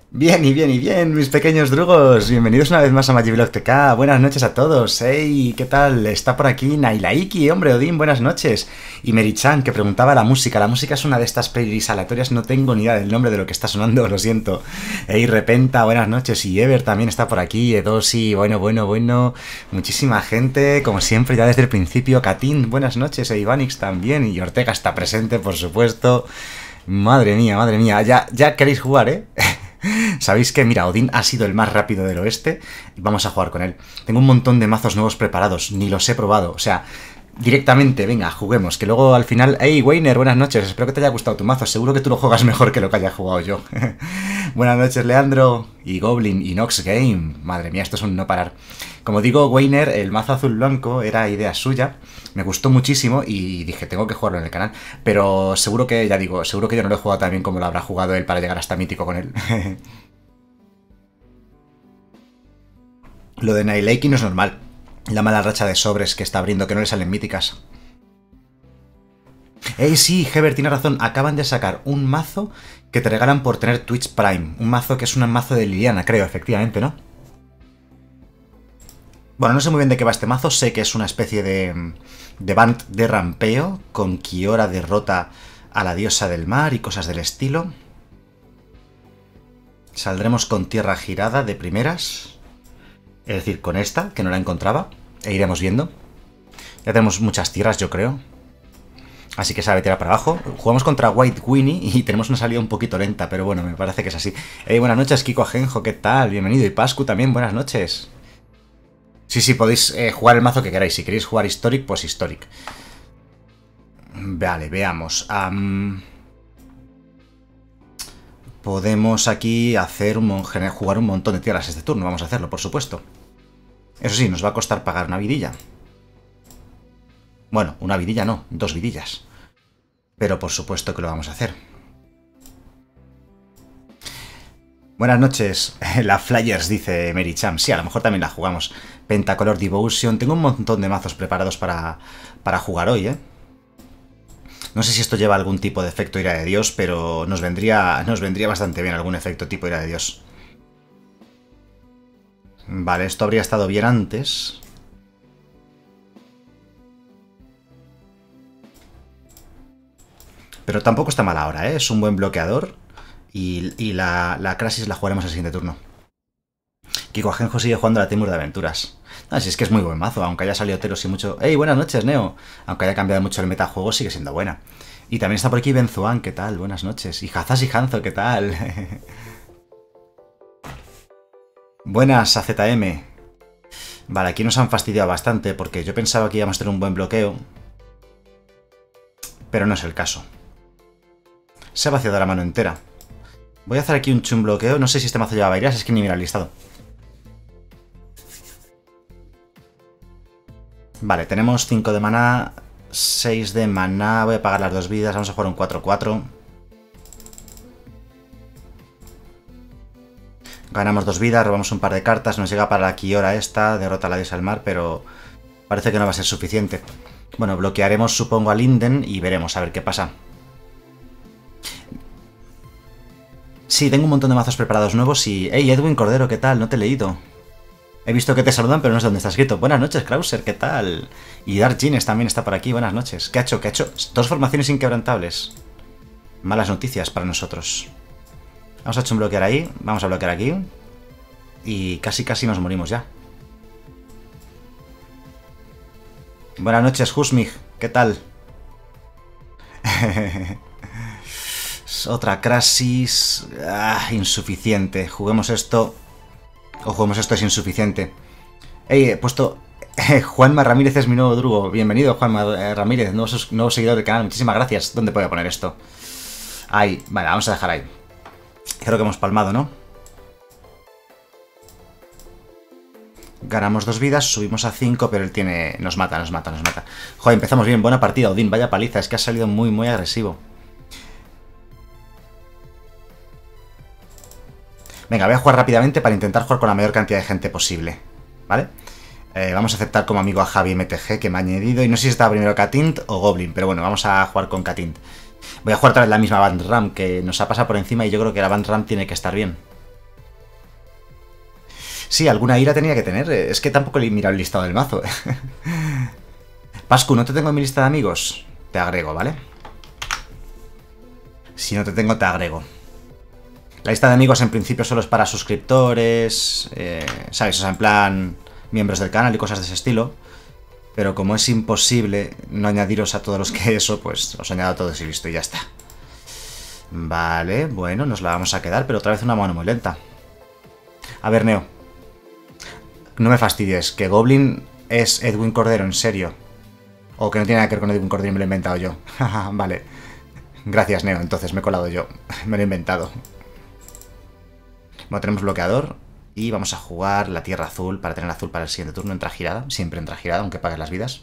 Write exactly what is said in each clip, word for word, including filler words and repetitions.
Bien y bien y bien, mis pequeños drugos. Bienvenidos una vez más a Magivlog T K. Buenas noches a todos. Hey, ¿qué tal? Está por aquí Nailaiki, hombre, Odín, buenas noches. Y Merichan, que preguntaba la música. La música es una de estas playlists aleatorias, no tengo ni idea del nombre de lo que está sonando, lo siento. Hey, Repenta, buenas noches. Y Ever también está por aquí. Edosi, bueno, bueno, bueno. Muchísima gente, como siempre, ya desde el principio. Katin, buenas noches. E Ivanix también. Y Ortega está presente, por supuesto. Madre mía, madre mía. Ya, ya queréis jugar, ¿eh? Sabéis que, mira, Odín ha sido el más rápido del oeste y vamos a jugar con él. Tengo un montón de mazos nuevos preparados, ni los he probado, o sea, directamente, venga, juguemos, que luego al final... Hey, Weiner, buenas noches, espero que te haya gustado tu mazo, seguro que tú lo juegas mejor que lo que haya jugado yo. Buenas noches, Leandro, y Goblin, y Nox Game, madre mía, esto es un no parar. Como digo, Weiner, el mazo azul-blanco era idea suya, me gustó muchísimo y dije, tengo que jugarlo en el canal, pero seguro que, ya digo, seguro que yo no lo he jugado tan bien como lo habrá jugado él para llegar hasta mítico con él. Lo de Nailaiki no es normal. La mala racha de sobres que está abriendo, que no le salen míticas. ¡Ey, sí! Heber tiene razón. Acaban de sacar un mazo que te regalan por tener Twitch Prime. Un mazo que es un mazo de Liliana, creo, efectivamente, ¿no? Bueno, no sé muy bien de qué va este mazo. Sé que es una especie de, de band de rampeo con Kiora derrota a la diosa del mar y cosas del estilo. Saldremos con tierra girada de primeras. Es decir, con esta, que no la encontraba. E iremos viendo. Ya tenemos muchas tierras, yo creo. Así que sabe tirar para abajo. Jugamos contra White Winnie y tenemos una salida un poquito lenta, pero bueno, me parece que es así. Hey, buenas noches, Kiko Ajenjo, ¿qué tal? Bienvenido. Y Pascu también, buenas noches. Sí, sí, podéis eh, jugar el mazo que queráis. Si queréis jugar Historic, pues Historic. Vale, veamos. Um... Podemos aquí hacer un jugar un montón de tierras este turno. Vamos a hacerlo, por supuesto. Eso sí, nos va a costar pagar una vidilla. Bueno, una vidilla no, dos vidillas. Pero por supuesto que lo vamos a hacer. Buenas noches. La Flyers, dice Mary Cham. Sí, a lo mejor también la jugamos. Pentacolor Devotion. Tengo un montón de mazos preparados para, para jugar hoy, ¿eh? No sé si esto lleva algún tipo de efecto ira de Dios, pero nos vendría, nos vendría bastante bien algún efecto tipo ira de Dios. Vale, esto habría estado bien antes. Pero tampoco está mal ahora, ¿eh? Es un buen bloqueador. Y, y la, la Crasis la jugaremos el siguiente turno. Kiko Ajenjo sigue jugando a la Timur de Aventuras. No, si es que es muy buen mazo, aunque haya salido Teros y mucho... ¡Ey, buenas noches, Neo! Aunque haya cambiado mucho el metajuego, sigue siendo buena. Y también está por aquí Benzuan, ¿qué tal? Buenas noches. Y Hazas y Hanzo, ¿qué tal? Buenas, A Z M. Vale, aquí nos han fastidiado bastante, porque yo pensaba que íbamos a tener un buen bloqueo. Pero no es el caso. Se ha vaciado la mano entera. Voy a hacer aquí un chum bloqueo. No sé si este mazo lleva varias, es que ni mira el listado. Vale, tenemos cinco de maná, seis de maná, voy a pagar las dos vidas, vamos a jugar un cuatro cuatro. Ganamos dos vidas, robamos un par de cartas, nos llega para la Kiora esta, derrota a la diosa del mar, pero parece que no va a ser suficiente. Bueno, bloquearemos supongo a Linden y veremos a ver qué pasa. Sí, tengo un montón de mazos preparados nuevos y... ¡Hey, Edwin Cordero, ¿qué tal? No te he leído. He visto que te saludan, pero no sé dónde está escrito. Buenas noches, Krauser, ¿qué tal? Y Dark Gines también está por aquí, buenas noches. ¿Qué ha hecho? ¿Qué ha hecho? Dos formaciones inquebrantables. Malas noticias para nosotros. Vamos a echar un bloquear ahí, vamos a bloquear aquí. Y casi casi nos morimos ya. Buenas noches, Husmig, ¿qué tal? Otra Crasis... Ah, insuficiente. Juguemos esto... O juguemos esto, es insuficiente. Hey, he puesto... Juanma Ramírez es mi nuevo drugo. Bienvenido, Juanma Ramírez, nuevo, nuevo seguidor del canal. Muchísimas gracias. ¿Dónde puedo poner esto? Ahí. Vale, vamos a dejar ahí. Creo que hemos palmado, ¿no? Ganamos dos vidas, subimos a cinco, pero él tiene... Nos mata, nos mata, nos mata. Joder, empezamos bien. Buena partida, Odín. Vaya paliza. Es que ha salido muy, muy agresivo. Venga, voy a jugar rápidamente para intentar jugar con la mayor cantidad de gente posible. ¿Vale? Eh, vamos a aceptar como amigo a Javi M T G, que me ha añadido. Y no sé si estaba primero Katint o Goblin, pero bueno, vamos a jugar con Katint. Voy a jugar otra vez la misma Band Ram, que nos ha pasado por encima y yo creo que la Band Ram tiene que estar bien. Sí, alguna ira tenía que tener. Es que tampoco le he mirado el listado del mazo. Pascu, ¿no te tengo en mi lista de amigos? Te agrego, ¿vale? Si no te tengo, te agrego. La lista de amigos en principio solo es para suscriptores, eh, ¿sabes? O sea, en plan miembros del canal y cosas de ese estilo. Pero como es imposible no añadiros a todos los que eso, pues os añado a todos y listo, y ya está. Vale, bueno, nos la vamos a quedar, pero otra vez una mano muy lenta. A ver, Neo. No me fastidies, que Goblin es Edwin Cordero, en serio. O que no tiene nada que ver con Edwin Cordero y me lo he inventado yo. Vale. Gracias, Neo, entonces me he colado yo. Me lo he inventado. Bueno, tenemos bloqueador. Y vamos a jugar la tierra azul para tener azul para el siguiente turno. Entra girada, siempre entra girada, aunque pagues las vidas.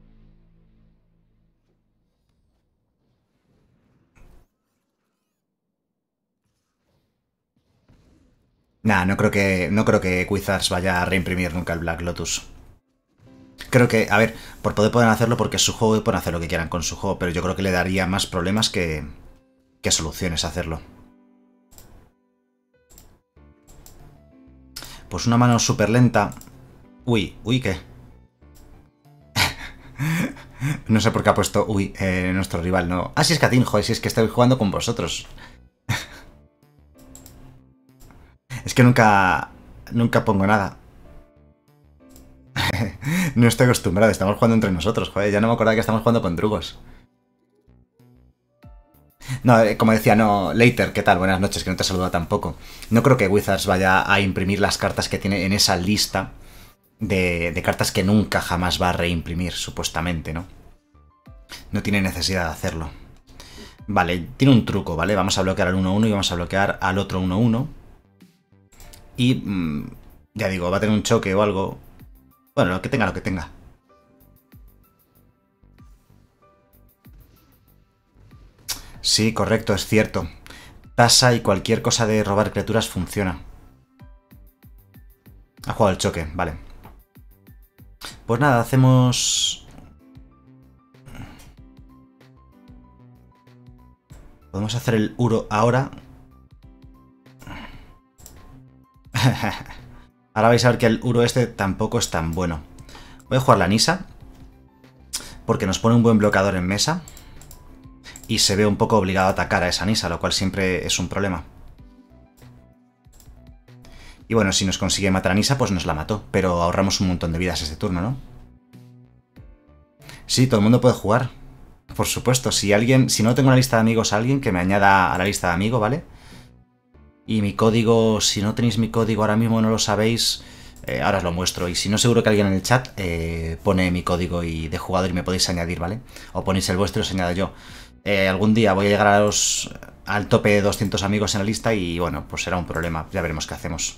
Nah, no creo que, no creo que Wizards vaya a reimprimir nunca el Black Lotus. Creo que, a ver, por poder pueden hacerlo porque es su juego y pueden hacer lo que quieran con su juego, pero yo creo que le daría más problemas que, que soluciones hacerlo. Pues una mano súper lenta. Uy, uy, ¿qué? No sé por qué ha puesto uy, eh, nuestro rival, no. Ah, sí es Katin, joder, si es que estoy jugando con vosotros. Es que nunca, nunca pongo nada. No estoy acostumbrado, estamos jugando entre nosotros, joder, ya no me acordaba que estamos jugando con drugos. No, eh, como decía, no, Later, ¿qué tal? Buenas noches, que no te saluda tampoco. No creo que Wizards vaya a imprimir las cartas que tiene en esa lista de, de cartas que nunca jamás va a reimprimir, supuestamente, ¿no? No tiene necesidad de hacerlo. Vale, tiene un truco, ¿vale? Vamos a bloquear al uno uno y vamos a bloquear al otro uno uno. Y, mmm, ya digo, va a tener un choque o algo. Bueno, lo que tenga, lo que tenga. Sí, correcto, es cierto. Tasa y cualquier cosa de robar criaturas funciona. Ha jugado el choque, vale. Pues nada, hacemos... Podemos hacer el Uro ahora. Ahora vais a ver que el Uro este tampoco es tan bueno. Voy a jugar la Nisa, porque nos pone un buen bloqueador en mesa. Y se ve un poco obligado a atacar a esa Nisa, lo cual siempre es un problema. Y bueno, si nos consigue matar a Nisa, pues nos la mató. Pero ahorramos un montón de vidas este turno, ¿no? Sí, todo el mundo puede jugar. Por supuesto, si alguien, si no tengo una lista de amigos, alguien que me añada a la lista de amigos, ¿vale? Y mi código, si no tenéis mi código ahora mismo, no lo sabéis, eh, ahora os lo muestro. Y si no, seguro que alguien en el chat eh, pone mi código y de jugador y me podéis añadir, ¿vale? O ponéis el vuestro y os añado yo. Eh, algún día voy a llegar a los, al tope de doscientos amigos en la lista y bueno, pues será un problema. Ya veremos qué hacemos.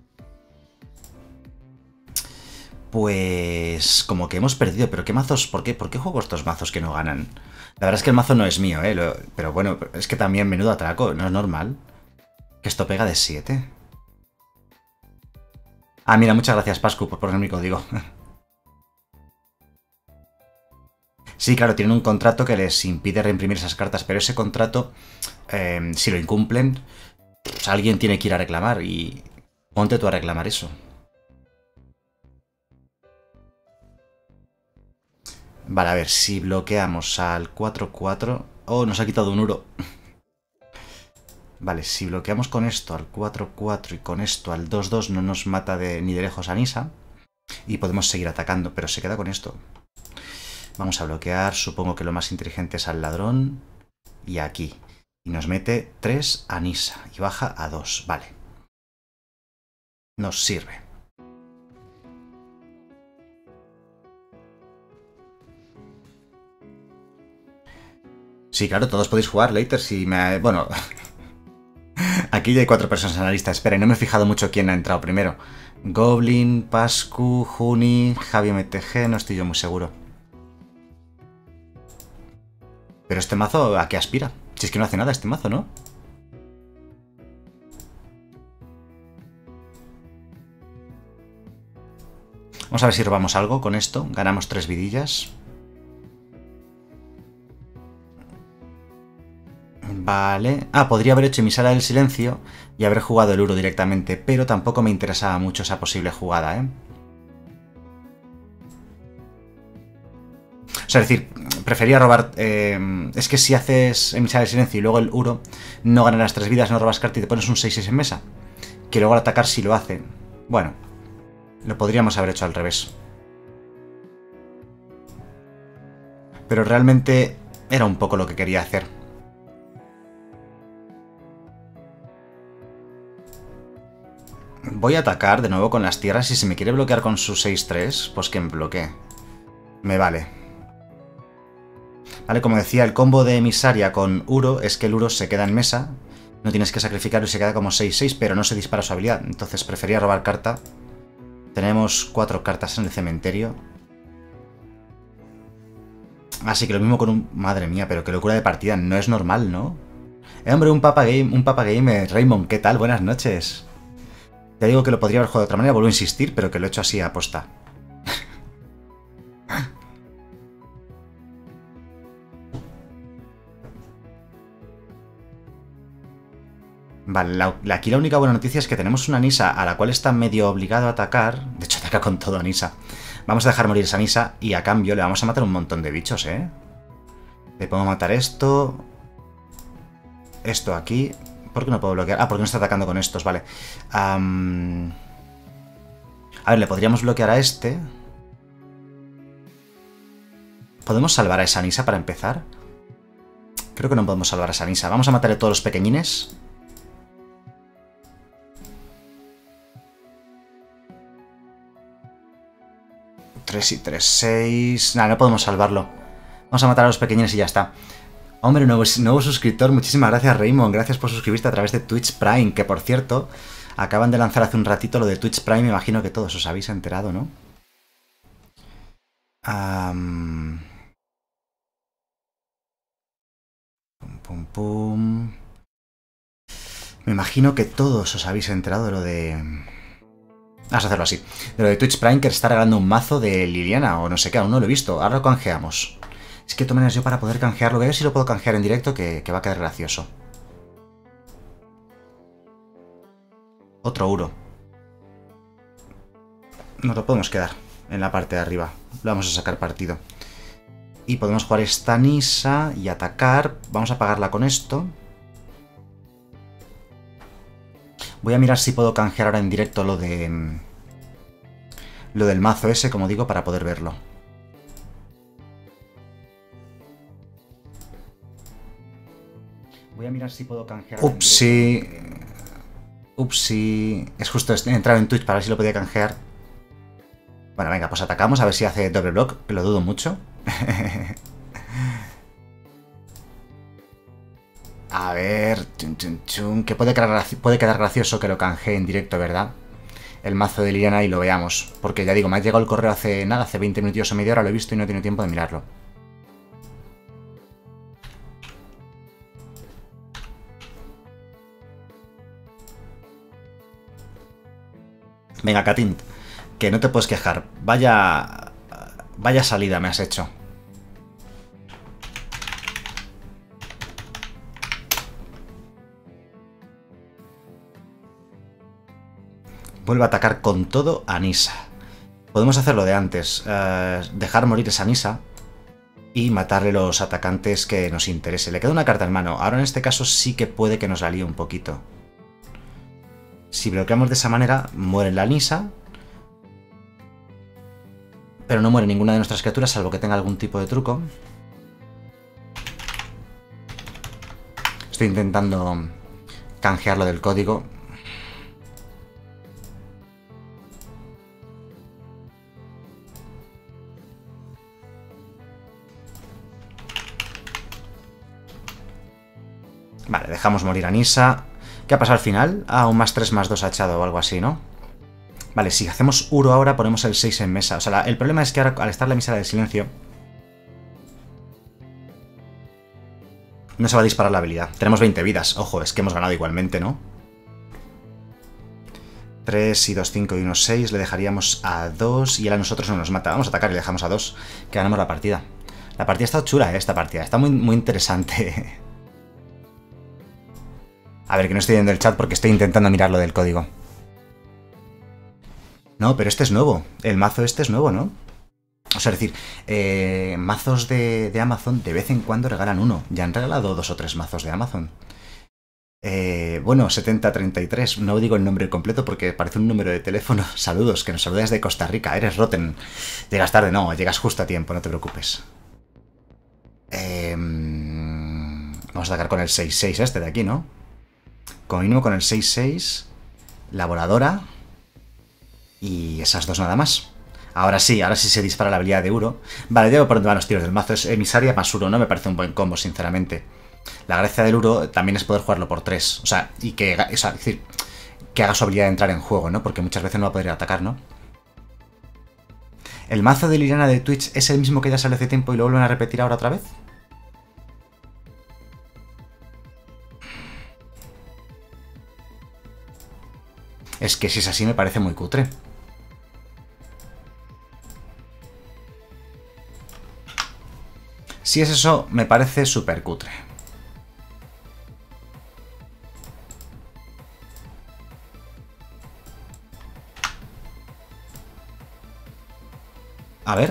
Pues como que hemos perdido, pero ¿qué mazos? ¿Por qué? ¿Por qué juego estos mazos que no ganan? La verdad es que el mazo no es mío, ¿eh? Lo, pero bueno, es que también menudo atraco, ¿no es normal? Que esto pega de siete. Ah, mira, muchas gracias, Pascu, por poner mi código. Sí, claro, tienen un contrato que les impide reimprimir esas cartas, pero ese contrato, eh, si lo incumplen, pues alguien tiene que ir a reclamar y ponte tú a reclamar eso. Vale, a ver, si bloqueamos al cuatro cuatro... Oh, nos ha quitado un Uro. Vale, si bloqueamos con esto al cuatro cuatro y con esto al dos dos no nos mata de, ni de lejos a Nisa. Y podemos seguir atacando, pero se queda con esto. Vamos a bloquear, supongo que lo más inteligente es al ladrón. Y aquí. Y nos mete tres a Nisa y baja a dos, vale. Nos sirve. Sí, claro, todos podéis jugar, Later, si me... Bueno... Aquí ya hay cuatro personas en la lista. Espera, no me he fijado mucho quién ha entrado primero. Goblin, Pascu, Juni, Javi M T G, no estoy yo muy seguro. Pero este mazo, ¿a qué aspira? Si es que no hace nada este mazo, ¿no? Vamos a ver si robamos algo con esto. Ganamos tres vidillas. Vale. Ah, podría haber hecho Emisaria del Silencio y haber jugado el Uro directamente, pero tampoco me interesaba mucho esa posible jugada, ¿eh? O sea, es decir, prefería robar... Eh, es que si haces Emisaria del Silencio y luego el Uro, no ganas las tres vidas, no robas carta y te pones un seis seis en mesa. Que luego al atacar sí lo hace. Bueno, lo podríamos haber hecho al revés. Pero realmente era un poco lo que quería hacer. Voy a atacar de nuevo con las tierras y si me quiere bloquear con su seis tres, pues que me bloquee. Me vale. Vale, como decía, el combo de Emisaria con Uro es que el Uro se queda en mesa, no tienes que sacrificarlo y se queda como seis seis, pero no se dispara su habilidad. Entonces prefería robar carta. Tenemos cuatro cartas en el cementerio. Así que lo mismo con un... Madre mía, pero qué locura de partida. No es normal, ¿no? Eh, hombre, un papa game, un papa gamer. Raymond, ¿qué tal? Buenas noches. Ya digo que lo podría haber jugado de otra manera, vuelvo a insistir, pero que lo he hecho así a posta. Vale, la, la, aquí la única buena noticia es que tenemos una Nissa a la cual está medio obligado a atacar. De hecho, ataca con todo a Nissa. Vamos a dejar morir esa Nissa y a cambio le vamos a matar un montón de bichos, ¿eh? Le podemos matar esto. Esto aquí. ¿Por qué no puedo bloquear? Ah, porque no está atacando con estos, vale. Um... A ver, le podríamos bloquear a este. ¿Podemos salvar a esa Nissa para empezar? Creo que no podemos salvar a esa Nissa. Vamos a matarle a todos los pequeñines. tres y tres, seis... Nada, no podemos salvarlo. Vamos a matar a los pequeñines y ya está. Hombre, nuevo, nuevo suscriptor. Muchísimas gracias, Raymond. Gracias por suscribirte a través de Twitch Prime. Que, por cierto, acaban de lanzar hace un ratito lo de Twitch Prime. Me imagino que todos os habéis enterado, ¿no? Um... Pum, pum, pum. Me imagino que todos os habéis enterado de lo de... Vamos a hacerlo así. De lo de Twitch Prime, que está regalando un mazo de Liliana o no sé qué, aún no lo he visto. Ahora lo canjeamos. Es que de todas maneras yo para poder canjearlo, voy a ver si lo puedo canjear en directo, que, que va a quedar gracioso. Otro Uro. Nos lo podemos quedar en la parte de arriba. Lo vamos a sacar partido. Y podemos jugar esta Nissa y atacar. Vamos a pagarla con esto. Voy a mirar si puedo canjear ahora en directo lo de... Lo del mazo ese, como digo, para poder verlo. Voy a mirar si puedo canjear... Upsi. Upsi. Es justo, he entrado en Twitch para ver si lo podía canjear. Bueno, venga, pues atacamos a ver si hace doble block, que lo dudo mucho. A ver... Chun, chun, chun, que puede quedar, puede quedar gracioso que lo canjee en directo, ¿verdad? El mazo de Liliana y lo veamos. Porque ya digo, me ha llegado el correo hace nada, hace veinte minutos o media hora, lo he visto y no he tenido tiempo de mirarlo. Venga, Katint, que no te puedes quejar. Vaya... Vaya salida me has hecho. Vuelve a atacar con todo a Nissa. Podemos hacerlo de antes. Eh, dejar morir esa Nissa y matarle los atacantes que nos interese. Le queda una carta en mano. Ahora en este caso sí que puede que nos la líe un poquito. Si bloqueamos de esa manera, muere la Nissa. Pero no muere ninguna de nuestras criaturas, salvo que tenga algún tipo de truco. Estoy intentando canjearlo del código. Vale, dejamos morir a Nissa. ¿Qué ha pasado al final? Ah, un más tres más dos ha echado o algo así, ¿no? Vale, si hacemos Uro ahora ponemos el seis en mesa. O sea, la, el problema es que ahora al estar la Emisaria del Silencio no se va a disparar la habilidad. Tenemos veinte vidas. Ojo, es que hemos ganado igualmente, ¿no? tres y dos, cinco y uno, seis. Le dejaríamos a dos y él a nosotros no nos mata. Vamos a atacar y le dejamos a dos. Que ganamos la partida. La partida está chula, ¿eh? Esta partida. Está muy, muy interesante. A ver, que no estoy viendo el chat porque estoy intentando mirar lo del código. No, pero este es nuevo. El mazo este es nuevo, ¿no? O sea, es decir, eh, mazos de, de Amazon de vez en cuando regalan uno. Ya han regalado dos o tres mazos de Amazon. Eh, bueno, setenta treinta y tres. No digo el nombre completo porque parece un número de teléfono. Saludos, que nos saludas de Costa Rica. Eres Rotten. Llegas tarde, no, llegas justo a tiempo, no te preocupes. Eh, vamos a atacar con el seis seis este de aquí, ¿no? Como mínimo con el seis seis. La voladora. Y esas dos nada más. Ahora sí, ahora sí se dispara la habilidad de Uro. Vale, llevo por donde van los tiros del mazo. Es emisaria más Uro, ¿no? Me parece un buen combo, sinceramente. La gracia del Uro también es poder jugarlo por tres. O sea, y que, o sea, es decir, que haga su habilidad de entrar en juego, ¿no? Porque muchas veces no va a poder atacar, ¿no? ¿El mazo de Liliana de Twitch es el mismo que ya salió hace tiempo y lo vuelven a repetir ahora otra vez? Es que si es así me parece muy cutre. Si es eso, me parece súper cutre. A ver.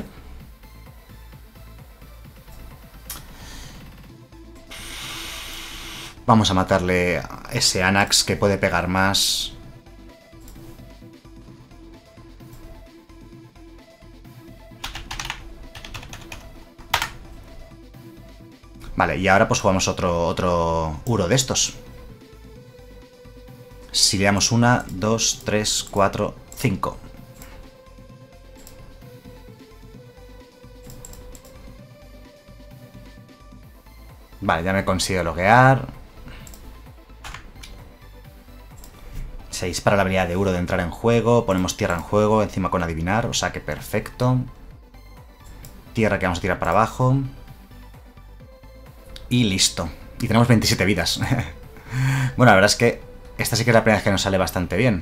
Vamos a matarle a ese Anax que puede pegar más. Vale, y ahora pues jugamos otro, otro Uro de estos. Si le damos una, dos, tres, cuatro, cinco. Vale, ya me consigo loguear. Se dispara la habilidad de Uro de entrar en juego. Ponemos tierra en juego, encima con adivinar. O sea que perfecto. Tierra que vamos a tirar para abajo. Y listo. Y tenemos veintisiete vidas. Bueno, la verdad es que esta sí que es la primera vez que nos sale bastante bien.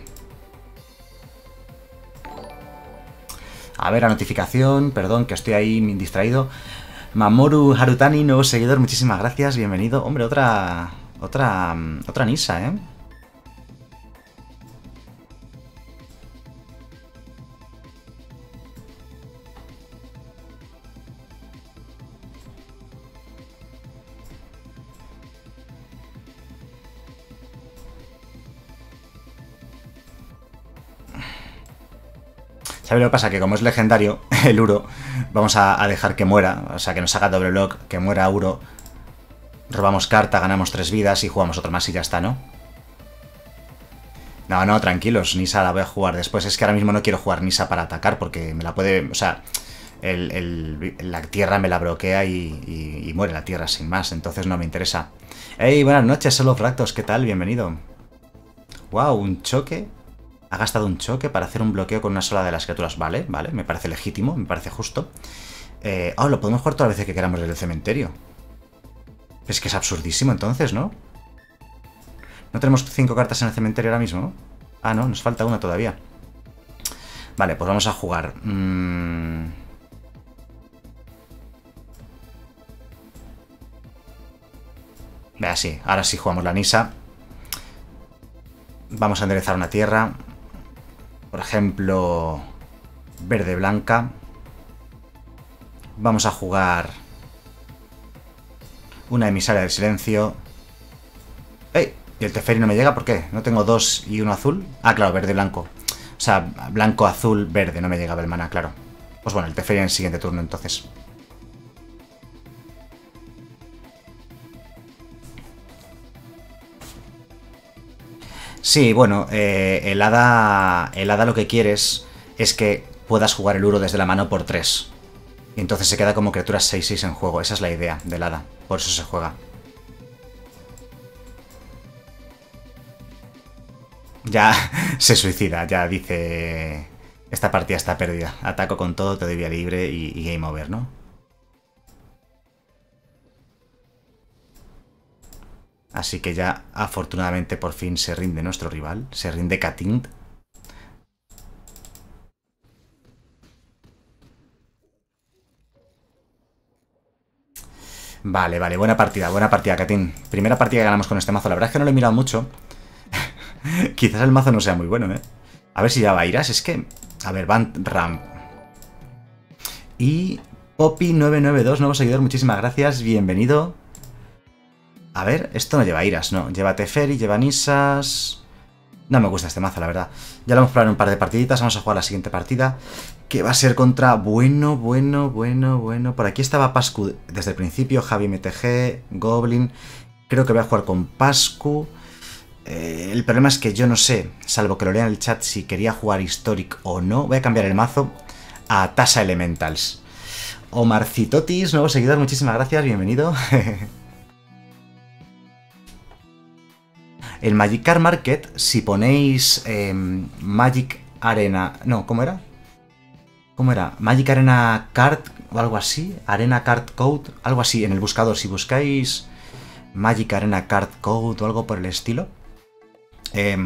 A ver, la notificación. Perdón, que estoy ahí distraído. Mamoru Harutani, nuevo seguidor. Muchísimas gracias. Bienvenido. Hombre, otra... Otra... Otra Nisa, ¿eh? ¿Sabes lo que pasa? Que como es legendario, el Uro, vamos a, a dejar que muera. O sea, que nos haga doble block, que muera Uro. Robamos carta, ganamos tres vidas y jugamos otro más y ya está, ¿no? No, no, tranquilos. Nisa la voy a jugar después. Es que ahora mismo no quiero jugar Nisa para atacar porque me la puede... O sea, el, el, la tierra me la bloquea y, y, y muere la tierra sin más. Entonces no me interesa. ¡Hey! Buenas noches, Solo Fractos. ¿Qué tal? Bienvenido. ¡Wow! Un choque... Ha gastado un choque para hacer un bloqueo con una sola de las criaturas. Vale, vale, me parece legítimo, me parece justo. Eh, oh, lo podemos jugar todas las veces que queramos desde el cementerio. Es que es absurdísimo entonces, ¿no? No tenemos cinco cartas en el cementerio ahora mismo, ¿no? Ah, no, nos falta una todavía. Vale, pues vamos a jugar. Mm... Vea, sí, ahora sí jugamos la Nisa. Vamos a enderezar una tierra. Por ejemplo, verde-blanca. Vamos a jugar una emisaria del silencio. ¡Ey! ¿Y el Teferi no me llega? ¿Por qué? ¿No tengo dos y uno azul? Ah, claro, verde-blanco. O sea, blanco-azul-verde. No me llegaba el mana, claro. Pues bueno, el Teferi en el siguiente turno, entonces. Sí, bueno, eh, el hada, el hada lo que quieres es que puedas jugar el Uro desde la mano por tres. Y entonces se queda como criaturas seis seis en juego. Esa es la idea del hada. Por eso se juega. Ya se suicida, ya dice... Esta partida está perdida. Ataco con todo, te doy vía libre y, y game over, ¿no? Así que ya, afortunadamente, por fin se rinde nuestro rival. Se rinde Katint. Vale, vale, buena partida, buena partida, Katin. Primera partida que ganamos con este mazo. La verdad es que no lo he mirado mucho. Quizás el mazo no sea muy bueno, ¿eh? A ver si ya va a iras. Es que... A ver, Van Ramp. Y... Poppy nueve nueve dos, nuevo seguidor, muchísimas gracias, bienvenido. A ver, esto no lleva iras, no. Lleva Teferi, lleva Nisas... No me gusta este mazo, la verdad. Ya lo hemos probado en un par de partiditas, vamos a jugar la siguiente partida. Que va a ser contra... Bueno, bueno, bueno, bueno... Por aquí estaba Pascu desde el principio, Javi M T G, Goblin... Creo que voy a jugar con Pascu... Eh, el problema es que yo no sé, salvo que lo lea en el chat, si quería jugar Historic o no. Voy a cambiar el mazo a Tasa Elementals. Omarcitotis, nuevo seguidor, muchísimas gracias, bienvenido. El Magic Card Market, si ponéis eh, Magic Arena... No, ¿cómo era? ¿Cómo era? Magic Arena Card o algo así. Arena Card Code, algo así en el buscador. Si buscáis Magic Arena Card Code o algo por el estilo, eh,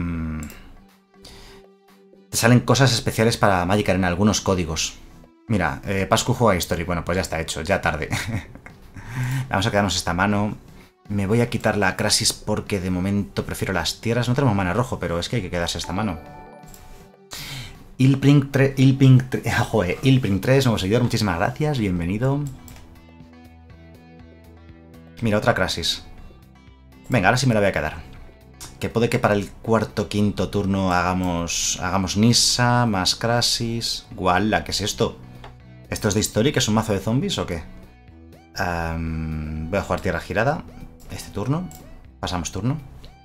te salen cosas especiales para Magic Arena, algunos códigos. Mira, eh, Pascu juega History. Bueno, pues ya está hecho, ya tarde. Vamos a quedarnos esta mano. Me voy a quitar la Crasis porque de momento prefiero las tierras. No tenemos mana rojo, pero es que hay que quedarse esta mano. Ilpring tres, Ilpring tres, joder, Ilpring tres, nuevo seguidor, muchísimas gracias, bienvenido. Mira, otra Crasis. Venga, ahora sí me la voy a quedar. Que puede que para el cuarto, quinto turno hagamos hagamos Nissa, más Crasis. Guala, ¿qué es esto? ¿Esto es de Historic? ¿Es un mazo de zombies o qué? Um, voy a jugar tierra girada. Este turno. Pasamos turno.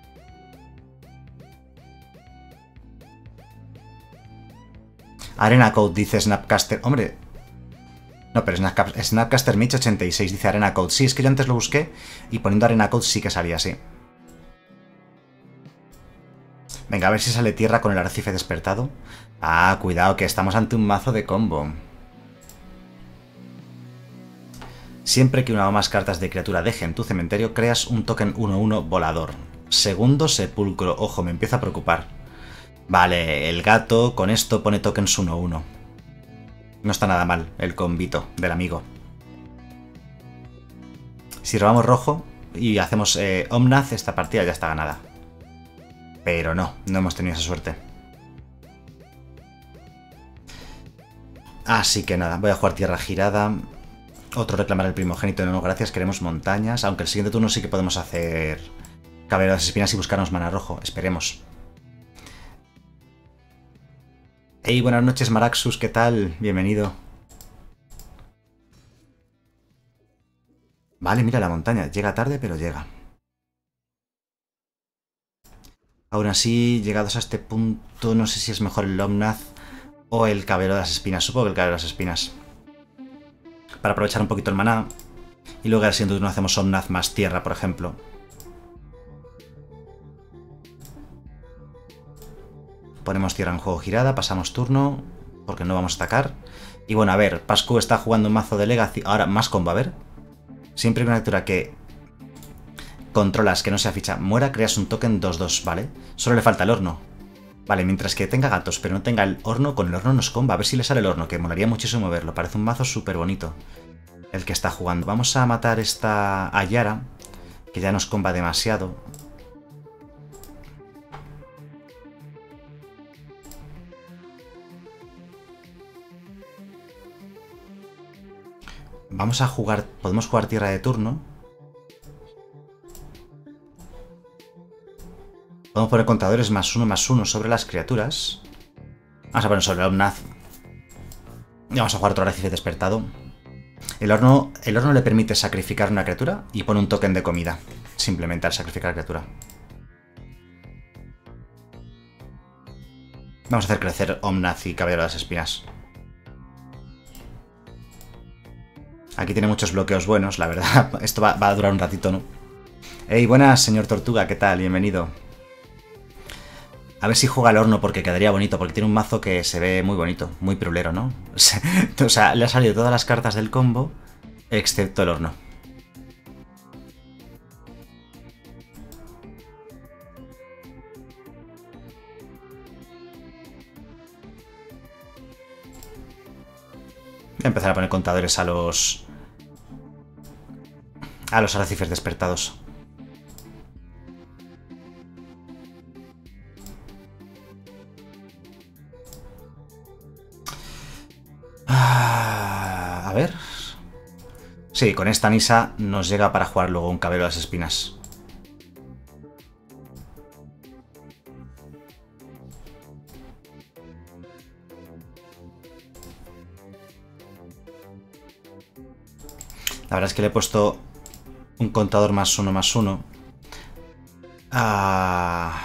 Arena Code, dice Snapcaster. Hombre. No, pero Snapcaster Mitch ochenta y seis dice Arena Code. Sí, es que yo antes lo busqué y poniendo Arena Code sí que salía así. Venga, a ver si sale tierra con el arrecife despertado. Ah, cuidado, que estamos ante un mazo de combo. Siempre que una o más cartas de criatura dejen tu cementerio, creas un token uno uno volador. Segundo sepulcro. Ojo, me empieza a preocupar. Vale, el gato con esto pone tokens uno uno. No está nada mal el combito del amigo. Si robamos rojo y hacemos eh, Omnath, esta partida ya está ganada. Pero no, no hemos tenido esa suerte. Así que nada, voy a jugar tierra girada. Otro reclamar el primogénito, no, gracias, queremos montañas. Aunque el siguiente turno sí que podemos hacer Caballero de las Espinas y buscarnos mana rojo, esperemos. Hey, buenas noches Maraxus, ¿qué tal? Bienvenido. Vale, mira la montaña, llega tarde pero llega. Aún así, llegados a este punto, no sé si es mejor el Omnath o el Caballero de las Espinas. Supongo que el Caballero de las Espinas. Para aprovechar un poquito el maná. Y luego al siguiente turno hacemos Omnath más tierra, por ejemplo. Ponemos tierra en juego girada, pasamos turno, porque no vamos a atacar. Y bueno, a ver, Pascu está jugando un mazo de Legacy. Ahora, más combo, a ver. Siempre que una criatura que controlas que no sea ficha muera, creas un token dos dos, ¿vale? Solo le falta el horno. Vale, mientras que tenga gatos, pero no tenga el horno, con el horno nos comba. A ver si le sale el horno, que molaría muchísimo verlo. Parece un mazo súper bonito el que está jugando. Vamos a matar esta Ayara, que ya nos comba demasiado. Vamos a jugar... Podemos jugar tierra de turno. Podemos poner contadores más uno, más uno sobre las criaturas. Vamos a poner sobre el Omnath. Y vamos a jugar otro arrecife despertado. El horno, el horno le permite sacrificar una criatura y pone un token de comida. Simplemente al sacrificar la criatura. Vamos a hacer crecer Omnath y Caballero de las Espinas. Aquí tiene muchos bloqueos buenos, la verdad. Esto va, va a durar un ratito, ¿no? Hey, buenas, señor Tortuga, ¿qué tal? Bienvenido. A ver si juega el horno porque quedaría bonito, porque tiene un mazo que se ve muy bonito, muy pirulero, ¿no? O sea, le han salido todas las cartas del combo, excepto el horno. Voy a empezar a poner contadores a los... A los arrecifes despertados. Ah, a ver. Sí, con esta Nisa nos llega para jugar luego un cabello a las espinas. La verdad es que le he puesto un contador más uno más uno. Ah...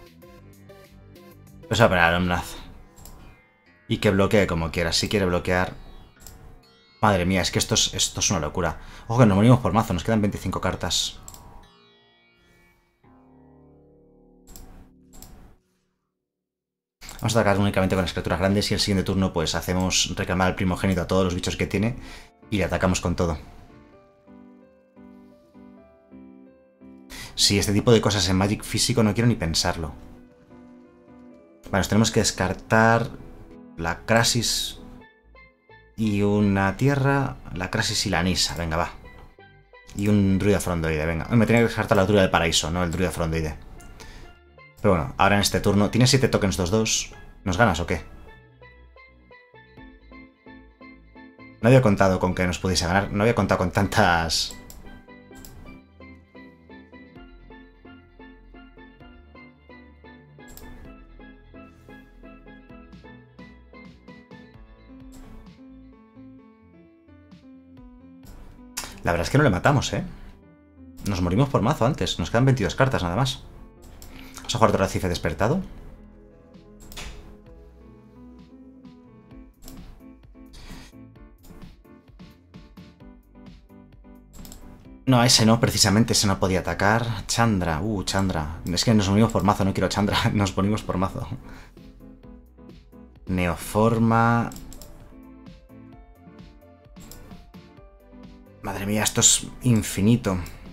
Pues a poner a Omnath. Y que bloquee como quiera. Si quiere bloquear... Madre mía, es que esto es, esto es una locura. Ojo que nos morimos por mazo, nos quedan veinticinco cartas. Vamos a atacar únicamente con las criaturas grandes y el siguiente turno pues hacemos reclamar al primogénito a todos los bichos que tiene y le atacamos con todo. Sí, este tipo de cosas en Magic físico no quiero ni pensarlo. Bueno, nos tenemos que descartar la Crasis y una tierra, la Crasis y la Nisa, venga, va. Y un druida frondoide, venga. Me tenía que descartar la druida del paraíso, no el druida frondoide. Pero bueno, ahora en este turno... ¿Tiene siete tokens dos dos? ¿Nos ganas o qué? No había contado con que nos pudiese ganar. No había contado con tantas... La verdad es que no le matamos, ¿eh? Nos morimos por mazo antes. Nos quedan veintidós cartas nada más. Vamos a jugar otro arrecife despertado. No, ese no, precisamente, ese no podía atacar. Chandra, uh, Chandra. Es que nos morimos por mazo, no quiero Chandra. Nos morimos por mazo. Neoforma... Madre mía, esto es infinito.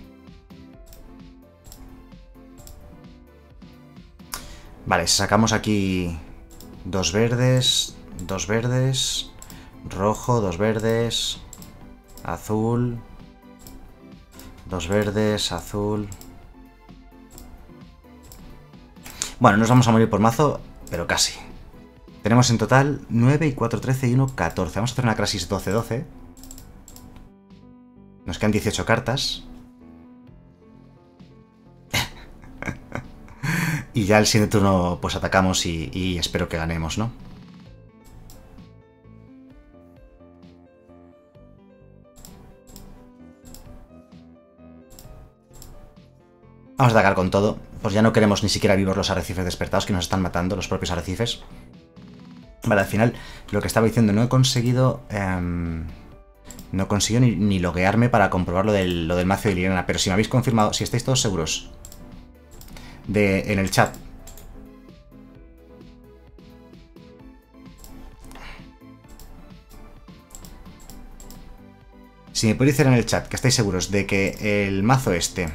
Vale, sacamos aquí dos verdes, dos verdes, rojo, dos verdes, azul, dos verdes, azul. Bueno, nos vamos a morir por mazo, pero casi. Tenemos en total nueve y cuatro, trece y uno, catorce. Vamos a hacer una Crasis doce doce. Nos quedan dieciocho cartas. Y ya el siguiente turno pues atacamos y, y espero que ganemos, ¿no? Vamos a atacar con todo. Pues ya no queremos ni siquiera vivos los arrecifes despertados que nos están matando, los propios arrecifes. Vale, al final, lo que estaba diciendo, no he conseguido... Eh, no he conseguido ni, ni loguearme para comprobar lo del, lo del mazo de Liliana. Pero si me habéis confirmado, si estáis todos seguros de, en el chat... Si me podéis decir en el chat que estáis seguros de que el mazo este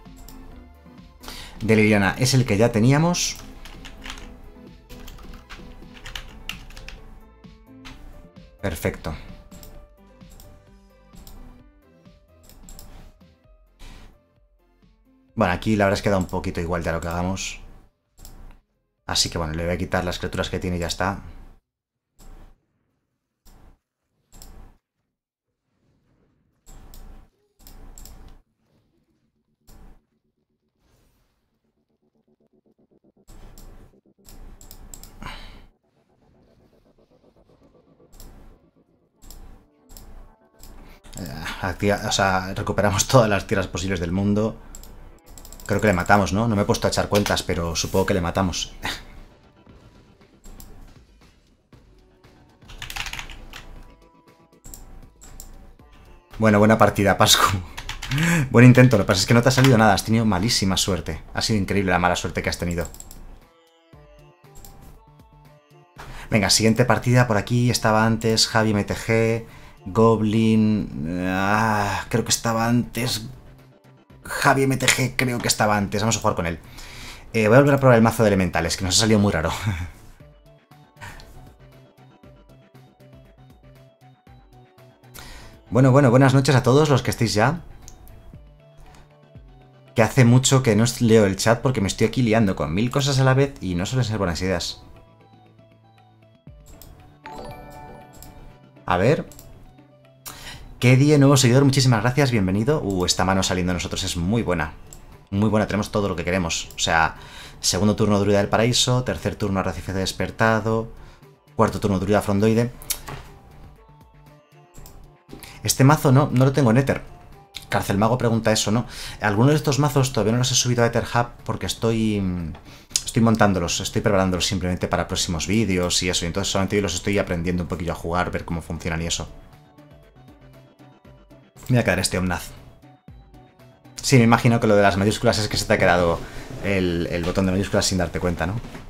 de Liliana es el que ya teníamos... Perfecto. Bueno, aquí la verdad es que da un poquito igual de lo que hagamos. Así que bueno, le voy a quitar las criaturas que tiene y ya está. Activa, o sea, recuperamos todas las tierras posibles del mundo. Creo que le matamos, ¿no? No me he puesto a echar cuentas, pero supongo que le matamos. Bueno, buena partida, Pascu. Buen intento, lo que pasa es que no te ha salido nada. Has tenido malísima suerte. Ha sido increíble la mala suerte que has tenido. Venga, siguiente partida. Por aquí estaba antes Javi M T G, Goblin... Ah, creo que estaba antes... Javi M T G creo que estaba antes. Vamos a jugar con él. Eh, voy a volver a probar el mazo de elementales, que nos ha salido muy raro. Bueno, bueno, buenas noches a todos los que estéis ya. hace mucho que no leo el chat porque me estoy aquí liando con mil cosas a la vez y no suelen ser buenas ideas. A ver... ¿Qué día nuevo seguidor? Muchísimas gracias, bienvenido. Uh, esta mano saliendo de nosotros es muy buena. Muy buena, tenemos todo lo que queremos. O sea, segundo turno Druida del Paraíso, tercer turno Arrecife Despertado, cuarto turno Druida Frondoide. Este mazo no, no lo tengo en Ether. Cárcel Mago pregunta eso, ¿no? Algunos de estos mazos todavía no los he subido a Ether Hub porque estoy... Estoy montándolos, estoy preparándolos simplemente para próximos vídeos y eso. Y entonces solamente yo los estoy aprendiendo un poquillo a jugar, ver cómo funcionan y eso. Me voy a quedar este Omnath. Sí, me imagino que lo de las mayúsculas es que se te ha quedado el, el botón de mayúsculas sin darte cuenta, ¿no?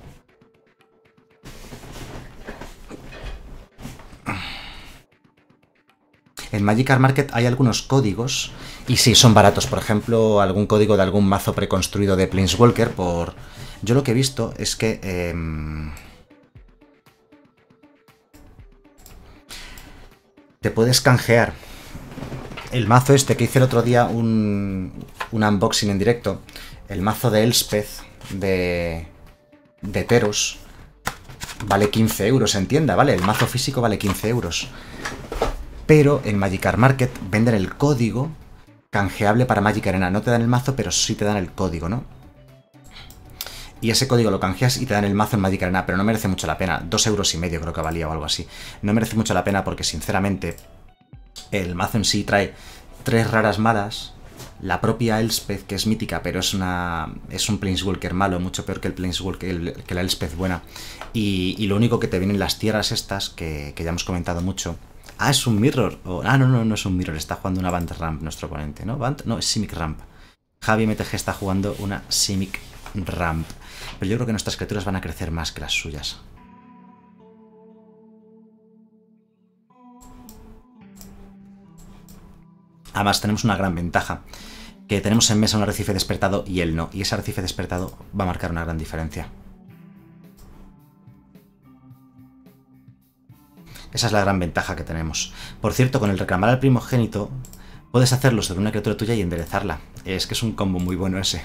En Magic Card Market hay algunos códigos y sí, son baratos. Por ejemplo, algún código de algún mazo preconstruido de Planeswalker por... Yo lo que he visto es que... Eh... te puedes canjear el mazo este que hice el otro día, un, un unboxing en directo, el mazo de Elspeth de, de Teros, vale quince euros en tienda, ¿vale? El mazo físico vale quince euros. Pero en Magic Card Market venden el código canjeable para Magic Arena. No te dan el mazo, pero sí te dan el código, ¿no? Y ese código lo canjeas y te dan el mazo en Magic Arena, pero no merece mucho la pena. Dos euros y medio creo que valía o algo así. No merece mucho la pena porque, sinceramente... El mazo en sí trae tres raras malas, la propia Elspeth, que es mítica, pero es una es un Planeswalker malo, mucho peor que el Planeswalker, el, que la Elspeth buena. Y, y lo único que te vienen las tierras estas, que, que ya hemos comentado mucho. Ah, es un Mirror. Oh, ah, no, no, no es un Mirror, está jugando una Bant Ramp nuestro oponente, ¿no? Bant, no, es Simic Ramp. Javi M T G está jugando una Simic Ramp. Pero yo creo que nuestras criaturas van a crecer más que las suyas. Además tenemos una gran ventaja, que tenemos en mesa un Arrecife Despertado y él no, y ese Arrecife Despertado va a marcar una gran diferencia. Esa es la gran ventaja que tenemos. Por cierto, con el reclamar al primogénito, puedes hacerlo sobre una criatura tuya y enderezarla. Es que es un combo muy bueno ese.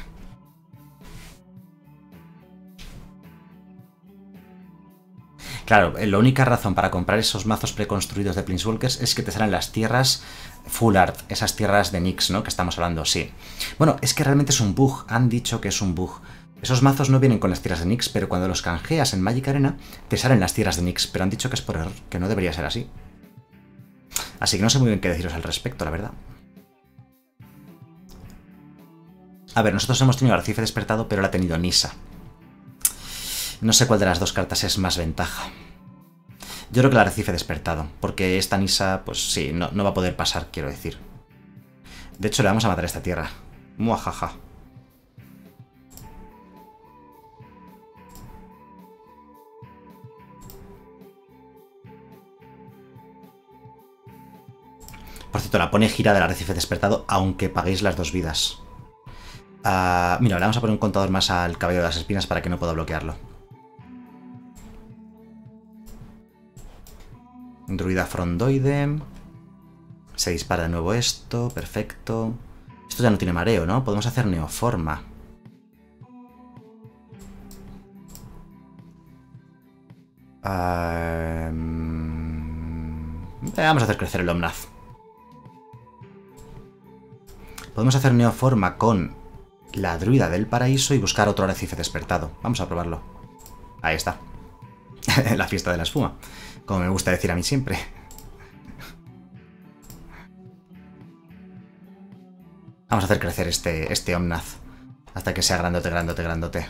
Claro, la única razón para comprar esos mazos preconstruidos de Planeswalkers es que te salen las tierras Full Art, esas tierras de Nyx, ¿no? Que estamos hablando, sí. Bueno, es que realmente es un bug, han dicho que es un bug. Esos mazos no vienen con las tierras de Nyx, pero cuando los canjeas en Magic Arena, te salen las tierras de Nyx, pero han dicho que es por error, que no debería ser así. Así que no sé muy bien qué deciros al respecto, la verdad. A ver, nosotros hemos tenido Arrecife Despertado, pero la ha tenido Nissa. No sé cuál de las dos cartas es más ventaja. Yo creo que el Arrecife Despertado, porque esta Nissa, pues sí, no, no va a poder pasar, quiero decir. De hecho, le vamos a matar a esta tierra. Muajaja. Por cierto, la pone gira del Arrecife Despertado, aunque paguéis las dos vidas. Uh, mira, le vamos a poner un contador más al Cabello de las Espinas para que no pueda bloquearlo. Druida Frondoide. Se dispara de nuevo esto, perfecto. Esto ya no tiene mareo, ¿no? Podemos hacer Neoforma. Uh, vamos a hacer crecer el Omnath. Podemos hacer Neoforma con la Druida del Paraíso y buscar otro Arrecife Despertado. Vamos a probarlo. Ahí está. La fiesta de la espuma. Como me gusta decir a mí siempre. Vamos a hacer crecer este, este Omnath hasta que sea grandote, grandote, grandote.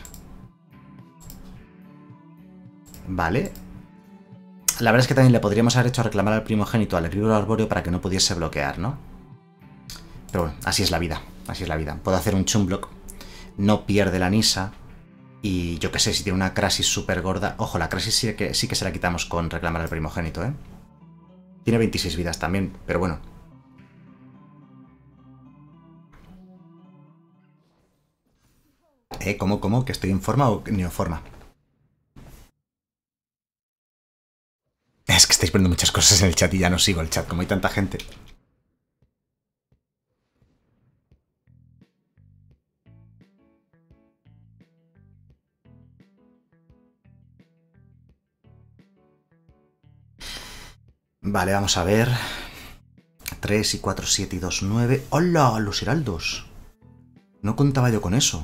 Vale. La verdad es que también le podríamos haber hecho reclamar al primogénito al herbívoro arbóreo para que no pudiese bloquear, ¿no? Pero bueno, así es la vida. Así es la vida. Puedo hacer un Chumblock. No pierde la Nissa. Y yo qué sé, si tiene una Crasis súper gorda... Ojo, la Crasis sí que, sí que se la quitamos con reclamar al primogénito, ¿eh? Tiene veintiséis vidas también, pero bueno. ¿Eh? ¿Cómo, cómo? ¿Que estoy en forma o neoforma? Es que estáis poniendo muchas cosas en el chat y ya no sigo el chat, como hay tanta gente. Vale, vamos a ver. tres y cuatro, siete y dos, nueve. ¡Hola! Los heraldos. No contaba yo con eso.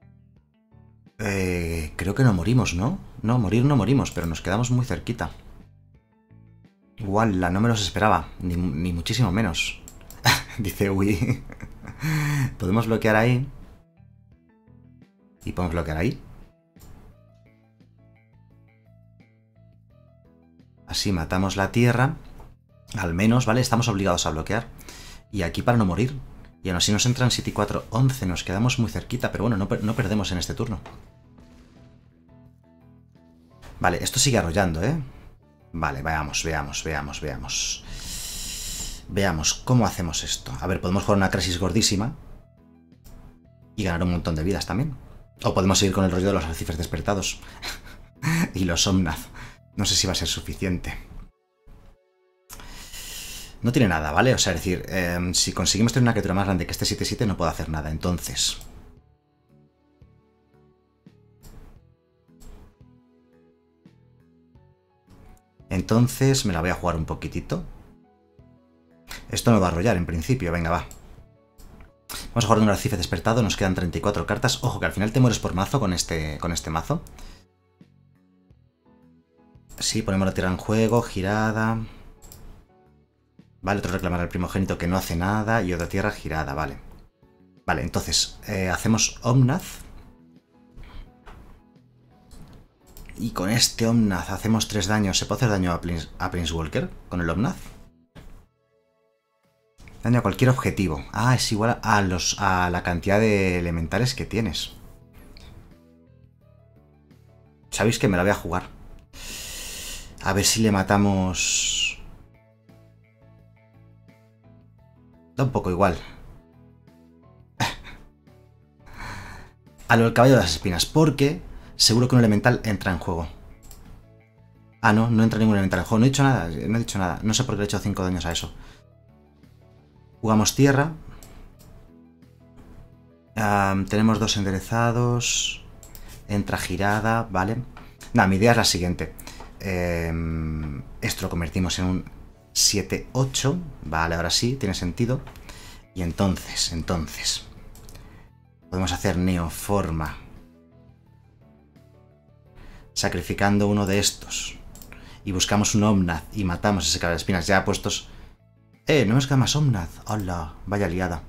Eh, creo que no morimos, ¿no? No, morir no morimos, pero nos quedamos muy cerquita. Igual, no me los esperaba, ni, ni muchísimo menos. Dice uy. Podemos bloquear ahí. Y podemos bloquear ahí. Así matamos la tierra. Al menos, ¿vale? Estamos obligados a bloquear. Y aquí para no morir. Y aún así nos entran siete y cuatro, once. Nos quedamos muy cerquita, pero bueno, no, no perdemos en este turno. Vale, esto sigue arrollando, ¿eh? Vale, veamos, veamos, veamos, veamos. Veamos cómo hacemos esto. A ver, podemos jugar una crisis gordísima. Y ganar un montón de vidas también. O podemos seguir con el rollo de los arrecifes despertados. Y los Omnath. No sé si va a ser suficiente. No tiene nada, ¿vale? O sea, es decir, eh, si conseguimos tener una criatura más grande que este siete siete no puedo hacer nada, entonces... Entonces me la voy a jugar un poquitito. Esto no va a arrollar en principio, venga, va. Vamos a jugar un arrecife despertado, nos quedan treinta y cuatro cartas. Ojo, que al final te mueres por mazo con este, con este mazo. Sí, ponemos la tierra en juego, girada... Vale, otro reclamar al primogénito que no hace nada y otra tierra girada, vale. Vale, entonces, eh, hacemos Omnath. Y con este Omnath hacemos tres daños. ¿Se puede hacer daño a, Prince, a Prince Walker con el Omnath? Daño a cualquier objetivo. Ah, es igual a, los, a la cantidad de elementales que tienes. Sabéis que me la voy a jugar. A ver si le matamos... Da un poco igual. A lo del caballo de las espinas, porque seguro que un elemental entra en juego. Ah, no, no entra ningún elemental en juego. No he dicho nada, no he dicho nada. No sé por qué le he hecho cinco daños a eso. Jugamos tierra. Um, tenemos dos enderezados. Entra girada, vale. Nada, mi idea es la siguiente. Eh, esto lo convertimos en un siete ocho. Vale, ahora sí, tiene sentido. Y entonces, entonces... Podemos hacer neoforma. Sacrificando uno de estos. Y buscamos un Omnath y matamos ese caballo de espinas ya puestos... ¡Eh! No nos queda más Omnath. ¡Hola! Vaya liada.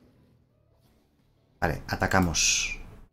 Vale, atacamos.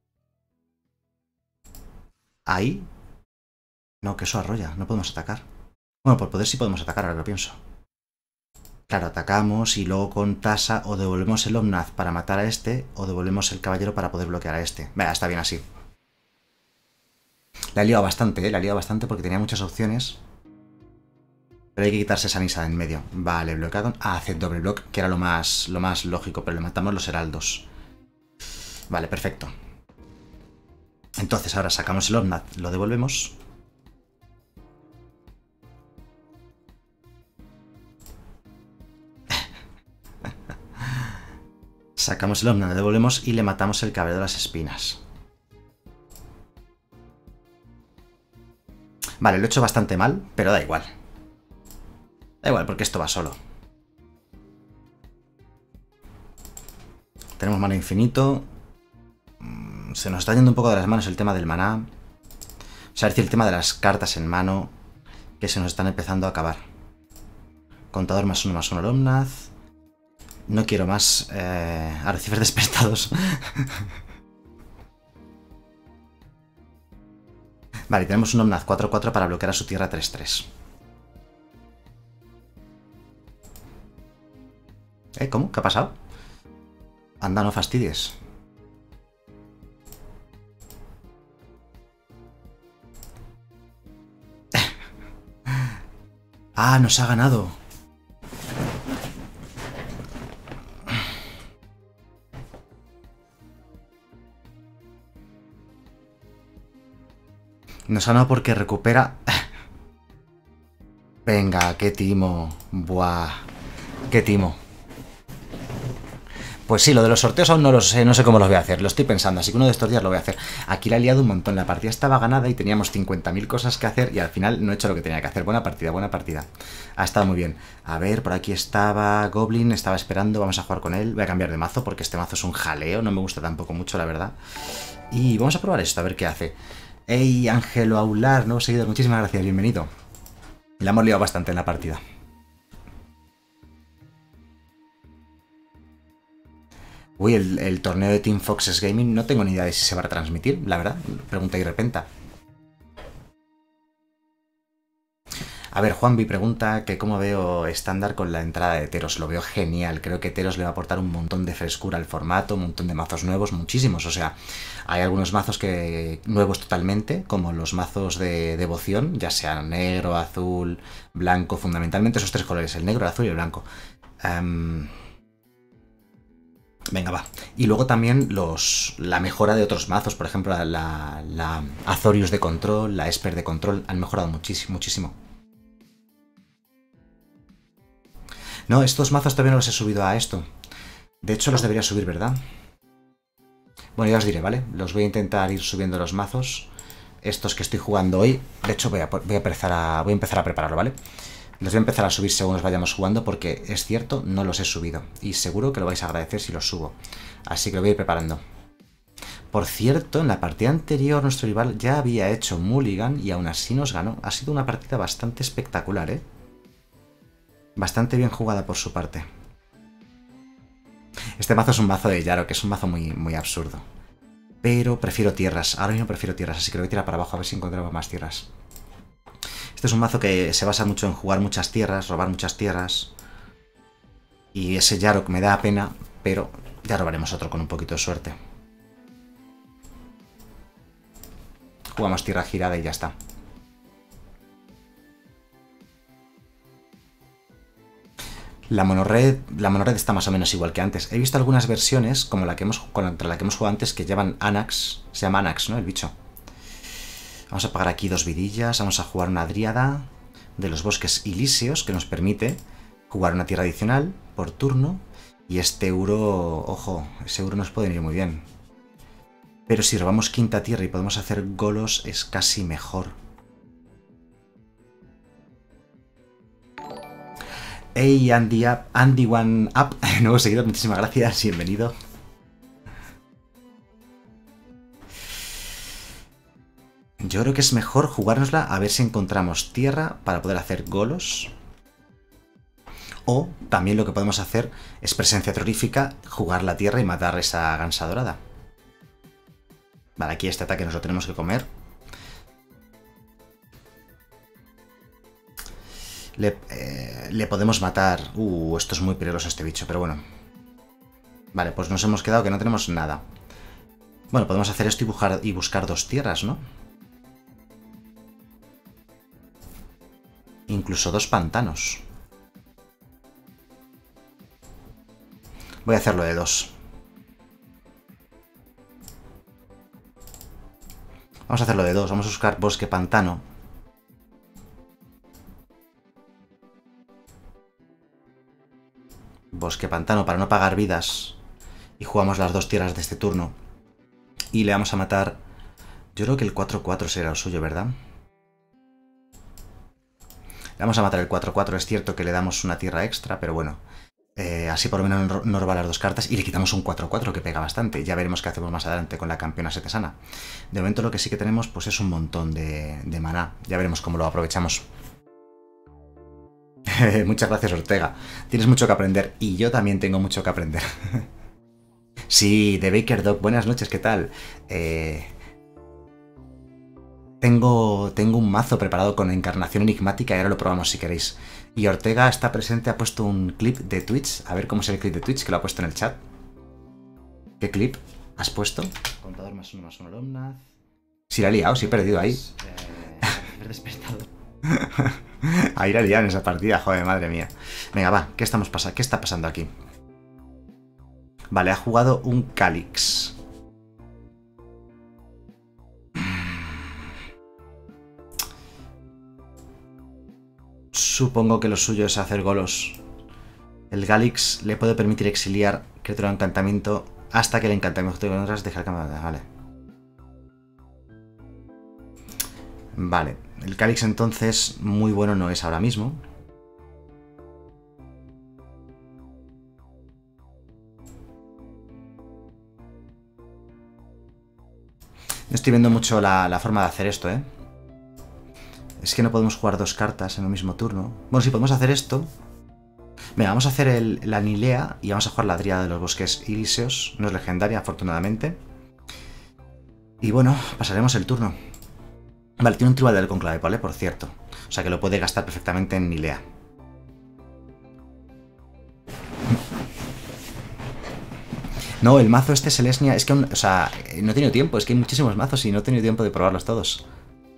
Ahí. No, que eso arrolla. No podemos atacar. Bueno, por poder sí podemos atacar, ahora lo pienso. Claro, atacamos y luego con tasa o devolvemos el Omnath para matar a este o devolvemos el caballero para poder bloquear a este. Venga, está bien así. La he liado bastante, ¿eh? La he liado bastante porque tenía muchas opciones. Pero hay que quitarse esa nisa de en medio. Vale, bloqueado. Ah, hace doble block, que era lo más, lo más lógico, pero le matamos los heraldos. Vale, perfecto. Entonces ahora sacamos el Omnath, lo devolvemos. Sacamos el Omnath, lo devolvemos y le matamos el cabello de las espinas. Vale, lo he hecho bastante mal, pero da igual. Da igual, porque esto va solo. Tenemos mana infinito. Se nos está yendo un poco de las manos el tema del maná. O sea, es decir, el tema de las cartas en mano, que se nos están empezando a acabar. Contador más uno más uno al Omnath. No quiero más eh, arrecifes despertados. Vale, tenemos un Omnath cuatro cuatro para bloquear a su tierra tres tres. ¿Eh? ¿Cómo? ¿Qué ha pasado? Anda, no fastidies. Ah, nos ha ganado. Nos ha ganado porque recupera... Venga, qué timo. Buah. Qué timo. Pues sí, lo de los sorteos aún no lo sé, no sé cómo los voy a hacer, lo estoy pensando, así que uno de estos días lo voy a hacer. Aquí la he liado un montón, la partida estaba ganada y teníamos cincuenta mil cosas que hacer y al final no he hecho lo que tenía que hacer. Buena partida, buena partida. Ha estado muy bien. A ver, por aquí estaba Goblin, estaba esperando, vamos a jugar con él. Voy a cambiar de mazo porque este mazo es un jaleo, no me gusta tampoco mucho, la verdad. Y vamos a probar esto, a ver qué hace. Hey, Ángelo Aular, nuevo seguidor, muchísimas gracias, bienvenido. La hemos liado bastante en la partida. Uy, el, el torneo de Team Foxes Gaming no tengo ni idea de si se va a transmitir, la verdad. Pregunta y repenta. A ver, Juanvi pregunta que cómo veo estándar con la entrada de Teros. Lo veo genial. Creo que Teros le va a aportar un montón de frescura al formato, un montón de mazos nuevos, muchísimos. O sea, hay algunos mazos que nuevos totalmente, como los mazos de devoción, ya sean negro, azul, blanco, fundamentalmente esos tres colores, el negro, el azul y el blanco. Um, Venga, va. Y luego también los la mejora de otros mazos. Por ejemplo, la, la, la Azorius de control, la Esper de control. Han mejorado muchísimo, muchísimo. No, estos mazos todavía no los he subido a esto. De hecho, los debería subir, ¿verdad? Bueno, ya os diré, ¿vale? Los voy a intentar ir subiendo los mazos. Estos que estoy jugando hoy. De hecho, voy a, voy a, empezar, a, voy a empezar a prepararlo, ¿vale? Los voy a empezar a subir según los vayamos jugando porque es cierto, no los he subido. Y seguro que lo vais a agradecer si los subo. Así que lo voy a ir preparando. Por cierto, en la partida anterior nuestro rival ya había hecho mulligan y aún así nos ganó. Ha sido una partida bastante espectacular, ¿eh? Bastante bien jugada por su parte. Este mazo es un mazo de Yaro, que es un mazo muy, muy absurdo. Pero prefiero tierras. Ahora mismo prefiero tierras, así que lo voy a tirar para abajo a ver si encontramos más tierras. Este es un mazo que se basa mucho en jugar muchas tierras, robar muchas tierras. Y ese Yarok me da pena, pero ya robaremos otro con un poquito de suerte. Jugamos tierra girada y ya está. La monored, la monored está más o menos igual que antes. He visto algunas versiones, como la que hemos, contra la que hemos jugado antes, que llevan Anax. Se llama Anax, ¿no? El bicho. Vamos a pagar aquí dos vidillas. Vamos a jugar una dríada de los bosques ilíseos que nos permite jugar una tierra adicional por turno. Y este euro, ojo, ese euro nos puede venir muy bien. Pero si robamos quinta tierra y podemos hacer golos es casi mejor. Hey Andy, up, Andy One Up, nuevo seguidor, muchísimas gracias, bienvenido. Yo creo que es mejor jugárnosla a ver si encontramos tierra para poder hacer golos. O también lo que podemos hacer es presencia terrorífica, jugar la tierra y matar esa gansa dorada. Vale, aquí este ataque nos lo tenemos que comer. Le, eh, le podemos matar... Uh, esto es muy peligroso este bicho, pero bueno. Vale, pues nos hemos quedado que no tenemos nada. Bueno, podemos hacer esto y buscar, y buscar dos tierras, ¿no? Incluso dos pantanos. Voy a hacerlo de dos. Vamos a hacerlo de dos. Vamos a buscar bosque pantano. Bosque pantano para no pagar vidas. Y jugamos las dos tierras de este turno. Y le vamos a matar... Yo creo que el cuatro cuatro será el suyo, ¿verdad? Le vamos a matar el cuatro cuatro. Es cierto que le damos una tierra extra, pero bueno. Eh, así por lo menos nos roba las dos cartas y le quitamos un cuatro cuatro que pega bastante. Ya veremos qué hacemos más adelante con la campeona setesana. De momento lo que sí que tenemos pues es un montón de, de maná. Ya veremos cómo lo aprovechamos. Muchas gracias, Ortega. Tienes mucho que aprender y yo también tengo mucho que aprender. Sí, de Baker Dog, buenas noches, ¿qué tal? Eh... Tengo, tengo un mazo preparado con encarnación enigmática y ahora lo probamos si queréis. Y Ortega está presente, ha puesto un clip de Twitch. A ver cómo es el clip de Twitch, que lo ha puesto en el chat. ¿Qué clip has puesto? Contador más uno más uno Lomnath. Sí, la he liado, sí he perdido ahí. Eh, despertado. Ahí la he liado en esa partida, joder, madre mía. Venga, va, ¿qué, estamos pas- ¿qué está pasando aquí? Vale, ha jugado un Calix. Supongo que lo suyo es hacer golos. El Galix le puede permitir exiliar Criatura de encantamiento hasta que el encantamiento que encuentras deja el campo. Vale. Vale. El Cáliz entonces muy bueno no es ahora mismo. No estoy viendo mucho la, la forma de hacer esto, ¿eh? Es que no podemos jugar dos cartas en el mismo turno. Bueno, sí, podemos hacer esto. Venga, vamos a hacer el, la Nilea y vamos a jugar la Dríada de los Bosques Elíseos. No es legendaria, afortunadamente. Y bueno, pasaremos el turno. Vale, tiene un tribal del conclave, ¿vale? Por cierto. O sea que lo puede gastar perfectamente en Nilea. No, el mazo este Selesnya es que, o sea, no he tenido tiempo. Es que hay muchísimos mazos y no he tenido tiempo de probarlos todos.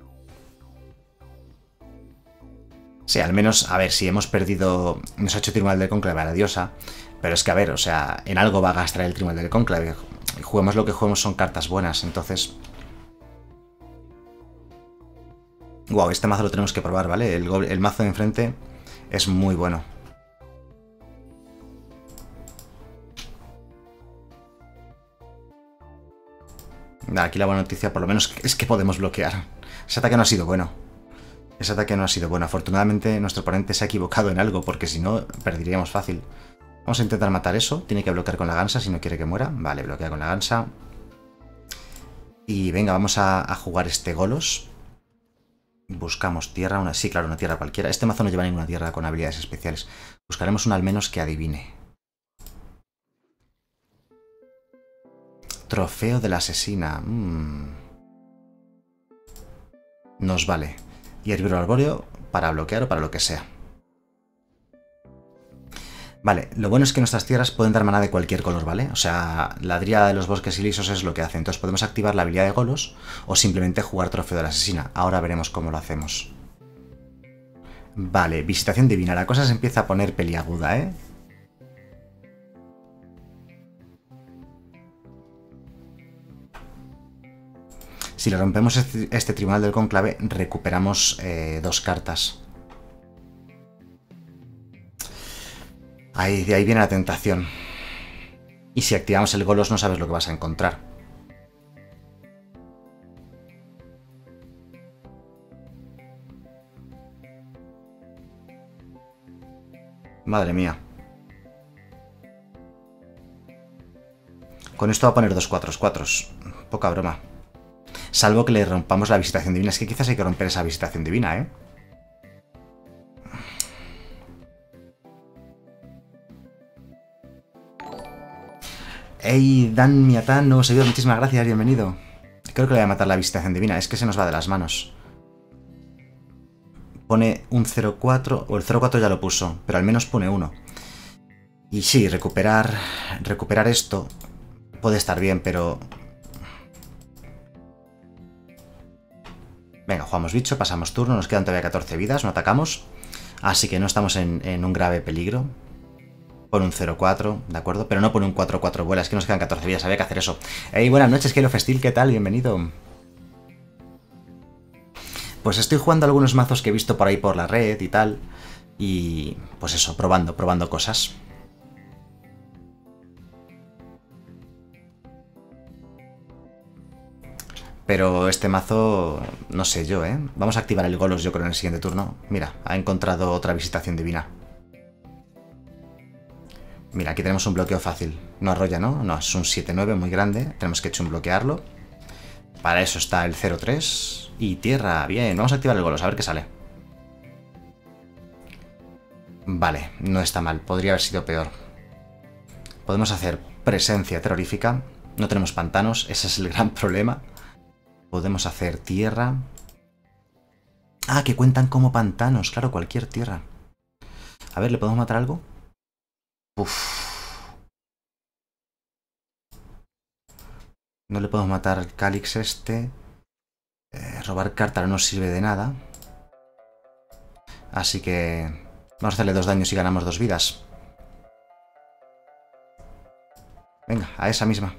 Sí, al menos, a ver, si hemos perdido... Nos ha hecho Tribunal del Cónclave a la diosa. Pero es que, a ver, o sea, en algo va a gastar el Tribunal del Cónclave. Juguemos lo que juguemos, son cartas buenas, entonces... Wow, este mazo lo tenemos que probar, ¿vale? El, el mazo de enfrente es muy bueno. Aquí la buena noticia, por lo menos, es que podemos bloquear. Ese ataque no ha sido bueno. Ese ataque no ha sido bueno. Afortunadamente, nuestro oponente se ha equivocado en algo, porque si no, perderíamos fácil. Vamos a intentar matar eso. Tiene que bloquear con la gansa si no quiere que muera. Vale, bloquea con la gansa. Y venga, vamos a, a jugar este Golos. Buscamos tierra, una... Sí, claro, una tierra cualquiera. Este mazo no lleva ninguna tierra con habilidades especiales. Buscaremos una al menos que adivine. Trofeo de la asesina. Mm. Nos vale. Y herbívoro arbóreo para bloquear o para lo que sea. Vale, lo bueno es que nuestras tierras pueden dar maná de cualquier color, ¿vale? O sea, la Dríada de los Bosques Elíseos es lo que hace. Entonces podemos activar la habilidad de Golos o simplemente jugar Trofeo de la Asesina. Ahora veremos cómo lo hacemos. Vale, Visitación Divina. La cosa se empieza a poner peliaguda, ¿eh? Si le rompemos este, este Tribunal del Cónclave, recuperamos eh, dos cartas. Ahí, de ahí viene la tentación. Y si activamos el Golos no sabes lo que vas a encontrar. Madre mía. Con esto va a poner dos cuatro cuatro. Poca broma. Salvo que le rompamos la Visitación Divina. Es que quizás hay que romper esa Visitación Divina, ¿eh? Ey, Dan Miatán, nuevo seguidor, muchísimas gracias, bienvenido. Creo que le voy a matar la Visitación Divina, es que se nos va de las manos. Pone un cero cuatro, o el cero cuatro ya lo puso, pero al menos pone uno. Y sí, recuperar, recuperar esto puede estar bien, pero... Venga, jugamos bicho, pasamos turno, nos quedan todavía catorce vidas, no atacamos. Así que no estamos en, en un grave peligro. Pone un cero cuatro, ¿de acuerdo? Pero no pone un cuatro cuatro vuela, es que nos quedan catorce vidas, había que hacer eso. Hey, buenas noches, Kelo Festil, ¿qué tal? Bienvenido. Pues estoy jugando algunos mazos que he visto por ahí por la red y tal. Y pues eso, probando, probando cosas. Pero este mazo, no sé yo, ¿eh? Vamos a activar el Golos yo creo en el siguiente turno. Mira, ha encontrado otra Visitación Divina. Mira, aquí tenemos un bloqueo fácil. No arrolla, ¿no? No, es un siete nueve muy grande. Tenemos que hecho un bloquearlo. Para eso está el cero tres. Y tierra, bien. Vamos a activar el Golos, a ver qué sale. Vale, no está mal. Podría haber sido peor. Podemos hacer presencia terrorífica. No tenemos pantanos, ese es el gran problema. Podemos hacer tierra. Ah, que cuentan como pantanos. Claro, cualquier tierra. A ver, ¿le podemos matar algo? Uf. No le podemos matar al Calix este. Eh, robar carta no nos sirve de nada. Así que... vamos a hacerle dos daños y ganamos dos vidas. Venga, a esa misma.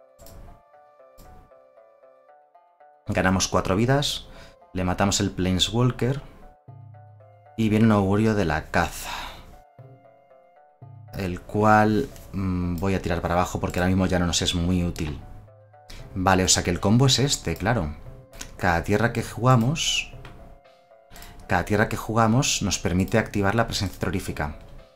Ganamos cuatro vidas. Le matamos el Planeswalker. Y viene un augurio de la caza. El cual mmm, voy a tirar para abajo porque ahora mismo ya no nos es muy útil. Vale, o sea que el combo es este, claro. Cada tierra que jugamos... Cada tierra que jugamos nos permite activar la presencia terrorífica.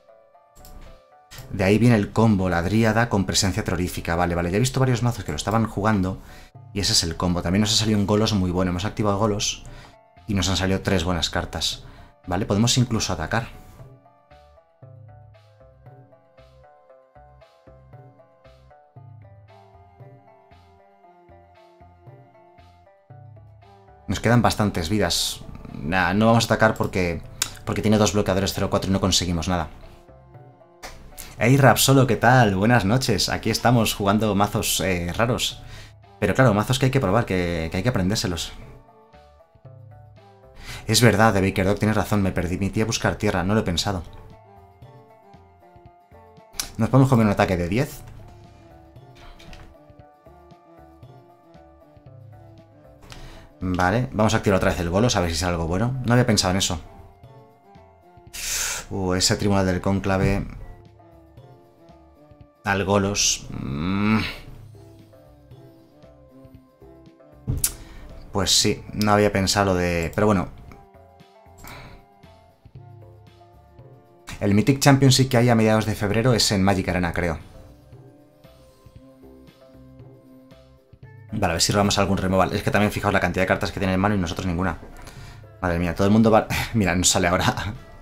De ahí viene el combo, la dríada con presencia terrorífica. Vale, vale, ya he visto varios mazos que lo estaban jugando y ese es el combo. También nos ha salido un Golos muy bueno. Hemos activado Golos y nos han salido tres buenas cartas. Vale, podemos incluso atacar. Nos quedan bastantes vidas. Nah, no vamos a atacar porque, porque tiene dos bloqueadores cero cuatro y no conseguimos nada. Hey Rapsolo, ¿qué tal? Buenas noches. Aquí estamos jugando mazos eh, raros. Pero claro, mazos que hay que probar, que, que hay que aprendérselos. Es verdad, de Baker Dog, tienes razón, me permitía buscar tierra, no lo he pensado. ¿Nos podemos comer un ataque de diez? Vale, vamos a activar otra vez el Golos, a ver si sale algo bueno. No había pensado en eso. Uh, ese Tribunal del Cónclave... Al Golos... Mm. Pues sí, no había pensado lo de... Pero bueno. El Mythic Championship que hay a mediados de febrero es en Magic Arena, creo. Vale, a ver si robamos algún removal. Es que también fijaos la cantidad de cartas que tiene en mano y nosotros ninguna. Madre mía, todo el mundo va... Mira, nos sale ahora...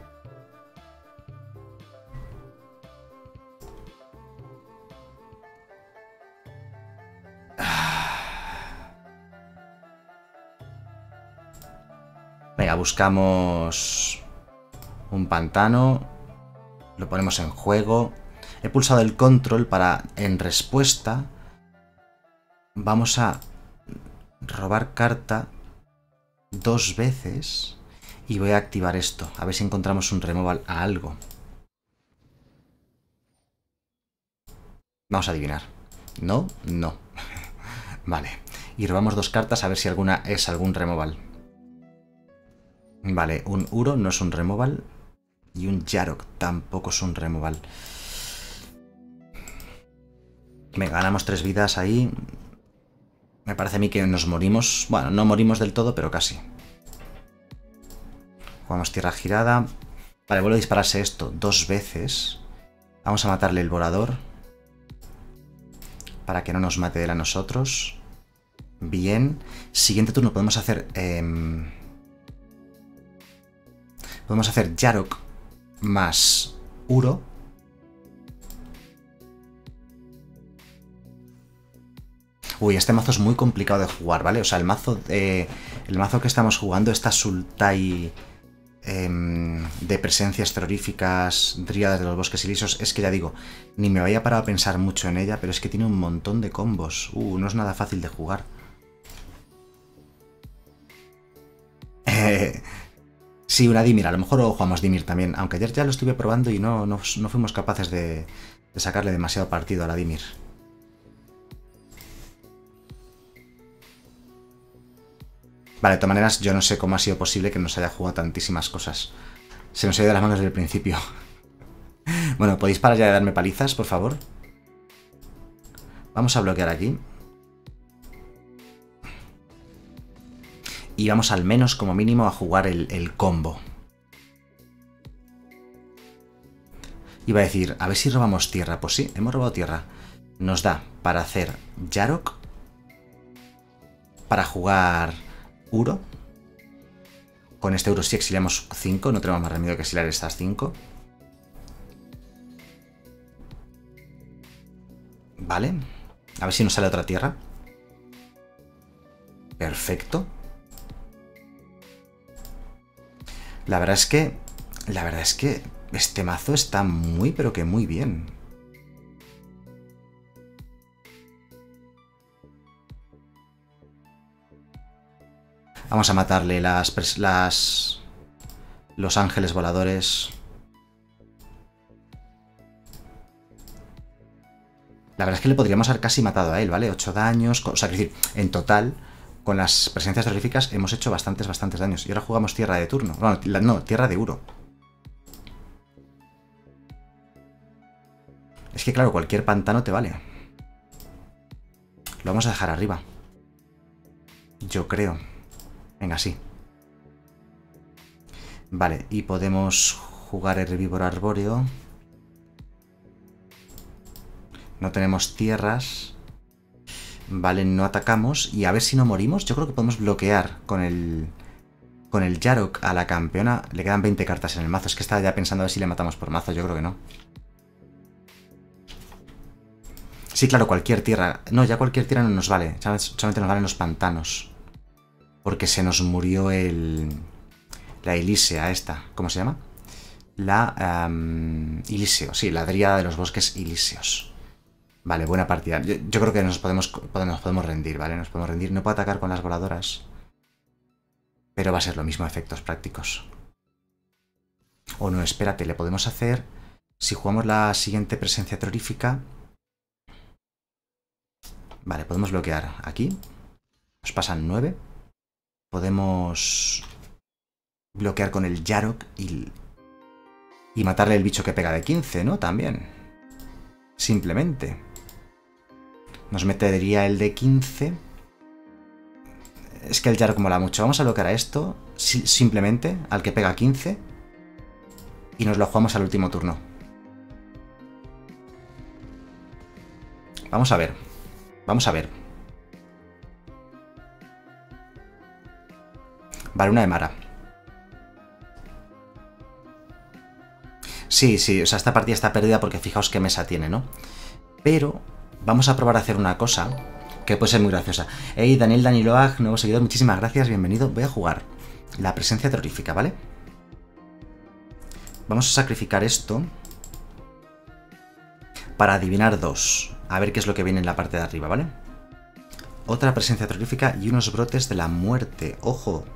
Venga, buscamos un pantano, lo ponemos en juego. He pulsado el control para, en respuesta, vamos a robar carta dos veces y voy a activar esto, a ver si encontramos un removal a algo. Vamos a adivinar. ¿No? No. Vale. Y robamos dos cartas a ver si alguna es algún removal. Vale, un Uro no es un removal. Y un Yarok tampoco es un removal. Venga, ganamos tres vidas ahí. Me parece a mí que nos morimos. Bueno, no morimos del todo, pero casi. Jugamos tierra girada. Vale, vuelvo a dispararse esto dos veces. Vamos a matarle el volador. Para que no nos mate él a nosotros. Bien. Siguiente turno podemos hacer... Eh, podemos hacer Yarok más Uro. Uy, este mazo es muy complicado de jugar, ¿vale? O sea, el mazo, eh, el mazo que estamos jugando, esta Sultai eh, de presencias terroríficas, dríadas de los bosques y lisos, es que ya digo, ni me había parado a pensar mucho en ella, pero es que tiene un montón de combos. Uh, no es nada fácil de jugar. Eh, sí, una Dimir, a lo mejor jugamos Dimir también, aunque ayer ya lo estuve probando y no, no, no fuimos capaces de, de sacarle demasiado partido a la Dimir. Vale, de todas maneras, yo no sé cómo ha sido posible que nos haya jugado tantísimas cosas. Se nos ha ido de las manos desde el principio. Bueno, ¿podéis parar ya de darme palizas, por favor? Vamos a bloquear aquí. Y vamos al menos, como mínimo, a jugar el, el combo. Iba a decir, a ver si robamos tierra. Pues sí, hemos robado tierra. Nos da para hacer Yarok. Para jugar... Uro. Con este Uro sí exiliamos cinco, no tenemos más remedio que exiliar estas cinco. Vale. A ver si nos sale otra tierra. Perfecto. La verdad es que... La verdad es que este mazo está muy, pero que muy bien. Vamos a matarle las, las... los ángeles voladores. La verdad es que le podríamos haber casi matado a él, ¿vale? ocho daños... O sea, es decir, en total, con las presencias terroríficas hemos hecho bastantes, bastantes daños. Y ahora jugamos tierra de turno. Bueno, no, tierra de Uro. Es que claro, cualquier pantano te vale. Lo vamos a dejar arriba. Yo creo. Venga, sí. Vale, y podemos jugar herbívoro arbóreo. No tenemos tierras. Vale, no atacamos. Y a ver si no morimos. Yo creo que podemos bloquear con el... Con el Yarok a la campeona. Le quedan veinte cartas en el mazo. Es que estaba ya pensando a ver si le matamos por mazo. Yo creo que no. Sí, claro, cualquier tierra. No, ya cualquier tierra no nos vale. Solamente nos valen los pantanos. Porque se nos murió el... La Ilísea esta. ¿Cómo se llama? La... Um, Iliseo. Sí, la dríada de los bosques ilíseos. Vale, buena partida. Yo, yo creo que nos podemos, nos podemos rendir, ¿vale? Nos podemos rendir. No puedo atacar con las voladoras. Pero va a ser lo mismo, efectos prácticos. O no, espérate, le podemos hacer... Si jugamos la siguiente presencia terrorífica... Vale, podemos bloquear aquí. Nos pasan nueve. Podemos bloquear con el Yarok y... Y matarle el bicho que pega de quince, ¿no? También. Simplemente. Nos metería el de quince. Es que el Yarok mola mucho. Vamos a bloquear a esto. Simplemente, al que pega quince. Y nos lo jugamos al último turno. Vamos a ver. Vamos a ver. Vale, una de Mara. Sí, sí, o sea, esta partida está perdida porque fijaos qué mesa tiene, ¿no? Pero vamos a probar a hacer una cosa que puede ser muy graciosa. Hey, Daniel Daniloag, nuevo seguidor, muchísimas gracias, bienvenido. Voy a jugar la presencia terrorífica, ¿vale? Vamos a sacrificar esto para adivinar dos. A ver qué es lo que viene en la parte de arriba, ¿vale? Otra presencia terrorífica y unos brotes de la muerte. ¡Ojo!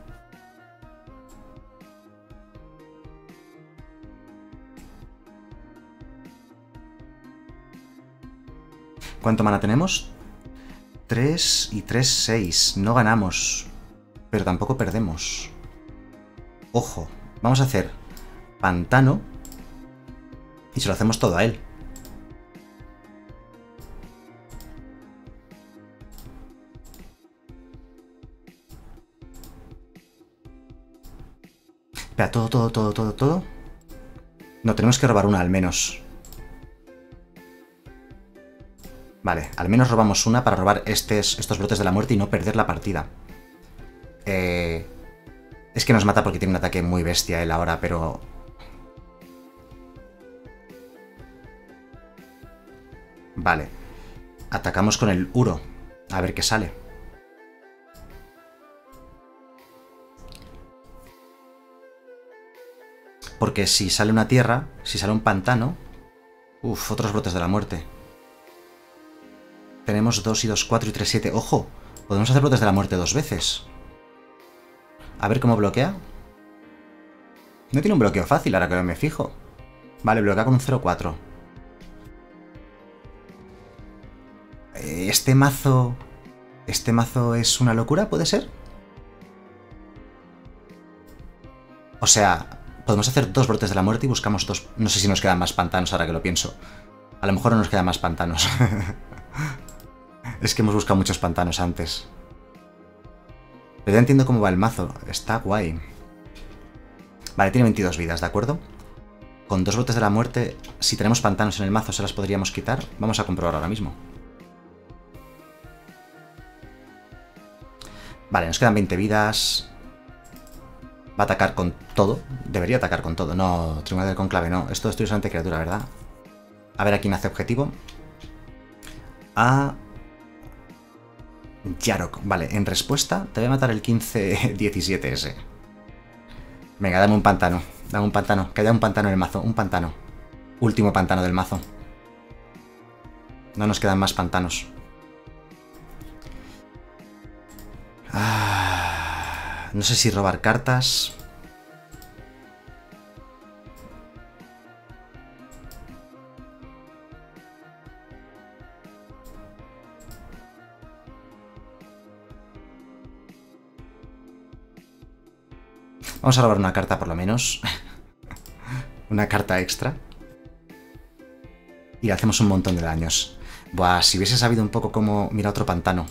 ¿Cuánto mana tenemos? tres y tres, seis. No ganamos. Pero tampoco perdemos. Ojo. Vamos a hacer pantano. Y se lo hacemos todo a él. Espera, todo, todo, todo, todo, todo. No, tenemos que robar una al menos. Vale, al menos robamos una para robar estes, estos brotes de la muerte y no perder la partida. Eh, es que nos mata porque tiene un ataque muy bestia él ahora, pero... Vale. Atacamos con el Uro. A ver qué sale. Porque si sale una tierra, si sale un pantano... Uf, otros brotes de la muerte. Tenemos dos y dos, cuatro y tres, siete. ¡Ojo! Podemos hacer brotes de la muerte dos veces. A ver cómo bloquea. No tiene un bloqueo fácil, ahora que me fijo. Vale, bloquea con un cero cuatro. Este mazo... ¿Este mazo es una locura? ¿Puede ser? O sea, podemos hacer dos brotes de la muerte y buscamos dos... No sé si nos quedan más pantanos ahora que lo pienso. A lo mejor no nos quedan más pantanos. Es que hemos buscado muchos pantanos antes. Pero ya entiendo cómo va el mazo. Está guay. Vale, tiene veintidós vidas, ¿de acuerdo? Con dos brotes de la muerte, si tenemos pantanos en el mazo, se las podríamos quitar. Vamos a comprobar ahora mismo. Vale, nos quedan veinte vidas. Va a atacar con todo. Debería atacar con todo. No, Tribunal del Conclave, no. Esto es solamente criatura, ¿verdad? A ver a quién hace objetivo. A... Yarok. Vale, en respuesta te voy a matar el quince diecisiete ese. Venga, dame un pantano. Dame un pantano. Que haya un pantano en el mazo. Un pantano. Último pantano del mazo. No nos quedan más pantanos. Ah, no sé si robar cartas. Vamos a robar una carta por lo menos. Una carta extra. Y le hacemos un montón de daños. Buah, si hubiese sabido un poco cómo... Mira, otro pantano.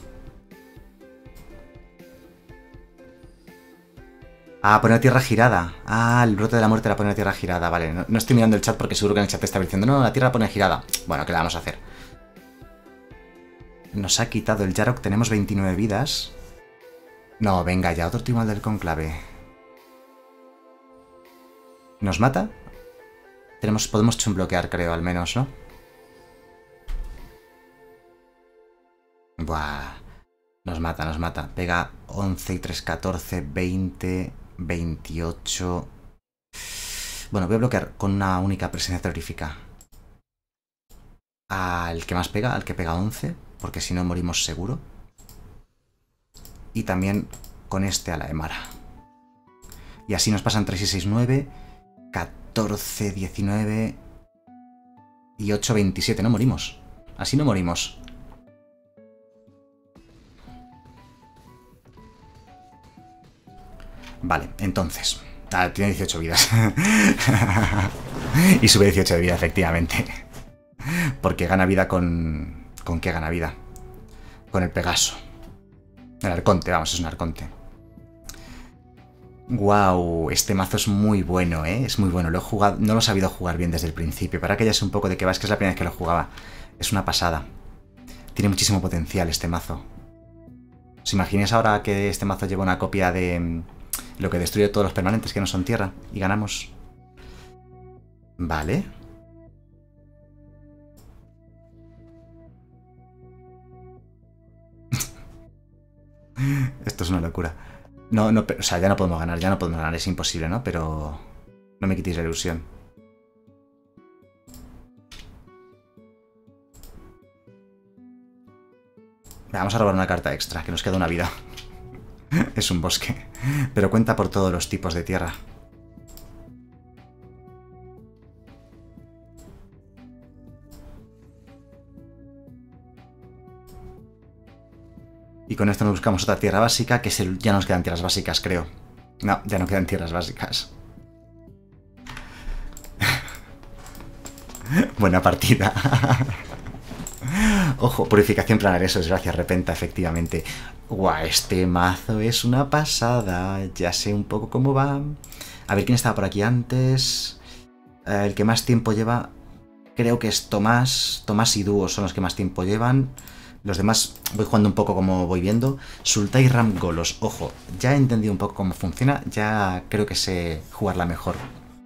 Ah, poner tierra girada. Ah, el brote de la muerte la pone a tierra girada. Vale, no, no estoy mirando el chat porque seguro que en el chat te está diciendo no, la tierra la pone girada. Bueno, ¿qué le vamos a hacer? Nos ha quitado el Yarok, tenemos veintinueve vidas. No, venga ya, otro tribunal del conclave. ¿Nos mata? Tenemos, podemos chunbloquear, creo, al menos, ¿no? Buah. Nos mata, nos mata. Pega once y tres, catorce, veinte, veintiocho... Bueno, voy a bloquear con una única presencia terrorífica. Al que más pega, al que pega once, porque si no morimos seguro. Y también con este a la Emara. Y así nos pasan tres y seis, nueve, catorce, diecinueve y ocho, veintisiete. No morimos. Así no morimos. Vale, entonces... Ah, tiene dieciocho vidas. Y sube dieciocho de vida, efectivamente. Porque gana vida con... ¿Con qué gana vida? Con el Pegaso. El Arconte, vamos, es un Arconte. Wow, este mazo es muy bueno, ¿eh? Es muy bueno. Lo he jugado, no lo he sabido jugar bien desde el principio. Para que ya sé un poco de qué va, es que es la primera vez que lo jugaba. Es una pasada. Tiene muchísimo potencial este mazo. ¿Os imagináis ahora que este mazo lleva una copia de lo que destruye todos los permanentes que no son tierra? Y ganamos. Vale. Esto es una locura. No, no, o sea, ya no podemos ganar, ya no podemos ganar, es imposible, ¿no? Pero no me quitéis la ilusión. Vamos a robar una carta extra, que nos queda una vida. Es un bosque, pero cuenta por todos los tipos de tierra. Y con esto nos buscamos otra tierra básica, que es el... ya nos quedan tierras básicas, creo. No, ya no quedan tierras básicas. Buena partida. Ojo, purificación planar, eso es, gracias, repenta, efectivamente. Guau, este mazo es una pasada. Ya sé un poco cómo va. A ver, ¿quién estaba por aquí antes? Eh, el que más tiempo lleva... Creo que es Tomás. Tomás y Dúo son los que más tiempo llevan. Los demás voy jugando un poco como voy viendo. Sultai Ram Golos. Ojo, ya he entendido un poco cómo funciona. Ya creo que sé jugarla mejor.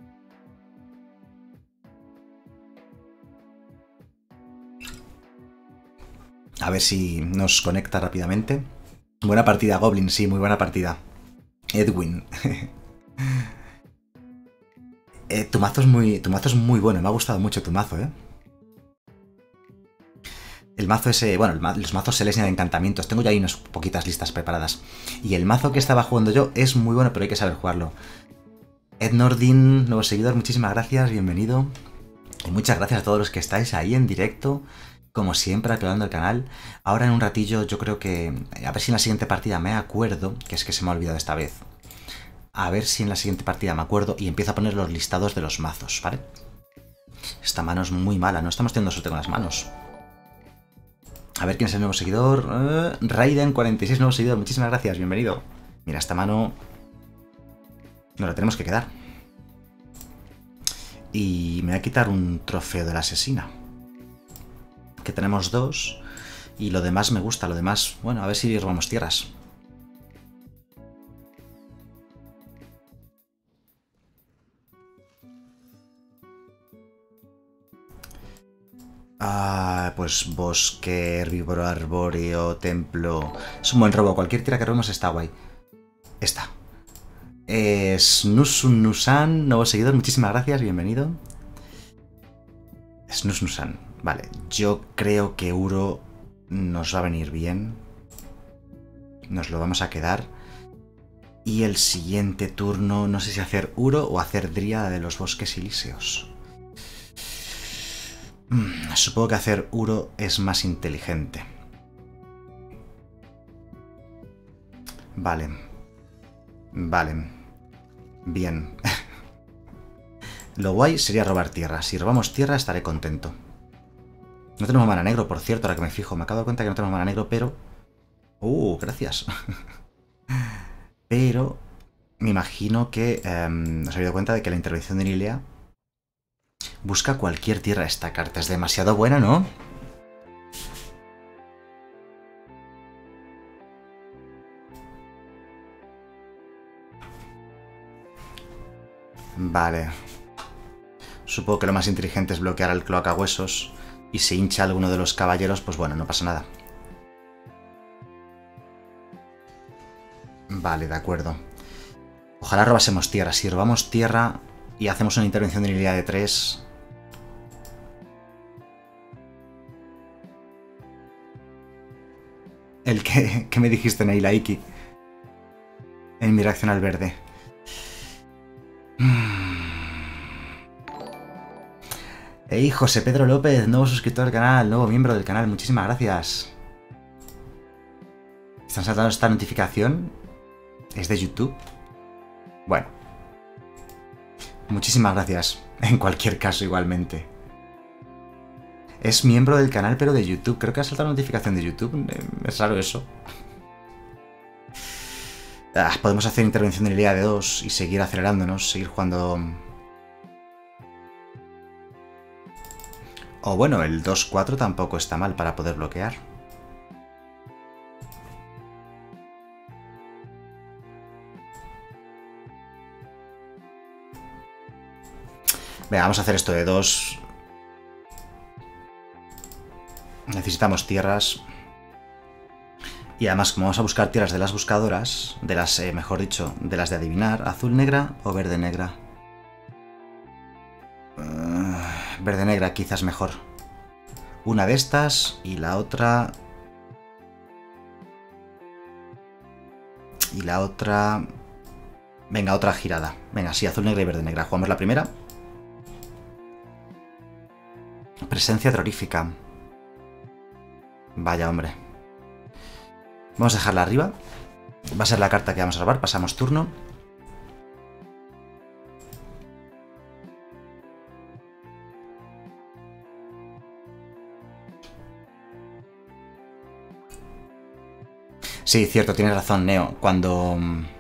A ver si nos conecta rápidamente. Buena partida, Goblin. Sí, muy buena partida. Edwin. eh, tu, mazo es muy, tu mazo es muy bueno. Me ha gustado mucho tu mazo, ¿eh? El mazo ese, bueno, el ma los mazos Selesnya de encantamientos. Tengo ya ahí unas poquitas listas preparadas. Y el mazo que estaba jugando yo es muy bueno, pero hay que saber jugarlo. Ed Nordin, nuevo seguidor, muchísimas gracias, bienvenido. Y muchas gracias a todos los que estáis ahí en directo, como siempre, aclarando el canal. Ahora en un ratillo yo creo que... A ver si en la siguiente partida me acuerdo, que es que se me ha olvidado esta vez. A ver si en la siguiente partida me acuerdo y empiezo a poner los listados de los mazos, ¿vale? Esta mano es muy mala, no estamos teniendo suerte con las manos. A ver quién es el nuevo seguidor. Uh, Raiden cuarenta y seis, nuevo seguidor. Muchísimas gracias, bienvenido. Mira, esta mano... Nos la tenemos que quedar. Y me voy a quitar un trofeo de la asesina. Que tenemos dos. Y lo demás me gusta, lo demás... Bueno, a ver si robamos tierras. Ah, pues bosque, herbívoro, arbóreo, templo... Es un buen robo, cualquier tierra que robemos está guay. Esta. Eh, Snusnusan, nuevo seguidor, muchísimas gracias, bienvenido. Snusnusan, vale. Yo creo que Uro nos va a venir bien. Nos lo vamos a quedar. Y el siguiente turno, no sé si hacer Uro o hacer Dríada de los Bosques Elíseos. Mm, supongo que hacer Uro es más inteligente. Vale. Vale. Bien. Lo guay sería robar tierra. Si robamos tierra estaré contento. No tenemos mana negro, por cierto, ahora que me fijo. Me acabo de dar cuenta que no tenemos mana negro, pero... Uh, gracias. Pero... Me imagino que... Eh, os habéis dado cuenta de que la intervención de Nilea... Busca cualquier tierra. Esta carta es demasiado buena, ¿no? Vale. Supongo que lo más inteligente es bloquear al cloacahuesos. Y si hincha alguno de los caballeros, pues bueno, no pasa nada. Vale, de acuerdo. Ojalá robásemos tierra. Si robamos tierra y hacemos una intervención de Nilea de tres... El que, que me dijiste, Neila Iki. En mi reacción al verde. Hey, José Pedro López, nuevo suscriptor del canal, nuevo miembro del canal, muchísimas gracias. ¿Están saltando esta notificación? ¿Es de YouTube? Bueno. Muchísimas gracias, en cualquier caso igualmente. Es miembro del canal pero de YouTube, creo que ha saltado notificación de YouTube, es raro eso. Ah, podemos hacer intervención de Nilea de dos y seguir acelerándonos, seguir jugando... O bueno, el dos cuatro tampoco está mal para poder bloquear. Venga, vamos a hacer esto de dos. Necesitamos tierras. Y además, como vamos a buscar tierras de las buscadoras, de las, eh, mejor dicho, de las de adivinar, azul negra o verde negra. Uh, verde negra quizás mejor. Una de estas y la otra... Y la otra... Venga, otra girada. Venga, sí, azul negra y verde negra. Jugamos la primera. Presencia terrorífica. Vaya, hombre. Vamos a dejarla arriba. Va a ser la carta que vamos a robar. Pasamos turno. Sí, cierto, tienes razón, Neo. Cuando...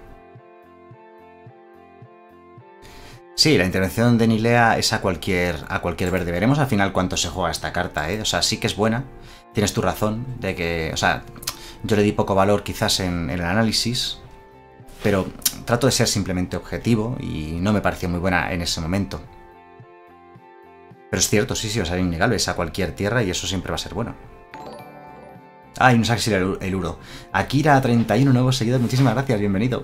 Sí, la intervención de Nilea es a cualquier, a cualquier verde. Veremos al final cuánto se juega esta carta, ¿eh? O sea, sí que es buena. Tienes tu razón de que... O sea, yo le di poco valor quizás en, en el análisis, pero trato de ser simplemente objetivo y no me pareció muy buena en ese momento. Pero es cierto, sí, sí, o sea, innegable, es a cualquier tierra y eso siempre va a ser bueno. Ay, no sabes si el, el Uro. Akira treinta y uno, nuevos seguidores, muchísimas gracias, bienvenido.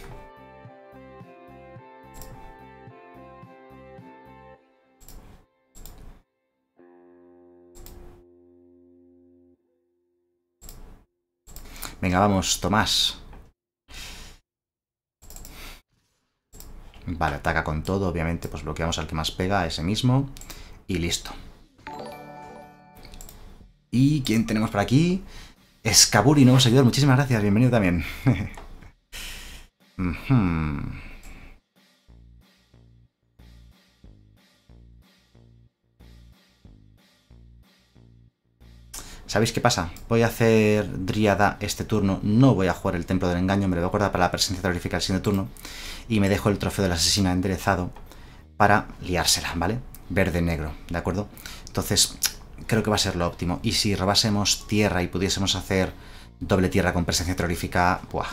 Venga, vamos, Tomás. Vale, ataca con todo, obviamente, pues bloqueamos al que más pega, a ese mismo. Y listo. ¿Y quién tenemos por aquí? Escaburi, nuevo seguidor, muchísimas gracias, bienvenido también. uh-huh. ¿Sabéis qué pasa? Voy a hacer Dríada este turno, no voy a jugar el Templo del Engaño, me lo voy a guardar para la presencia terrorífica el siguiente turno y me dejo el trofeo de la asesina enderezado para liársela, ¿vale? Verde-negro, ¿de acuerdo? Entonces, creo que va a ser lo óptimo. Y si robásemos tierra y pudiésemos hacer doble tierra con presencia terrorífica, ¡buah!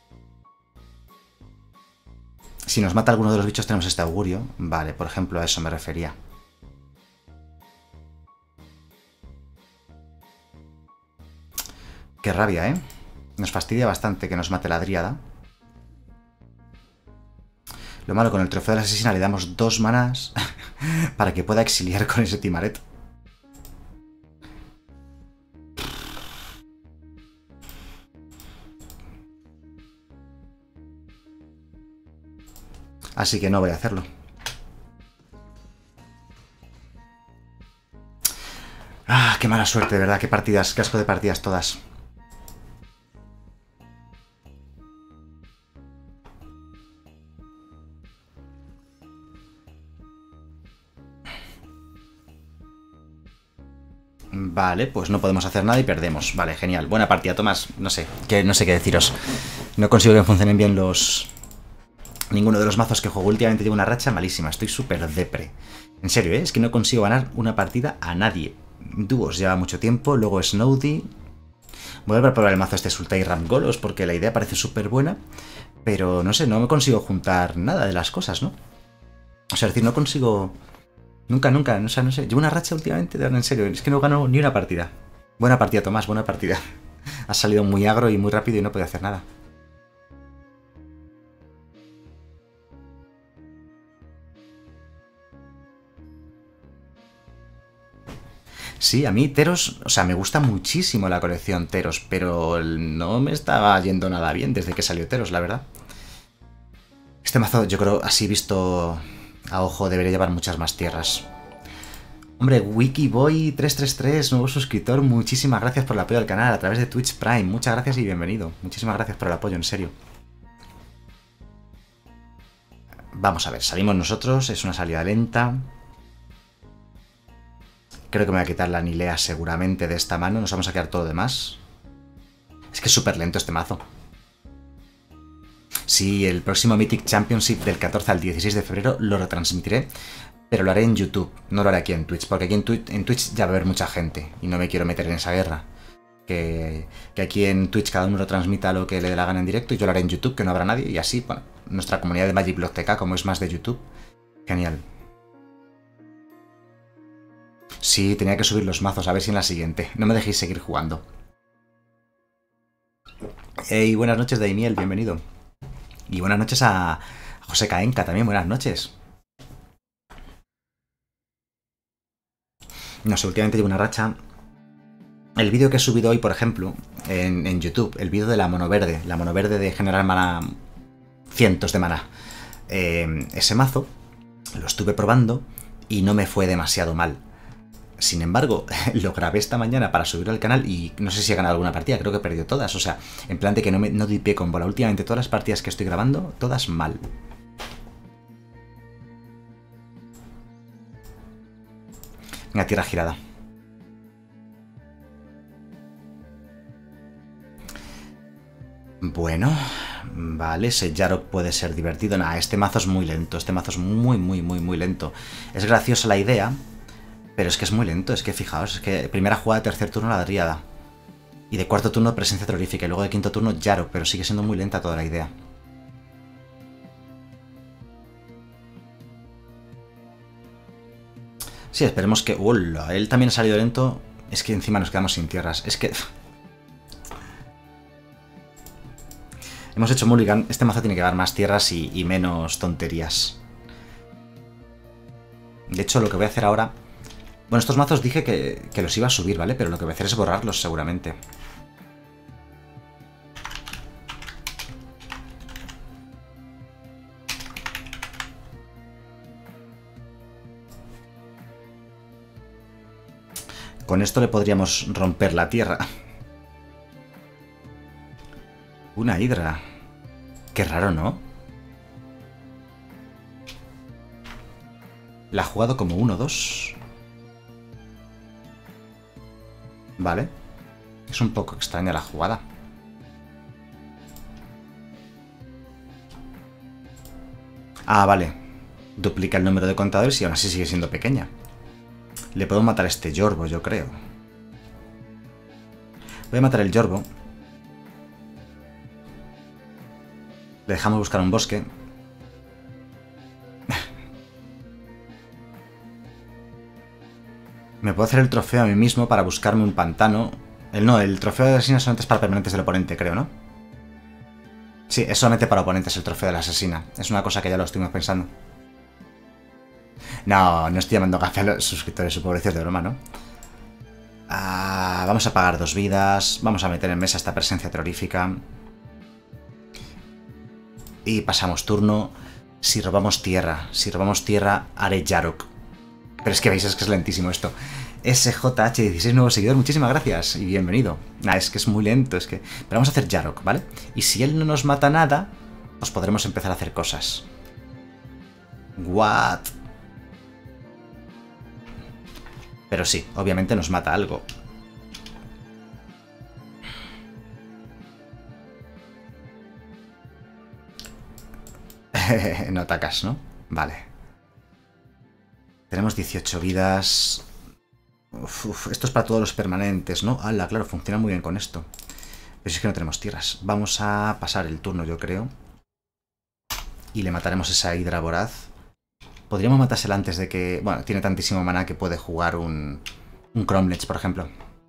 Si nos mata alguno de los bichos tenemos este augurio, vale, por ejemplo a eso me refería. Qué rabia, ¿eh? Nos fastidia bastante que nos mate la dríada. Lo malo, con el trofeo de la asesina le damos dos manás para que pueda exiliar con ese Timaret. Así que no voy a hacerlo. Ah, qué mala suerte, de verdad. Qué partidas, qué asco de partidas todas. Vale, pues no podemos hacer nada y perdemos. Vale, genial. Buena partida, Tomás. No sé, que no sé qué deciros. No consigo que funcionen bien los... Ninguno de los mazos que juego últimamente lleva una racha malísima. Estoy súper depre. En serio, ¿eh? Es que no consigo ganar una partida a nadie. Dúos lleva mucho tiempo, luego Snowdy. Voy a probar el mazo este Sultai Ramgolos porque la idea parece súper buena. Pero no sé, no me consigo juntar nada de las cosas, ¿no? O sea, es decir, no consigo... Nunca, nunca, o sea, no sé. Llevo una racha últimamente, de en serio. Es que no gano ni una partida. Buena partida, Tomás, buena partida. Has salido muy agro y muy rápido y no podía hacer nada. Sí, a mí Teros, o sea, me gusta muchísimo la colección Teros, pero no me estaba yendo nada bien desde que salió Teros, la verdad. Este mazo, yo creo, así visto a ojo, debería llevar muchas más tierras. Hombre, Wikiboy tres tres tres, nuevo suscriptor, muchísimas gracias por el apoyo al canal a través de Twitch Prime. Muchas gracias y bienvenido. Muchísimas gracias por el apoyo, en serio. Vamos a ver, salimos nosotros, es una salida lenta. Creo que me voy a quitar la Nilea seguramente de esta mano, nos vamos a quedar todo lo demás. Es que es súper lento este mazo. Sí, el próximo Mythic Championship del catorce al dieciséis de febrero lo retransmitiré, pero lo haré en YouTube, no lo haré aquí en Twitch, porque aquí en, Twitch, en Twitch ya va a haber mucha gente y no me quiero meter en esa guerra. Que, que aquí en Twitch cada uno lo transmita lo que le dé la gana en directo y yo lo haré en YouTube, que no habrá nadie, y así, bueno, nuestra comunidad de Magic Block T K, como es más de YouTube, genial. Sí, tenía que subir los mazos, a ver si en la siguiente. No me dejéis seguir jugando. Hey, buenas noches, Daimiel, bienvenido. Y buenas noches a José Caenca también, buenas noches. No sé, últimamente llevo una racha. El vídeo que he subido hoy, por ejemplo, en, en YouTube, el vídeo de la mono verde, la mono verde de generar mana, cientos de mana. Eh, ese mazo lo estuve probando y no me fue demasiado mal. Sin embargo, lo grabé esta mañana para subirlo al canal y no sé si he ganado alguna partida, creo que he perdido todas. O sea, en plan de que no, me, no doy pie con bola. Últimamente todas las partidas que estoy grabando, todas mal. Venga, tierra girada. Bueno, vale, ese Yarok puede ser divertido. Nah, este mazo es muy lento, este mazo es muy, muy, muy, muy lento. Es graciosa la idea, pero es que es muy lento, es que fijaos, es que primera jugada de tercer turno la Dríada. Y de cuarto turno presencia terrorífica, y luego de quinto turno Yarok, pero sigue siendo muy lenta toda la idea. Sí, esperemos que... ¡Hola! Él también ha salido lento. Es que encima nos quedamos sin tierras. Es que... Hemos hecho mulligan. Este mazo tiene que dar más tierras y, y menos tonterías. De hecho, lo que voy a hacer ahora... Bueno, estos mazos dije que, que los iba a subir, ¿vale? Pero lo que voy a hacer es borrarlos seguramente. Con esto le podríamos romper la tierra. Una hidra. Qué raro, ¿no? La ha jugado como uno dos. Vale. Es un poco extraña la jugada. Ah, vale. Duplica el número de contadores y aún así sigue siendo pequeña. Le puedo matar a este Yorbo, yo creo. Voy a matar el Yorbo. Le dejamos buscar un bosque. Me puedo hacer el trofeo a mí mismo para buscarme un pantano. El no, el trofeo de asesina solamente es para permanentes del oponente, creo, ¿no? Sí, es solamente para oponentes el trofeo de la asesina. Es una cosa que ya lo estuvimos pensando. No, no estoy llamando a café a los suscriptores, supongo que de broma, ¿no? Ah, vamos a pagar dos vidas. Vamos a meter en mesa esta presencia terrorífica. Y pasamos turno. Si robamos tierra, si robamos tierra, haré Yarok. Pero es que veis, es que es lentísimo esto. S J H dieciséis, nuevo seguidor, muchísimas gracias y bienvenido. Nah, es que es muy lento, es que... Pero vamos a hacer Yarok, ¿vale? Y si él no nos mata nada, pues podremos empezar a hacer cosas. What? Pero sí, obviamente nos mata algo. No atacas, ¿no? Vale. Tenemos dieciocho vidas. Uf, uf, esto es para todos los permanentes, ¿no? ¡Hala! Claro, funciona muy bien con esto. Pero es que no tenemos tierras. Vamos a pasar el turno, yo creo. Y le mataremos esa hidra voraz. Podríamos matársela antes de que... Bueno, tiene tantísimo maná que puede jugar un... Un Cromlech, por ejemplo.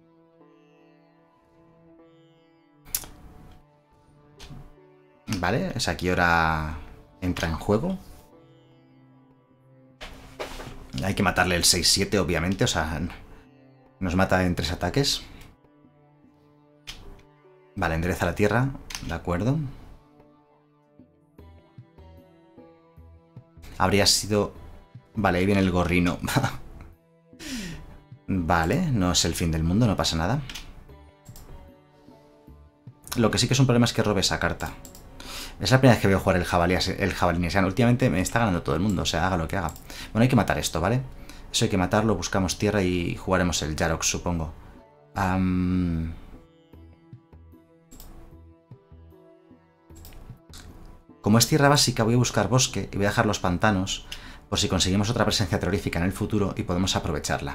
Vale, esa Kiora entra en juego. Hay que matarle el seis siete, obviamente. O sea, nos mata en tres ataques. Vale, endereza la tierra. De acuerdo. Habría sido... Vale, ahí viene el gorrino. Vale, no es el fin del mundo, no pasa nada. Lo que sí que es un problema es que robe esa carta. Es la primera vez que veo jugar el jabalí, el jabalinesiano. Últimamente me está ganando todo el mundo, o sea, haga lo que haga. Bueno, hay que matar esto, ¿vale? Eso hay que matarlo, buscamos tierra y jugaremos el Yarok, supongo. Um... Como es tierra básica, voy a buscar bosque y voy a dejar los pantanos por si conseguimos otra presencia terrorífica en el futuro y podemos aprovecharla.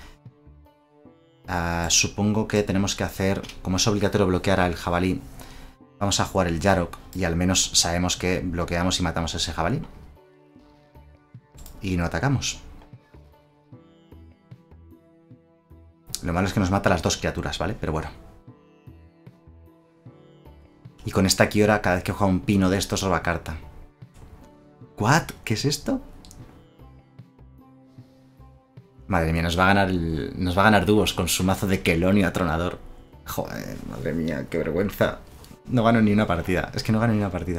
Uh, supongo que tenemos que hacer, como es obligatorio bloquear al jabalí, vamos a jugar el Yarok y al menos sabemos que bloqueamos y matamos a ese jabalí. Y no atacamos. Lo malo es que nos mata a las dos criaturas, ¿vale? Pero bueno. Y con esta Kiora, cada vez que juega un pino de estos, roba carta. ¿What? ¿Qué es esto? Madre mía, nos va a ganar el... nos va a ganar dúos con su mazo de Quelonio atronador. Joder, madre mía, qué vergüenza. No gano ni una partida. Es que no gano ni una partida.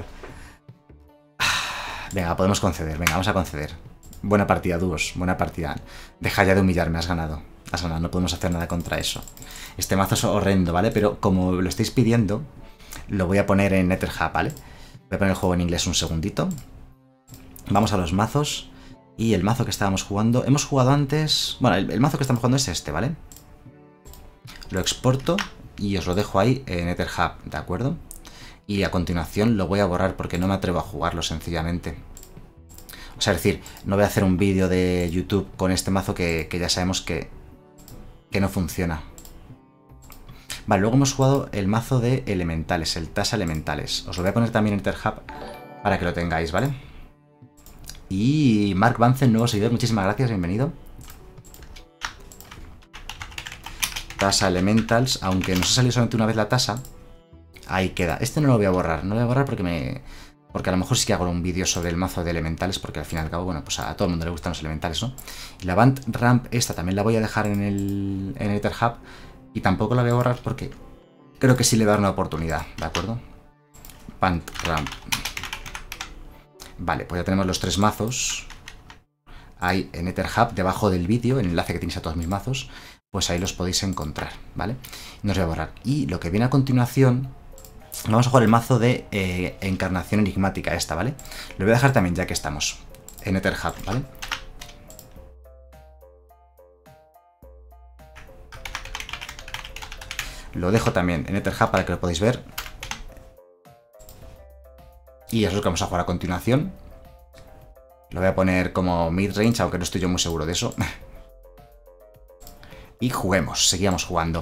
Venga, podemos conceder. Venga, vamos a conceder. Buena partida, dúos. Buena partida. Deja ya de humillarme, has ganado. Has ganado, no podemos hacer nada contra eso. Este mazo es horrendo, ¿vale? Pero como lo estáis pidiendo, lo voy a poner en NetherHub, ¿vale? Voy a poner el juego en inglés un segundito. Vamos a los mazos. Y el mazo que estábamos jugando... Hemos jugado antes... Bueno, el, el mazo que estamos jugando es este, ¿vale? Lo exporto y os lo dejo ahí en NetherHub, ¿de acuerdo? Y a continuación lo voy a borrar porque no me atrevo a jugarlo, sencillamente. O sea, es decir, no voy a hacer un vídeo de YouTube con este mazo que, que ya sabemos que, que no funciona. Vale, luego hemos jugado el mazo de elementales, el Tasa Elementales. Os lo voy a poner también en NetherHub para que lo tengáis, ¿vale? Y Mark Banzen, nuevo seguidor, muchísimas gracias, bienvenido. Tasa Elementals, aunque nos ha salido solamente una vez la tasa. Ahí queda. Este no lo voy a borrar, no lo voy a borrar porque me... Porque a lo mejor sí que hago un vídeo sobre el mazo de elementales, porque al fin y al cabo, bueno, pues a todo el mundo le gustan los elementales, ¿no? Y la Band Ramp, esta también la voy a dejar en el en NetherHub y tampoco la voy a borrar porque creo que sí le va a dar una oportunidad, ¿de acuerdo? Band Ramp. Vale, pues ya tenemos los tres mazos ahí en NetherHub, debajo del vídeo, el enlace que tenéis a todos mis mazos, pues ahí los podéis encontrar, ¿vale? No os voy a borrar. Y lo que viene a continuación, vamos a jugar el mazo de eh, Encarnación Enigmática esta, ¿vale? Lo voy a dejar también ya que estamos en NetherHub, ¿vale? Lo dejo también en NetherHub para que lo podáis ver. Y eso es lo que vamos a jugar a continuación. Lo voy a poner como mid-range, aunque no estoy yo muy seguro de eso. Y juguemos, seguimos jugando.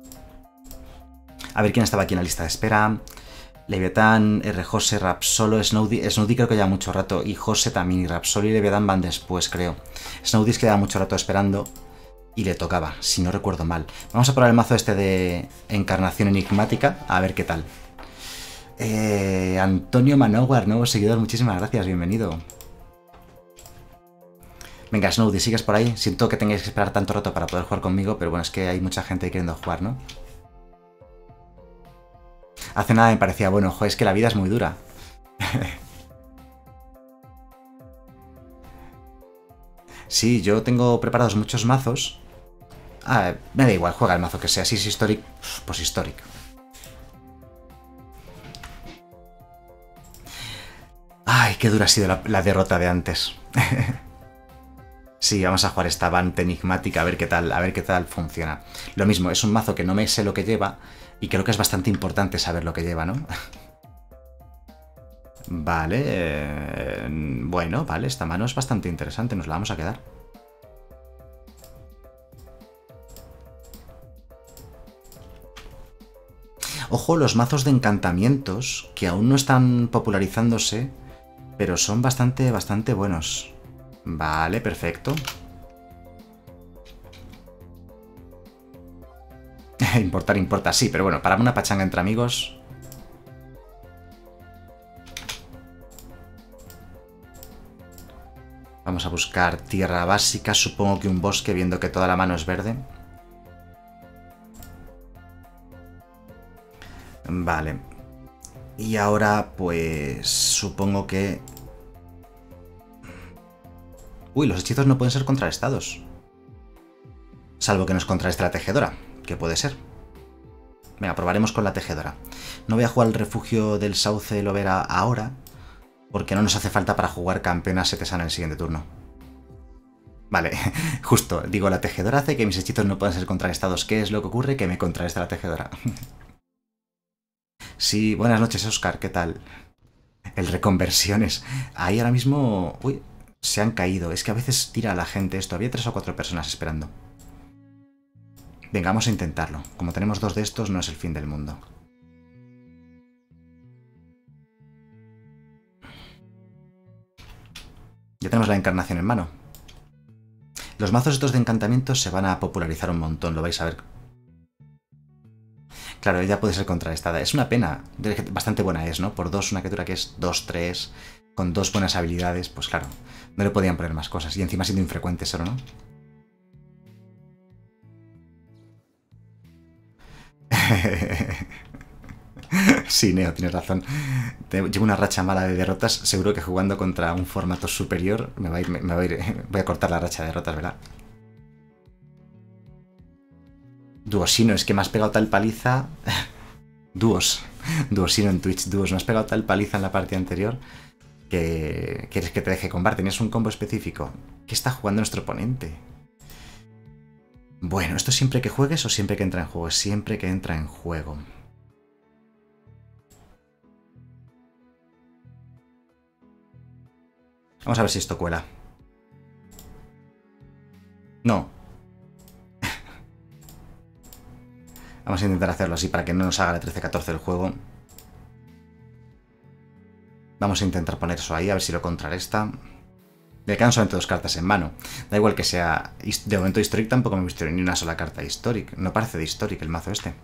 A ver quién estaba aquí en la lista de espera. Leviatán, R. Jose, Rapsolo, Snowdy. Snowdy creo que lleva mucho rato. Y Jose también. Y Rapsolo y Leviatán van después, creo. Snowdy es que lleva mucho rato esperando. Y le tocaba, si no recuerdo mal. Vamos a probar el mazo este de Encarnación Enigmática. A ver qué tal. Eh, Antonio Manowar, nuevo seguidor, muchísimas gracias, bienvenido. Venga, Snowdy, ¿sigues por ahí? Siento que tengáis que esperar tanto rato para poder jugar conmigo, pero bueno, es que hay mucha gente queriendo jugar, ¿no? Hace nada me parecía, bueno, ojo, es que la vida es muy dura. Sí, yo tengo preparados muchos mazos. Ah, me da igual, juega el mazo que sea. Si es Historic, pues Historic. Ay, qué dura ha sido la, la derrota de antes. Sí, vamos a jugar esta Vant enigmática a ver qué tal, a ver qué tal funciona. Lo mismo, es un mazo que no me sé lo que lleva y creo que es bastante importante saber lo que lleva, ¿no? Vale, eh, bueno, vale, esta mano es bastante interesante, nos la vamos a quedar. Ojo, los mazos de encantamientos, que aún no están popularizándose, pero son bastante, bastante buenos. Vale, perfecto. Importar, importa, sí, pero bueno, para una pachanga entre amigos... Vamos a buscar tierra básica, supongo que un bosque, viendo que toda la mano es verde. Vale. Y ahora, pues... supongo que... Uy, los hechizos no pueden ser contrarrestados. Salvo que nos contrarreste la tejedora, que puede ser. Venga, probaremos con la tejedora. No voy a jugar el refugio del sauce Lovera ahora, porque no nos hace falta para jugar campeona setesana en el siguiente turno. Vale, justo, digo, la tejedora hace que mis hechizos no puedan ser contrarrestados. ¿Qué es lo que ocurre? Que me contrarresta la tejedora. Sí, buenas noches, Oscar, ¿qué tal? El reconversiones. Ahí ahora mismo... Uy, se han caído. Es que a veces tira a la gente esto. Había tres o cuatro personas esperando. Venga, vamos a intentarlo. Como tenemos dos de estos, no es el fin del mundo. Ya tenemos la encarnación en mano. Los mazos estos de encantamientos se van a popularizar un montón, lo vais a ver. Claro, ella puede ser contrarrestada. Es una pena. Bastante buena es, ¿no? Por dos, una criatura que es dos tres, con dos buenas habilidades, pues claro, no le podían poner más cosas. Y encima siendo infrecuente solo, ¿no? Sí, Neo, tienes razón. Llevo una racha mala de derrotas. Seguro que jugando contra un formato superior me va a ir, me va a ir, voy a cortar la racha de derrotas, ¿verdad? Duosino, es que me has pegado tal paliza... Duos. Duosino en Twitch. Duos, me has pegado tal paliza en la partida anterior que... ¿Quieres que te deje combar? ¿Tenías un combo específico? ¿Qué está jugando nuestro oponente? Bueno, ¿esto siempre que juegues o siempre que entra en juego? Siempre que entra en juego. Vamos a ver si esto cuela. No. Vamos a intentar hacerlo así para que no nos haga la trece catorce del juego. Vamos a intentar poner eso ahí, a ver si lo contrarresta. Me quedan solamente dos cartas en mano. Da igual que sea... De momento Historic tampoco me he visto ni una sola carta de Historic. No parece de Historic el mazo este.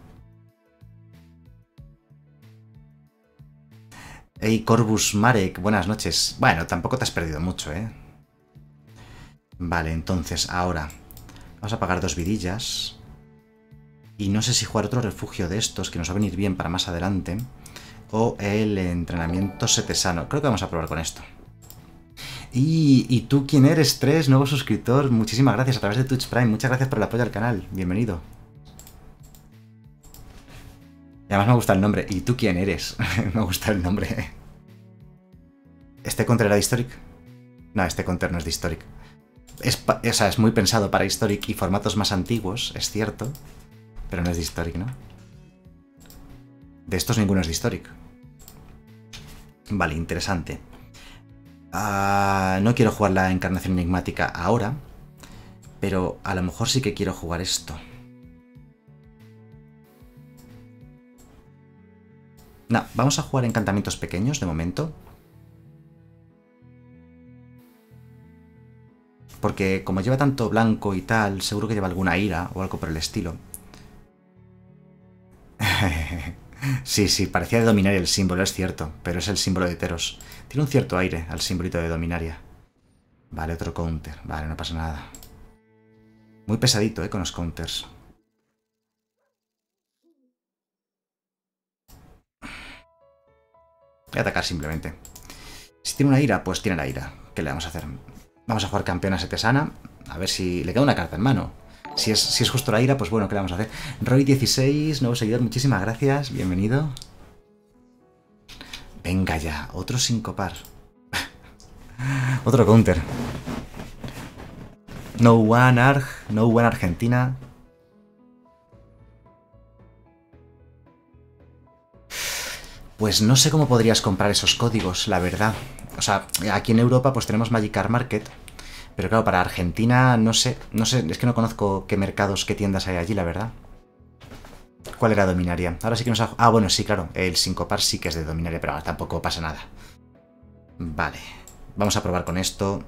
Hey, Corvus Marek, buenas noches. Bueno, tampoco te has perdido mucho, ¿eh? Vale, entonces, ahora... Vamos a pagar dos vidillas. Y no sé si jugar otro refugio de estos, que nos va a venir bien para más adelante. O el entrenamiento setesano. Creo que vamos a probar con esto. Y, ¿y tú quién eres? Tres, nuevo suscriptor. Muchísimas gracias a través de Twitch Prime. Muchas gracias por el apoyo al canal. Bienvenido. Y además me gusta el nombre. ¿Y tú quién eres? Me gusta el nombre. ¿Este counter era de Historic? No, este counter no es de Historic. Es, o sea, es muy pensado para Historic y formatos más antiguos, es cierto. Pero no es de Historic, ¿no? De estos ninguno es de Historic. Vale, interesante. Uh, no quiero jugar la encarnación enigmática ahora, pero a lo mejor sí que quiero jugar esto. No, vamos a jugar encantamientos pequeños de momento. Porque como lleva tanto blanco y tal, seguro que lleva alguna ira o algo por el estilo. Sí, sí, parecía de Dominaria el símbolo, es cierto, pero es el símbolo de Teros. Tiene un cierto aire al simbolito de Dominaria. Vale, otro counter. Vale, no pasa nada. Muy pesadito, eh, con los counters. Voy a atacar simplemente. Si tiene una ira, pues tiene la ira. ¿Qué le vamos a hacer? Vamos a jugar campeona setesana. A ver si le queda una carta en mano. Si es, si es justo la ira, pues bueno, ¿qué le vamos a hacer? Roy dieciséis, nuevo seguidor, muchísimas gracias. Bienvenido. Venga ya, otro sincopar. Otro counter. No one Arg, no one Argentina. Pues no sé cómo podrías comprar esos códigos, la verdad. O sea, aquí en Europa pues tenemos Magic Card Market, pero claro, para Argentina no sé, no sé, es que no conozco qué mercados, qué tiendas hay allí, la verdad. ¿Cuál era Dominaria? Ahora sí que nos ha... Ah, bueno, sí, claro, el Syncopar sí que es de Dominaria, pero ahora tampoco pasa nada. Vale, vamos a probar con esto.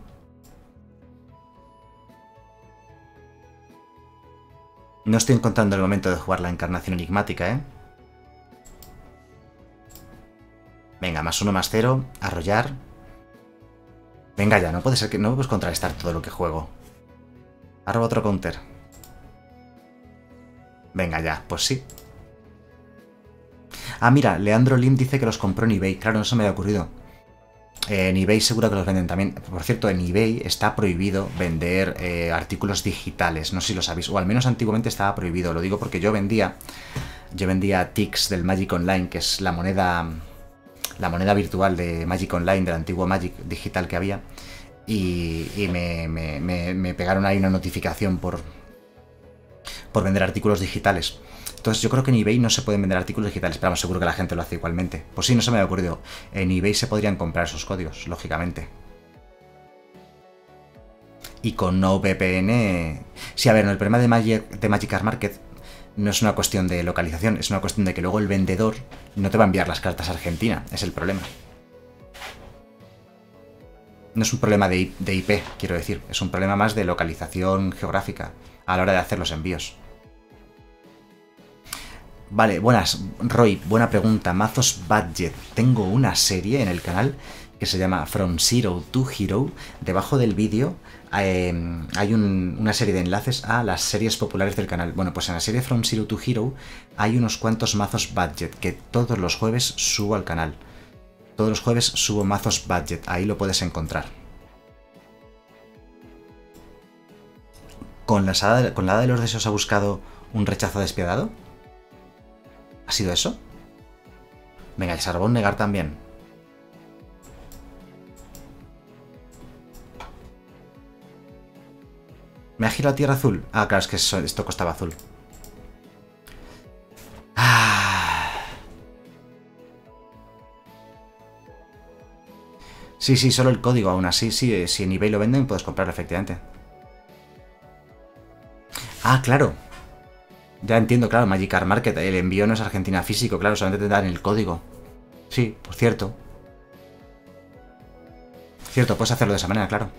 No estoy encontrando el momento de jugar la encarnación enigmática, ¿eh? Venga, más uno, más cero, arrollar. Venga ya, no puede ser que... No puedes contrarrestar todo lo que juego. Arroba otro counter. Venga ya, pues sí. Ah, mira, Leandro Lim dice que los compró en eBay. Claro, no se me había ocurrido. Eh, en eBay seguro que los venden también. Por cierto, en eBay está prohibido vender eh, artículos digitales. No sé si lo sabéis. O al menos antiguamente estaba prohibido. Lo digo porque yo vendía... Yo vendía ticks del Magic Online, que es la moneda... La moneda virtual de Magic Online, del antiguo Magic digital que había. Y, y me, me, me, me pegaron ahí una notificación por... Por vender artículos digitales. Entonces yo creo que en eBay no se pueden vender artículos digitales, pero vamos, seguro que la gente lo hace igualmente. Pues sí, no se me había ocurrido. En eBay se podrían comprar esos códigos, lógicamente. Y con no V P N... Sí, a ver, no, el problema de Magic, de Magic Card Market no es una cuestión de localización, es una cuestión de que luego el vendedor no te va a enviar las cartas a Argentina, es el problema. No es un problema de, de I P, quiero decir, es un problema más de localización geográfica a la hora de hacer los envíos. Vale, buenas, Roy, buena pregunta. Mazos Budget. Tengo una serie en el canal que se llama From Zero to Hero. Debajo del vídeo eh, hay un, una serie de enlaces a las series populares del canal. Bueno, pues en la serie From Zero to Hero hay unos cuantos mazos Budget que todos los jueves subo al canal. Todos los jueves subo mazos Budget, ahí lo puedes encontrar. ¿Con la hada, con la hada de los deseos ha buscado un rechazo despiadado? ¿Ha sido eso? Venga, el Sarbón negar también. ¿Me ha girado a tierra azul? Ah, claro, es que eso, esto costaba azul. Ah. Sí, sí, solo el código aún así. Sí, si en eBay lo venden, puedes comprarlo efectivamente. Ah, claro. Ya entiendo, claro, Magic Card Market. El envío no es Argentina físico, claro, solamente te dan el código. Sí, por cierto. Cierto, puedes hacerlo de esa manera, claro.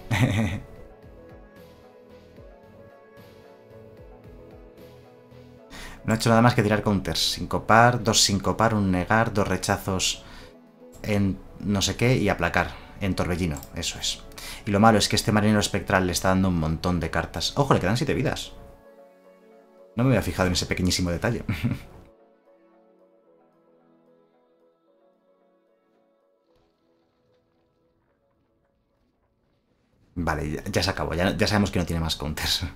No he hecho nada más que tirar counters. Sincopar, dos sincopar, un negar, dos rechazos en no sé qué y aplacar. En torbellino, eso es. Y lo malo es que este marinero espectral le está dando un montón de cartas. ¡Ojo, le quedan siete vidas! No me había fijado en ese pequeñísimo detalle. Vale, ya, ya se acabó. Ya, ya sabemos que no tiene más counters.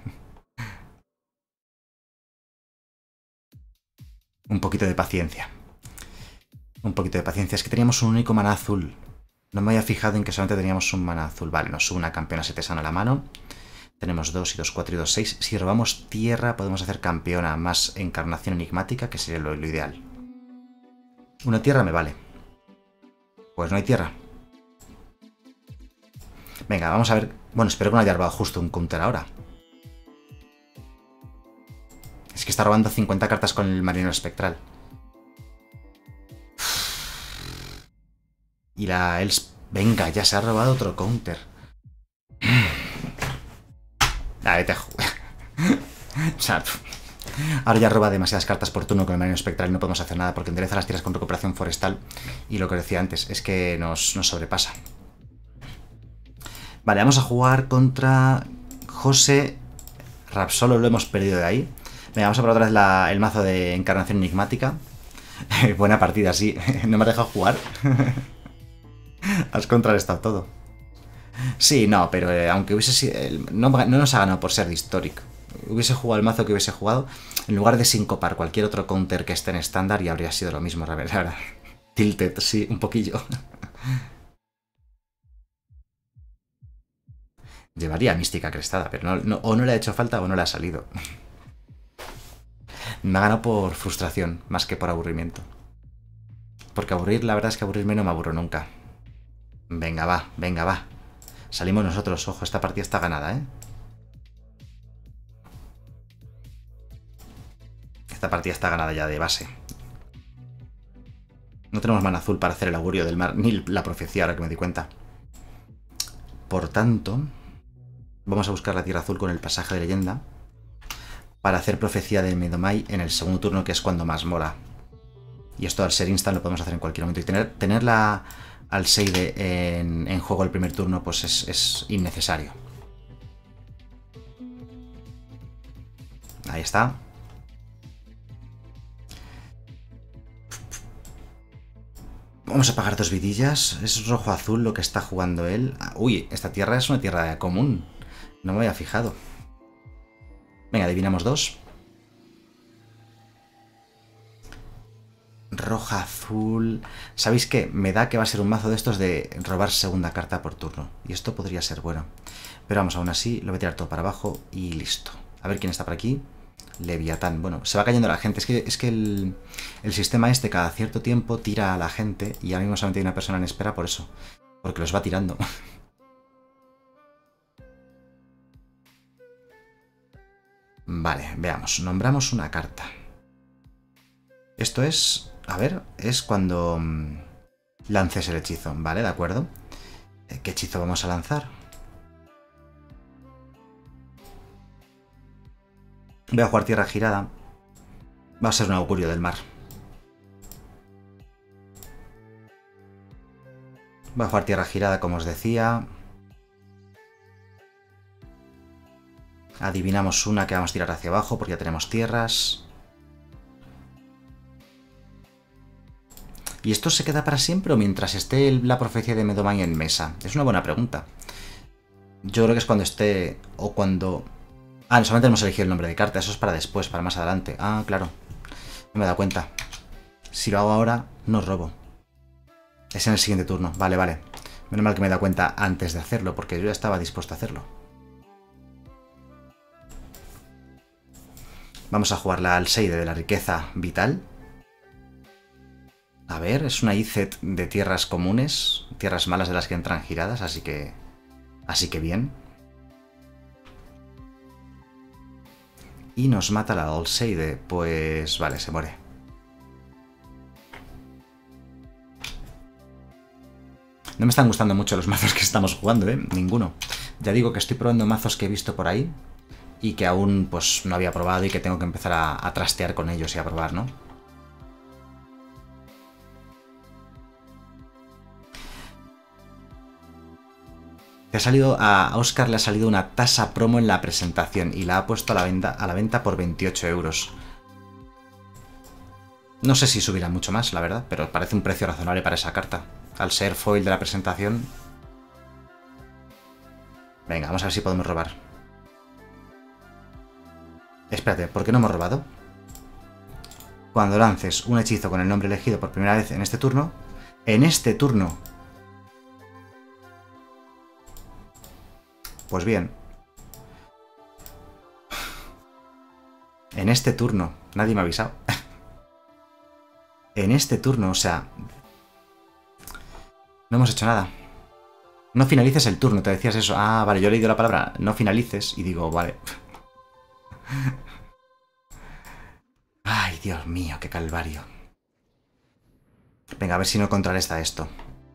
Un poquito de paciencia. Un poquito de paciencia. Es que teníamos un único maná azul. No me había fijado en que solamente teníamos un maná azul. Vale, nos sube una campeona setesana a la mano. Tenemos dos y dos, cuatro y dos, seis. Si robamos tierra podemos hacer campeona más encarnación enigmática, que sería lo, lo ideal. Una tierra me vale. Pues no hay tierra. Venga, vamos a ver. Bueno, espero que no haya robado justo un counter ahora. Es que está robando cincuenta cartas con el marinero espectral. Y la Els... Venga, ya se ha robado otro counter. Ah, vete a jugar. O sea, ahora ya roba demasiadas cartas por turno con el marinero espectral y no podemos hacer nada porque endereza las tiras con recuperación forestal. Y lo que decía antes, es que nos, nos sobrepasa. Vale, vamos a jugar contra José Rapsolo, lo hemos perdido de ahí. Venga, vamos a probar otra vez la, el mazo de encarnación enigmática. Buena partida, sí. No me has dejado jugar. Has contrarrestado todo. Sí, no, pero eh, aunque hubiese sido... Eh, no, no nos ha ganado por ser de Historic. Hubiese jugado el mazo que hubiese jugado, en lugar de sincopar cualquier otro counter que esté en estándar, y habría sido lo mismo, la verdad. Tilted, sí, un poquillo. Llevaría mística crestada, pero no, no, o no le ha hecho falta o no le ha salido. Me ha ganado por frustración, más que por aburrimiento. Porque aburrir, la verdad es que aburrirme no me aburro nunca. Venga, va, venga, va. Salimos nosotros, ojo, esta partida está ganada, ¿eh? Esta partida está ganada ya de base. No tenemos mana azul para hacer el augurio del mar, ni la profecía, ahora que me di cuenta. Por tanto, vamos a buscar la tierra azul con el pasaje de leyenda para hacer profecía de Medomai en el segundo turno, que es cuando más mola. Y esto al ser instant lo podemos hacer en cualquier momento. Y tener, tener la Alseide en, en juego el primer turno pues es, es innecesario. Ahí está. Vamos a pagar dos vidillas. Es rojo-azul lo que está jugando él. Uy, esta tierra es una tierra común. No me había fijado. Venga, adivinamos dos. Roja-azul. ¿Sabéis qué? Me da que va a ser un mazo de estos de robar segunda carta por turno. Y esto podría ser bueno. Pero vamos, aún así, lo voy a tirar todo para abajo y listo. A ver quién está por aquí. Leviatán. Bueno, se va cayendo la gente. Es que, es que el, el sistema este cada cierto tiempo tira a la gente y ahora mismo solamente hay una persona en espera por eso. Porque los va tirando. Vale, veamos. Nombramos una carta. Esto es... A ver, es cuando mmm, lances el hechizo. Vale, de acuerdo. ¿Qué hechizo vamos a lanzar? Voy a jugar tierra girada. Va a ser un augurio del mar. Voy a jugar tierra girada, como os decía. Adivinamos una que vamos a tirar hacia abajo porque ya tenemos tierras. ¿Y esto se queda para siempre o mientras esté la profecía de Medomai en mesa? Es una buena pregunta. Yo creo que es cuando esté... o cuando... Ah, solamente hemos elegido el nombre de carta. Eso es para después, para más adelante. Ah, claro. No me he dado cuenta. Si lo hago ahora, no robo. Es en el siguiente turno. Vale, vale. Menos mal que me he dado cuenta antes de hacerlo, porque yo ya estaba dispuesto a hacerlo. Vamos a jugar la Alseide de la riqueza vital. A ver, es una I Z E T de tierras comunes. Tierras malas de las que entran giradas, así que... Así que bien. Y nos mata la Alseide. Pues vale, se muere. No me están gustando mucho los mazos que estamos jugando, ¿eh? Ninguno. Ya digo que estoy probando mazos que he visto por ahí y que aún pues no había probado y que tengo que empezar a, a trastear con ellos y a probar, ¿no? Te ha salido a Oscar le ha salido una tasa promo en la presentación y la ha puesto a la venta, a la venta por veintiocho euros. No sé si subirá mucho más, la verdad, pero parece un precio razonable para esa carta. Al ser foil de la presentación... Venga, vamos a ver si podemos robar. Espérate, ¿por qué no hemos robado? Cuando lances un hechizo con el nombre elegido por primera vez en este turno... ¡En este turno! Pues bien. En este turno. Nadie me ha avisado. En este turno, o sea... No hemos hecho nada. No finalices el turno, te decías eso. Ah, vale, yo he leído la palabra no finalices y digo, vale. Ay, Dios mío, qué calvario. Venga, a ver si no contrarresta esto.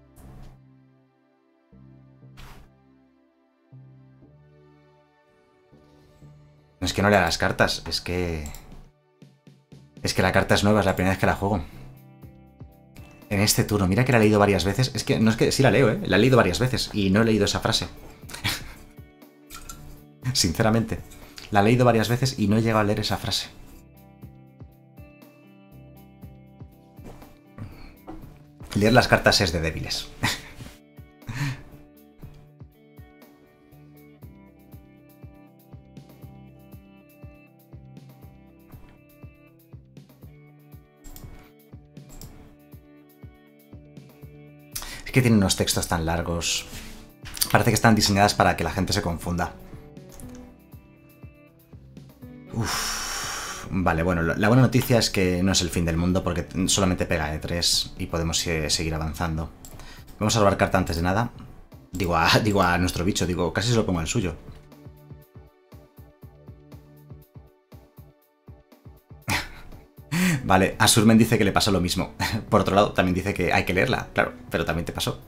No es que no lea las cartas, es que... Es que la carta es nueva, es la primera vez que la juego. En este turno, mira que la he leído varias veces. Es que, no es que, sí la leo, ¿eh? La he leído varias veces y no he leído esa frase. Sinceramente. La he leído varias veces y no he llegado a leer esa frase. Leer las cartas es de débiles. Que tiene unos textos tan largos. Parece que están diseñadas para que la gente se confunda. Uf. Vale, bueno, la buena noticia es que no es el fin del mundo porque solamente pega de tres y podemos eh, seguir avanzando. Vamos a robar carta antes de nada. Digo a, digo a nuestro bicho, digo, casi se lo pongo al suyo. Vale, a Surmen dice que le pasó lo mismo. Por otro lado, también dice que hay que leerla, claro, pero también te pasó.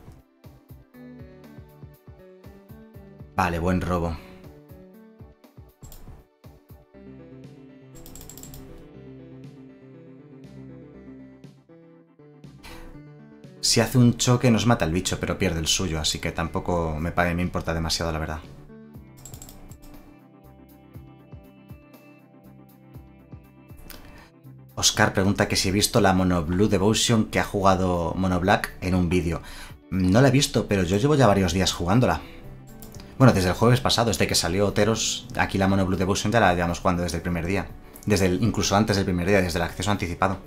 Vale, buen robo. Si hace un choque nos mata el bicho, pero pierde el suyo, así que tampoco me, me importa demasiado, la verdad. Oscar pregunta que si he visto la Mono Blue Devotion que ha jugado Mono Black en un vídeo. No la he visto, pero yo llevo ya varios días jugándola. Bueno, desde el jueves pasado, desde que salió Oteros, aquí la Mono Blue Devotion ya la llevamos jugando desde el primer día. Desde el, incluso antes del primer día, desde el acceso anticipado.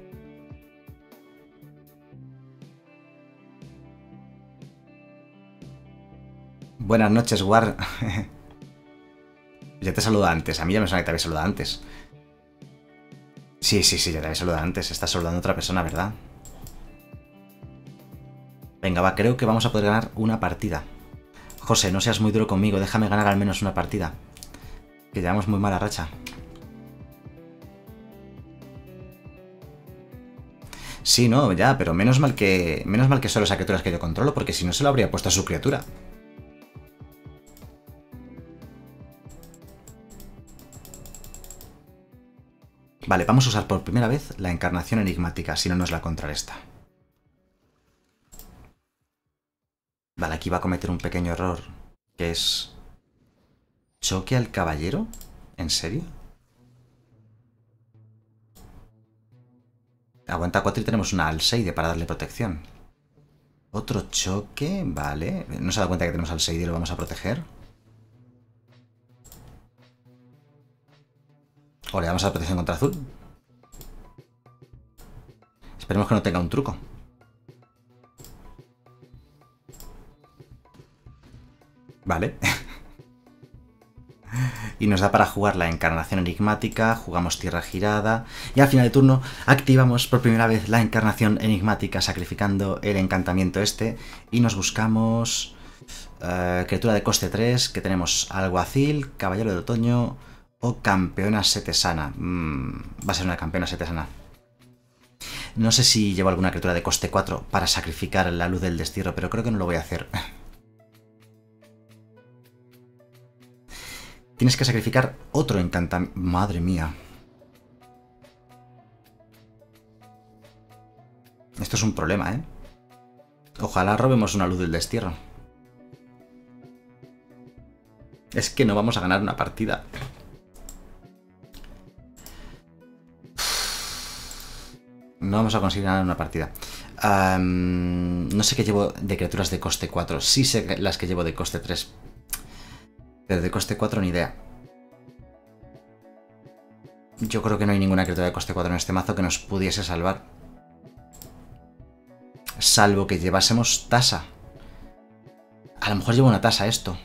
Buenas noches, War. Ya te saludo antes. A mí ya me suena que te había saludado antes. Sí, sí, sí, ya te había saludado antes. Estás saludando a otra persona, ¿verdad? Venga, va, creo que vamos a poder ganar una partida. José, no seas muy duro conmigo. Déjame ganar al menos una partida. Que llevamos muy mala racha. Sí, no, ya, pero menos mal que... Menos mal que son las criaturas que yo controlo, porque si no se lo habría puesto a su criatura. Vale, vamos a usar por primera vez la encarnación enigmática, si no nos la contrarresta. Vale, aquí va a cometer un pequeño error, que es... ¿Choque al caballero? ¿En serio? Aguanta cuatro y tenemos una Alseide para darle protección. Otro choque, vale. ¿No se da cuenta que tenemos Alseide y lo vamos a proteger? O le damos a la protección contra azul. Esperemos que no tenga un truco. Vale. Y nos da para jugar la encarnación enigmática, jugamos tierra girada y al final de turno activamos por primera vez la encarnación enigmática sacrificando el encantamiento este y nos buscamos uh, criatura de coste tres, que tenemos alguacil, caballero de otoño o campeona setesana. Mm, va a ser una campeona setesana. No sé si llevo alguna criatura de coste cuatro para sacrificar la luz del destierro, pero creo que no lo voy a hacer. Tienes que sacrificar otro encantamiento. Madre mía. Esto es un problema, ¿eh? Ojalá robemos una luz del destierro. Es que no vamos a ganar una partida. No vamos a conseguir ganar una partida. Um, no sé qué llevo de criaturas de coste cuatro. Sí sé las que llevo de coste tres. Pero de coste cuatro ni idea. Yo creo que no hay ninguna criatura de coste cuatro en este mazo que nos pudiese salvar. Salvo que llevásemos tasa. A lo mejor llevo una tasa esto.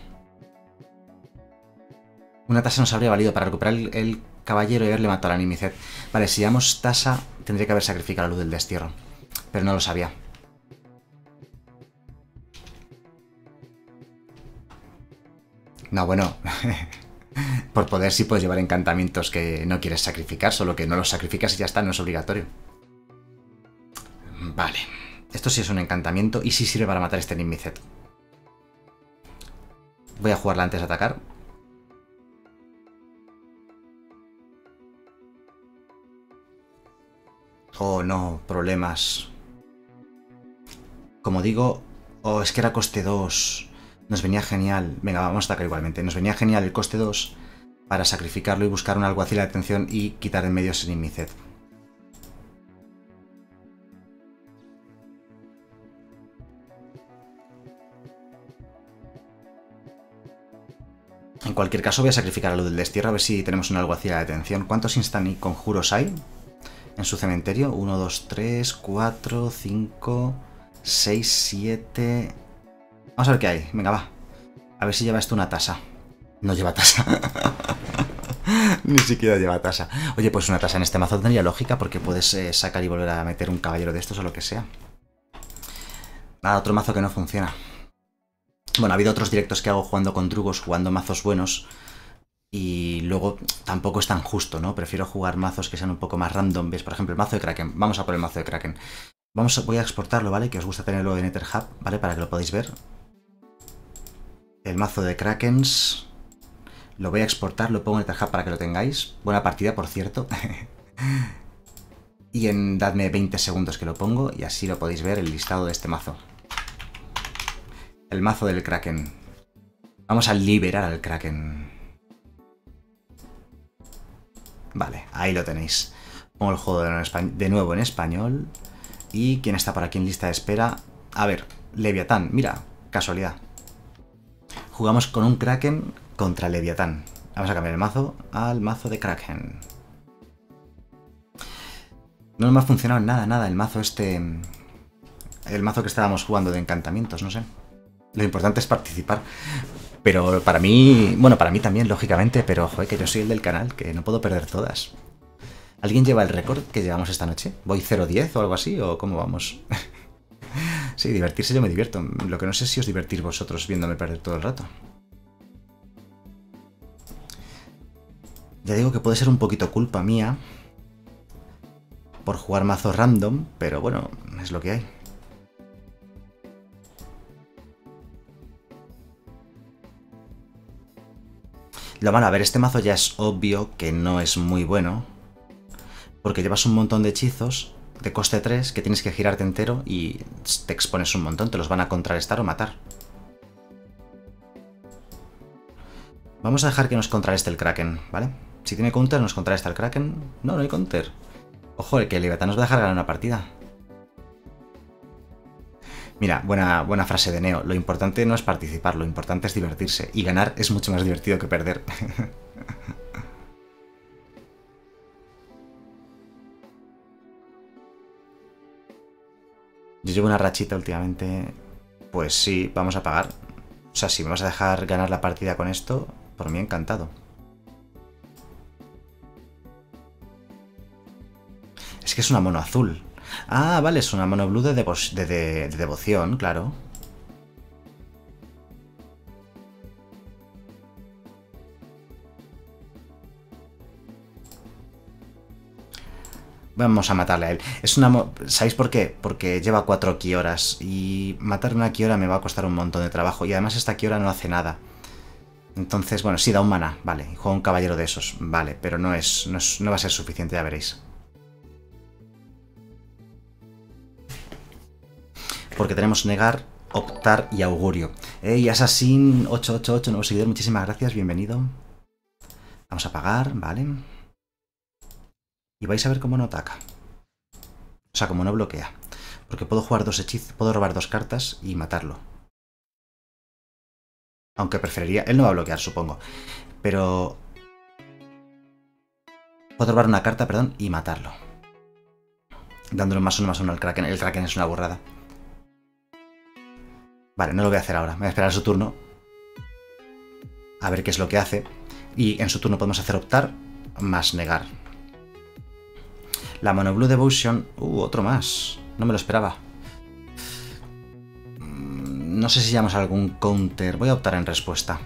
Una tasa nos habría valido para recuperar el, el caballero y haberle matado a la Nimicet. Vale, si llevamos tasa, tendría que haber sacrificado la luz del destierro. Pero no lo sabía. No, bueno. Por poder sí puedes llevar encantamientos que no quieres sacrificar, solo que no los sacrificas y ya está, no es obligatorio. Vale. Esto sí es un encantamiento y sí sirve para matar este Nimicet. Voy a jugarla antes de atacar. Oh, no, problemas. Como digo... Oh, es que era coste dos. Nos venía genial. Venga, vamos a atacar igualmente. Nos venía genial el coste dos para sacrificarlo y buscar un alguacil de atención y quitar en medio ese Nimicet. En cualquier caso voy a sacrificar a lo del destierro a ver si tenemos un alguacil de atención. ¿Cuántos instant y conjuros hay en su cementerio? uno, dos, tres, cuatro, cinco, seis, siete... Vamos a ver qué hay. Venga, va. A ver si lleva esto una tasa. No lleva tasa. Ni siquiera lleva tasa. Oye, pues una tasa en este mazo tendría lógica porque puedes eh, sacar y volver a meter un caballero de estos o lo que sea. Nada, otro mazo que no funciona. Bueno, ha habido otros directos que hago jugando con drugos, jugando mazos buenos. Y luego tampoco es tan justo, ¿no? Prefiero jugar mazos que sean un poco más random. ¿Ves? Por ejemplo, el mazo de Kraken. Vamos a por el mazo de Kraken. Vamos a, voy a exportarlo, ¿vale? Que os gusta tenerlo en EtherHub, ¿vale? Para que lo podáis ver. El mazo de Krakens. Lo voy a exportar, lo pongo en EtherHub para que lo tengáis. Buena partida, por cierto. Y en dadme veinte segundos que lo pongo y así lo podéis ver el listado de este mazo. El mazo del Kraken. Vamos a liberar al Kraken. Vale, ahí lo tenéis. Pongo el juego de nuevo en español. ¿Y quién está por aquí en lista de espera? A ver, Leviatán. Mira, casualidad. Jugamos con un Kraken contra Leviatán. Vamos a cambiar el mazo al mazo de Kraken. No me ha funcionado nada, nada el mazo este... El mazo que estábamos jugando de encantamientos, no sé. Lo importante es participar. Pero para mí... Bueno, para mí también, lógicamente. Pero, joder, que yo soy el del canal, que no puedo perder todas. ¿Alguien lleva el récord que llevamos esta noche? ¿Voy cero diez o algo así? ¿O cómo vamos? Sí, divertirse yo me divierto. Lo que no sé es si os divertís vosotros viéndome perder todo el rato. Ya digo que puede ser un poquito culpa mía por jugar mazos random, pero bueno, es lo que hay. Lo malo, a ver, este mazo ya es obvio que no es muy bueno, porque llevas un montón de hechizos de coste tres que tienes que girarte entero y te expones un montón, te los van a contrarrestar o matar. Vamos a dejar que nos contrarreste el Kraken, ¿vale? Si tiene counter, nos contrarresta el Kraken. No, no hay counter. Ojo, el que el Leviatán nos va a dejar ganar una partida. Mira, buena, buena frase de Neo. Lo importante no es participar, lo importante es divertirse. Y ganar es mucho más divertido que perder. Yo llevo una rachita últimamente. Pues sí, vamos a pagar. O sea, si me vas a dejar ganar la partida con esto, por mí encantado. Es que es una mono azul. Ah, vale, es una mono blue de, devo de, de, de devoción, claro. Vamos a matarle a él. Es una... ¿Sabéis por qué? Porque lleva cuatro Kioras y matar una Kiora me va a costar un montón de trabajo. Y además esta Kiora no hace nada. Entonces, bueno, sí, da un maná, vale. Juega un caballero de esos, vale. Pero no, es, no, es, no va a ser suficiente, ya veréis. Porque tenemos negar, optar y augurio. Ey, Assassin ocho ocho ocho, nuevo seguidor, muchísimas gracias, bienvenido. Vamos a pagar, vale. Y vais a ver cómo no ataca. O sea, cómo no bloquea. Porque puedo jugar dos hechizos, puedo robar dos cartas y matarlo. Aunque preferiría... Él no va a bloquear, supongo. Pero... Puedo robar una carta, perdón, y matarlo. Dándole más uno más uno al Kraken. El Kraken es una burrada. Vale, no lo voy a hacer ahora. Voy a esperar a su turno. A ver qué es lo que hace. Y en su turno podemos hacer optar más negar. La Mono Blue Devotion... Uh, otro más. No me lo esperaba. No sé si llamamos a algún counter. Voy a optar en respuesta.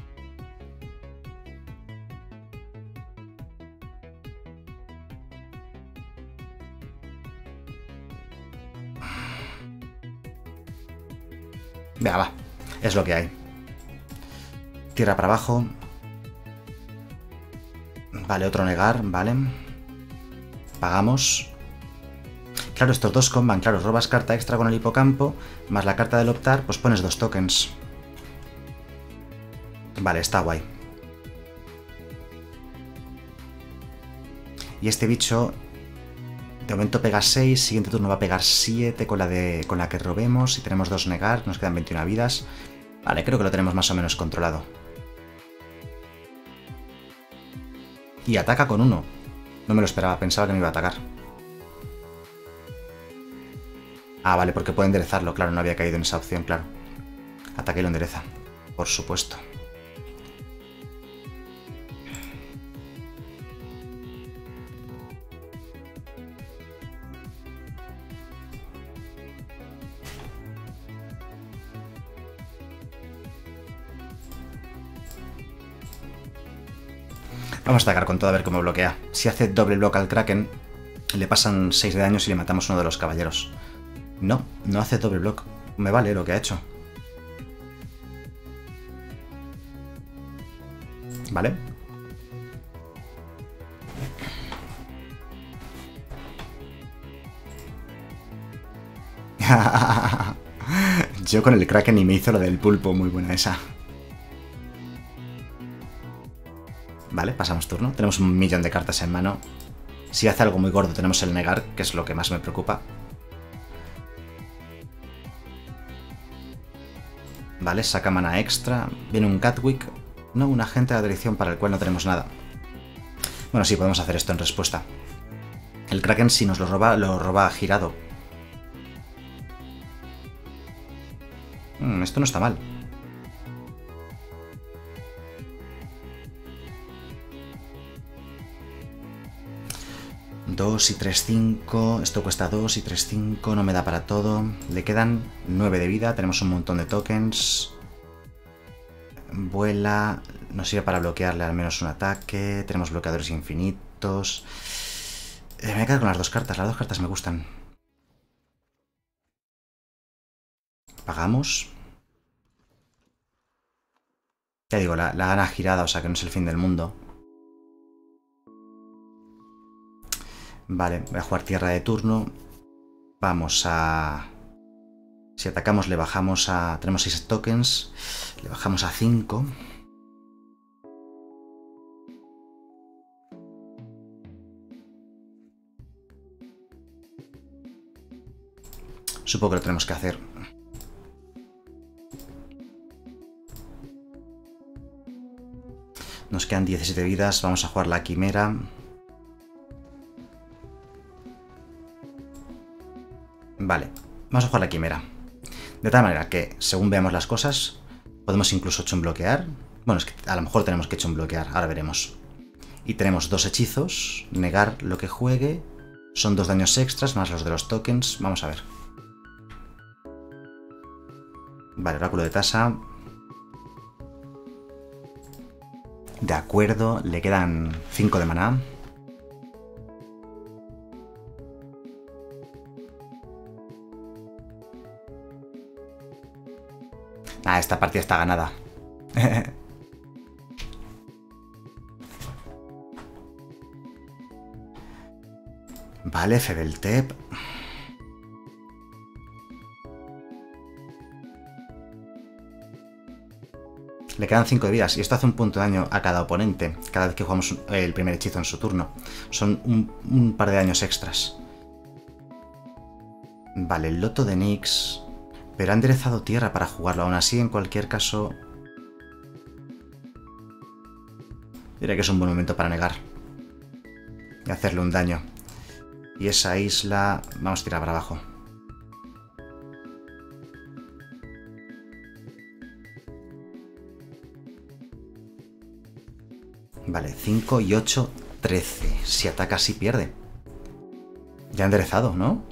Venga, va. Es lo que hay. Tierra para abajo. Vale, otro negar, vale. Pagamos. Claro, estos dos comban, claro, robas carta extra con el hipocampo, más la carta del optar, pues pones dos tokens. Vale, está guay. Y este bicho, de momento pega seis, siguiente turno va a pegar siete con la, de, con la que robemos, y tenemos dos negar, nos quedan veintiuna vidas. Vale, creo que lo tenemos más o menos controlado. Y ataca con uno. No me lo esperaba, pensaba que me iba a atacar. Ah, vale, porque puede enderezarlo, claro, no había caído en esa opción, claro. Ataque y lo endereza. por supuesto. Vamos a atacar con todo a ver cómo bloquea. Si hace doble block al Kraken, le pasan seis de daños y le matamos uno de los caballeros. No, no hace doble block. Me vale lo que ha hecho. Vale. Yo con el Kraken y me hizo lo del pulpo, muy buena esa. Vale, pasamos turno. Tenemos un millón de cartas en mano. Si hace algo muy gordo tenemos el negar, que es lo que más me preocupa. Vale, saca mana extra. Viene un Catwick. No, un agente de la dirección para el cual no tenemos nada. Bueno, sí, podemos hacer esto en respuesta. El Kraken, si nos lo roba, lo roba girado. Hmm, esto no está mal. dos y tres, cinco. Esto cuesta dos y tres, cinco. No me da para todo. Le quedan nueve de vida. Tenemos un montón de tokens. Vuela. Nos sirve para bloquearle al menos un ataque. Tenemos bloqueadores infinitos. Eh, me voy a quedar con las dos cartas. Las dos cartas me gustan. Pagamos. Ya digo, la, la gana girada, o sea que no es el fin del mundo. Vale, voy a jugar tierra de turno. Vamos a... Si atacamos le bajamos a... Tenemos seis tokens. Le bajamos a cinco. Supongo que lo tenemos que hacer. Nos quedan diecisiete vidas. Vamos a jugar la quimera. Vale, vamos a jugar la quimera. De tal manera que, según veamos las cosas, podemos incluso bloquear. Bueno, es que a lo mejor tenemos que bloquear, ahora veremos. Y tenemos dos hechizos, negar lo que juegue. Son dos daños extras, más los de los tokens. Vamos a ver. Vale, oráculo de tasa. De acuerdo, le quedan cinco de maná. Ah, esta partida está ganada. Vale, Febeltep. Le quedan cinco de vidas y esto hace un punto de daño a cada oponente cada vez que jugamos el primer hechizo en su turno. Son un, un par de daños extras. Vale, el loto de Nyx. Pero ha enderezado tierra para jugarlo. Aún así, en cualquier caso... Diré que es un buen momento para negar. Y hacerle un daño. Y esa isla... Vamos a tirar para abajo. Vale, cinco y ocho, trece. Si ataca así pierde. Ya ha enderezado, ¿no?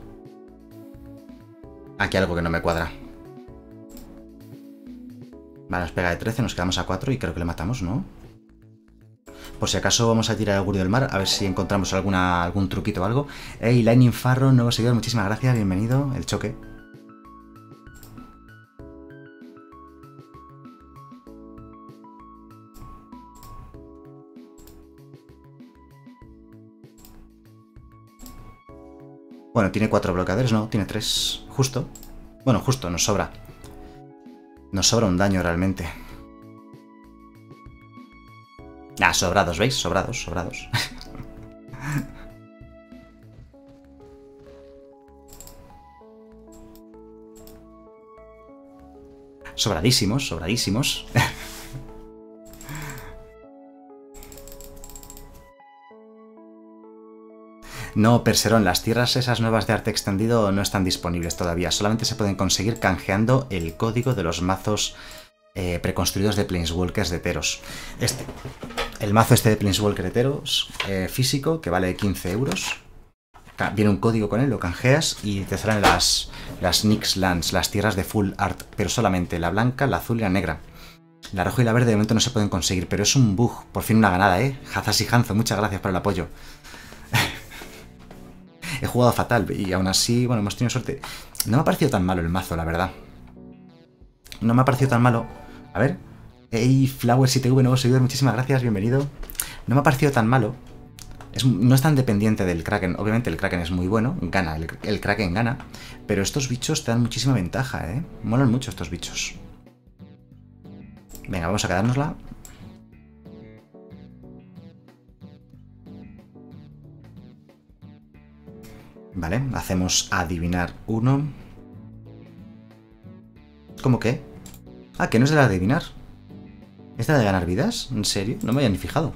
Aquí hay algo que no me cuadra. Vale, nos pega de trece, nos quedamos a cuatro y creo que le matamos, ¿no? Por si acaso vamos a tirar el augurio del mar, a ver si encontramos alguna, algún truquito o algo. Hey, Lightning Farro, nuevo seguidor, muchísimas gracias, bienvenido. El choque. Bueno, tiene cuatro bloqueadores, no, tiene tres. Justo. Bueno, justo, nos sobra. Nos sobra un daño realmente. Ah, sobrados, ¿veis? Sobrados, sobrados. Sobradísimos, sobradísimos. No, Perserón, las tierras esas nuevas de arte extendido no están disponibles todavía. Solamente se pueden conseguir canjeando el código de los mazos eh, preconstruidos de Planeswalkers de Teros. Este, el mazo este de Planeswalker de Teros, eh, físico, que vale quince euros. Viene un código con él, lo canjeas y te salen las, las Nyx Lands, las tierras de full art, pero solamente la blanca, la azul y la negra. La roja y la verde de momento no se pueden conseguir, pero es un bug. Por fin una ganada, ¿eh? Hazas y Hanzo, muchas gracias por el apoyo. He jugado fatal y aún así, bueno, hemos tenido suerte. No me ha parecido tan malo el mazo, la verdad. No me ha parecido tan malo. A ver. Hey, Flower siete V, nuevo seguidor, muchísimas gracias, bienvenido. No me ha parecido tan malo. Es, no es tan dependiente del Kraken. Obviamente el Kraken es muy bueno, gana, el, el Kraken gana. Pero estos bichos te dan muchísima ventaja, ¿eh? Molan mucho estos bichos. Venga, vamos a quedárnosla. Vale, hacemos adivinar uno. ¿Cómo qué? Ah, que no es de la de adivinar. ¿Es de la de ganar vidas? ¿En serio? No me había ni fijado.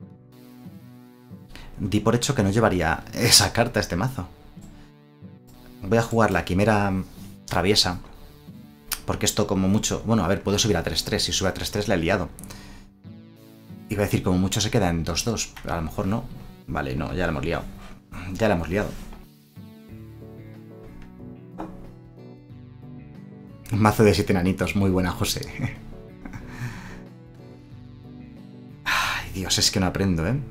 Di por hecho que no llevaría esa carta a este mazo. Voy a jugar la Quimera Traviesa. Porque esto como mucho... Bueno, a ver, puedo subir a tres tres. Si sube a tres tres la he liado. Iba a decir, como mucho se queda en dos dos. Pero a lo mejor no. Vale, no, ya la hemos liado. Ya la hemos liado. Un mazo de siete enanitos. Muy buena, José. Ay, Dios, es que no aprendo, ¿eh?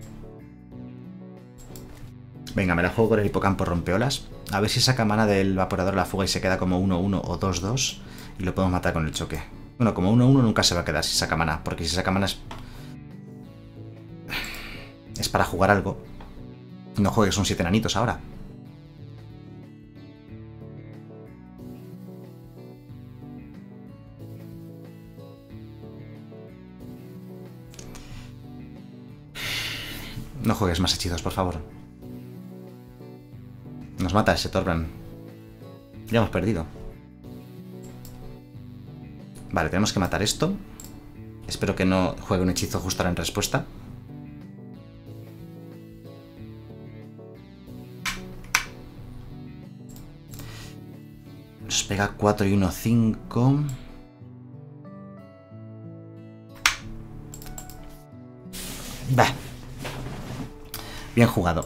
Venga, me la juego con el hipocampo rompeolas. A ver si saca mana del evaporador a la fuga y se queda como uno uno o dos dos. Y lo podemos matar con el choque. Bueno, como uno uno nunca se va a quedar si saca mana. Porque si saca mana es... Es para jugar algo. No juegues un siete enanitos ahora. No juegues más hechizos, por favor. Nos mata ese Torbran. Ya hemos perdido. Vale, tenemos que matar esto. Espero que no juegue un hechizo justo ahora en respuesta. Nos pega cuatro y uno, cinco. Bah. Bien jugado.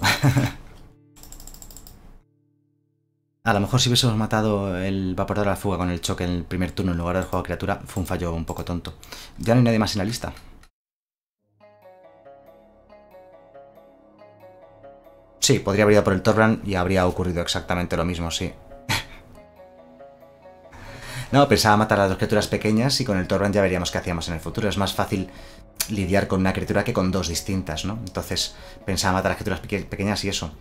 A lo mejor si hubiésemos matado el evaporador a la fuga con el choque en el primer turno en lugar del juego de criatura, fue un fallo un poco tonto. Ya no hay nadie más en la lista. Sí, podría haber ido por el Torbran y habría ocurrido exactamente lo mismo, sí. No, pensaba matar a las dos criaturas pequeñas y con el Torbran ya veríamos qué hacíamos en el futuro. Es más fácil lidiar con una criatura que con dos distintas, ¿no? Entonces pensaba matar a las criaturas peque pequeñas y eso.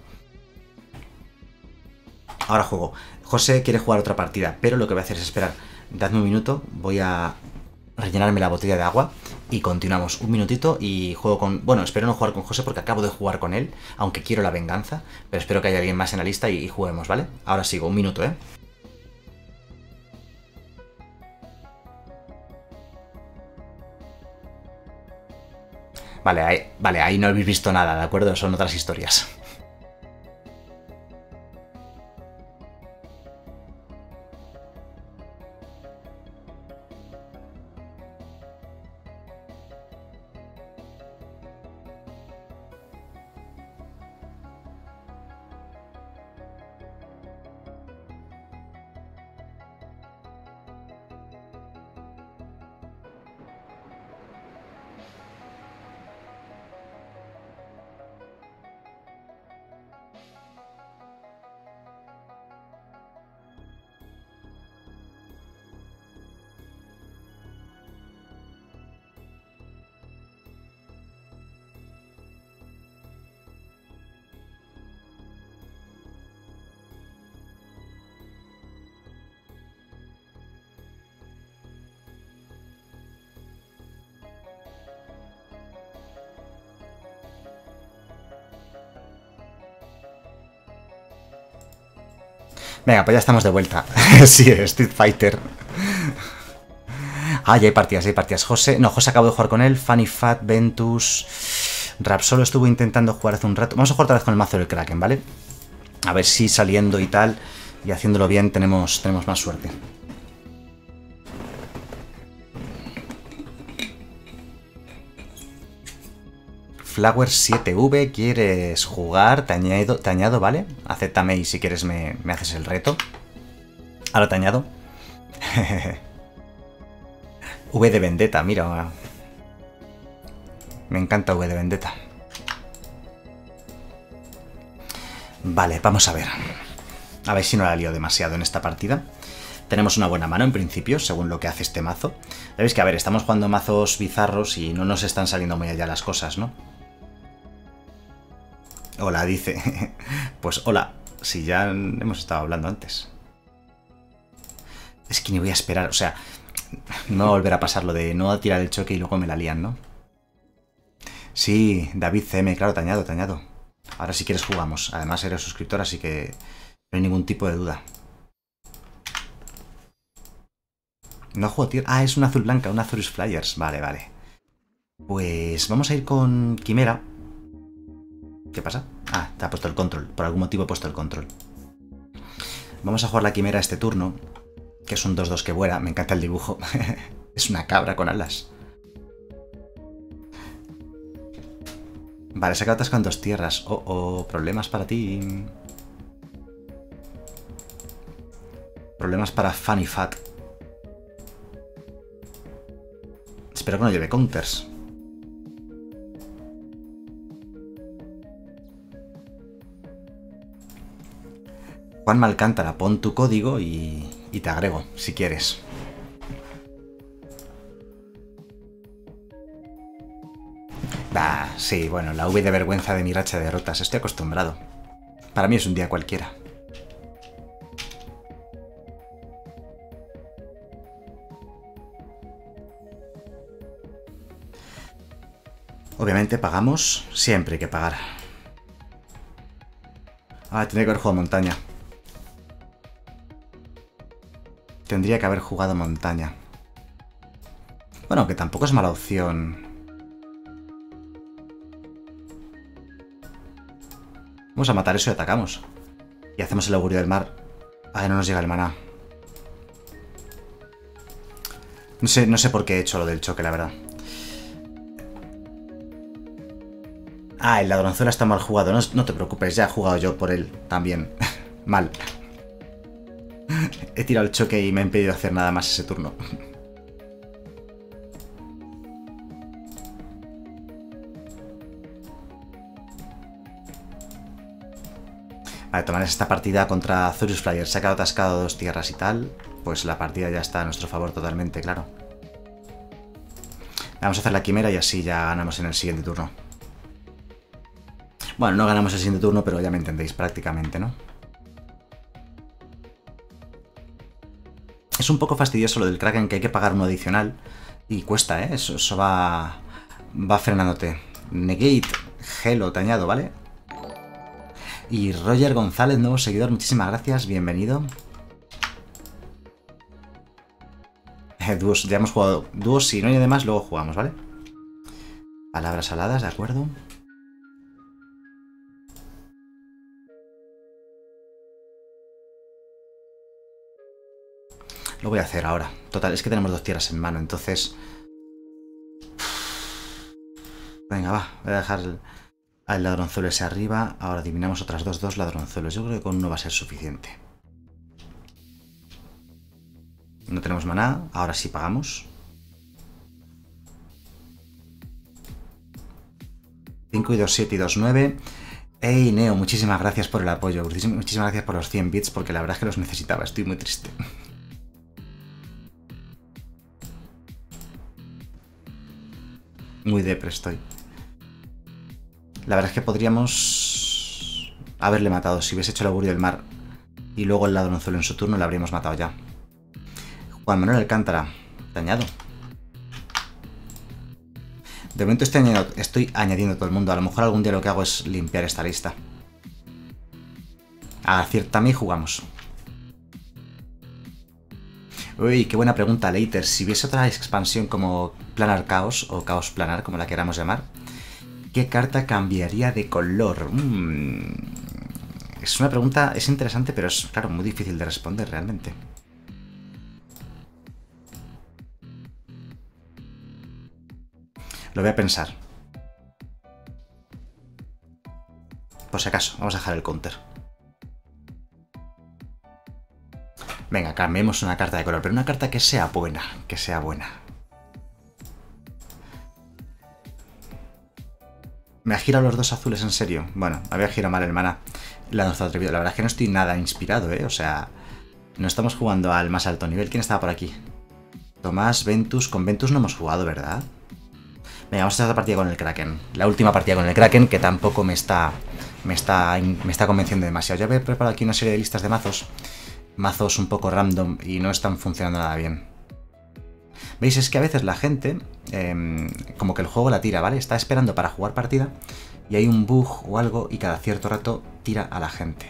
Ahora juego. José quiere jugar otra partida, pero lo que voy a hacer es esperar. Dadme un minuto, voy a rellenarme la botella de agua y continuamos un minutito y juego con... Bueno, espero no jugar con José porque acabo de jugar con él, aunque quiero la venganza, pero espero que haya alguien más en la lista y, y juguemos, ¿vale? Ahora sigo, un minuto, ¿eh? Vale, ahí, vale, ahí no habéis visto nada, ¿de acuerdo? Son otras historias. Venga, pues ya estamos de vuelta. Sí, Street Fighter. Ah, ya hay partidas, ya hay partidas. José, no, José acabó de jugar con él. Funny Fat, Ventus. Rapsolo estuvo intentando jugar hace un rato. Vamos a jugar otra vez con el mazo del Kraken, ¿vale? A ver si saliendo y tal, y haciéndolo bien, tenemos, tenemos más suerte. Flower siete V, ¿quieres jugar? Te añado, te añado, ¿vale? Acéptame y si quieres me, me haces el reto. Ahora te añado. V de Vendetta, mira. Me encanta V de Vendetta. Vale, vamos a ver. A ver si no la lío demasiado en esta partida. Tenemos una buena mano en principio, según lo que hace este mazo. Sabéis que, a ver, estamos jugando mazos bizarros y no nos están saliendo muy allá las cosas, ¿no? Hola, dice. Pues hola, si ya hemos estado hablando antes. Es que ni voy a esperar, o sea, no va a volver a pasar lo de no tirar el choque y luego me la lían, ¿no? Sí, David C M, claro, te añado, te añado. Ahora si quieres jugamos. Además eres suscriptor, así que no hay ningún tipo de duda. No juego tierra. Ah, es una azul blanca, una Azurus Flyers. Vale, vale. Pues vamos a ir con Quimera. ¿Qué pasa? Ah, te ha puesto el control. Por algún motivo he puesto el control. Vamos a jugar la Quimera este turno, que es un dos dos que vuela. Me encanta el dibujo. Es una cabra con alas. Vale, se acaba con dos tierras. Oh, oh, problemas para ti. Problemas para Funny Fat. Espero que no lleve counters. Juanma Alcántara, pon tu código y, y te agrego, si quieres. Bah, sí, bueno, la V de vergüenza de mi racha de derrotas. Estoy acostumbrado. Para mí es un día cualquiera. Obviamente pagamos siempre hay que pagar. Ah, tendría que haber jugado montaña. Tendría que haber jugado montaña. Bueno, que tampoco es mala opción. Vamos a matar eso y atacamos. Y hacemos el augurio del mar. A que no nos llega el maná. No sé, no sé por qué he hecho lo del choque, la verdad. Ah, el ladronzuelo está mal jugado. No, no te preocupes, ya he jugado yo por él también. Mal. He tirado el choque y me ha impedido hacer nada más ese turno. Vale, tomar esta partida contra Azurus Flyer. Se ha quedado atascado dos tierras y tal. Pues la partida ya está a nuestro favor totalmente, claro. Vamos a hacer la quimera y así ya ganamos en el siguiente turno. Bueno, no ganamos el siguiente turno, pero ya me entendéis prácticamente, ¿no? Es un poco fastidioso lo del Kraken, que hay que pagar uno adicional. Y cuesta, ¿eh? Eso, eso va, va frenándote. Negate, Hello, te añado, ¿vale? Y Roger González, nuevo seguidor, muchísimas gracias, bienvenido. Eh, dúos, ya hemos jugado dúos, si no hay demás, luego jugamos, ¿vale? Palabras aladas, de acuerdo. Lo voy a hacer ahora. Total, es que tenemos dos tierras en mano, entonces... Venga, va, voy a dejar el, el ladronzuelo ese arriba. Ahora adivinamos otras dos, dos ladronzuelos. Yo creo que con uno va a ser suficiente. No tenemos maná, ahora sí pagamos. cinco y dos, siete y dos, nueve. Ey, Neo, muchísimas gracias por el apoyo. Muchísimas gracias por los cien bits, porque la verdad es que los necesitaba. Estoy muy triste. Muy depre estoy. La verdad es que podríamos haberle matado. Si hubiese hecho el augurio del mar y luego el ladronzuelo en su turno, le habríamos matado ya. Juan Manuel Alcántara, te añado. De momento estoy añadiendo, estoy añadiendo a todo el mundo. A lo mejor algún día lo que hago es limpiar esta lista. Aciertame y jugamos. Uy, qué buena pregunta, Leiter. Si hubiese otra expansión como Planar Chaos o Chaos Planar, como la queramos llamar, ¿qué carta cambiaría de color? Mm, es una pregunta, es interesante, pero es, claro, muy difícil de responder realmente. Lo voy a pensar. Por si acaso, vamos a dejar el counter. Venga, cambiemos una carta de color, pero una carta que sea buena, que sea buena. ¿Me ha girado los dos azules en serio? Bueno, había girado mal el mana. La, la verdad es que no estoy nada inspirado, ¿eh? O sea, no estamos jugando al más alto nivel. ¿Quién estaba por aquí? Tomás, Ventus. Con Ventus no hemos jugado, ¿verdad? Venga, vamos a hacer la partida con el Kraken. La última partida con el Kraken, que tampoco me está, me está, me está convenciendo demasiado. Ya he preparado aquí una serie de listas de mazos. Mazos un poco random y no están funcionando nada bien. ¿Veis? Es que a veces la gente, eh, como que el juego la tira, ¿vale? Está esperando para jugar partida y hay un bug o algo y cada cierto rato tira a la gente.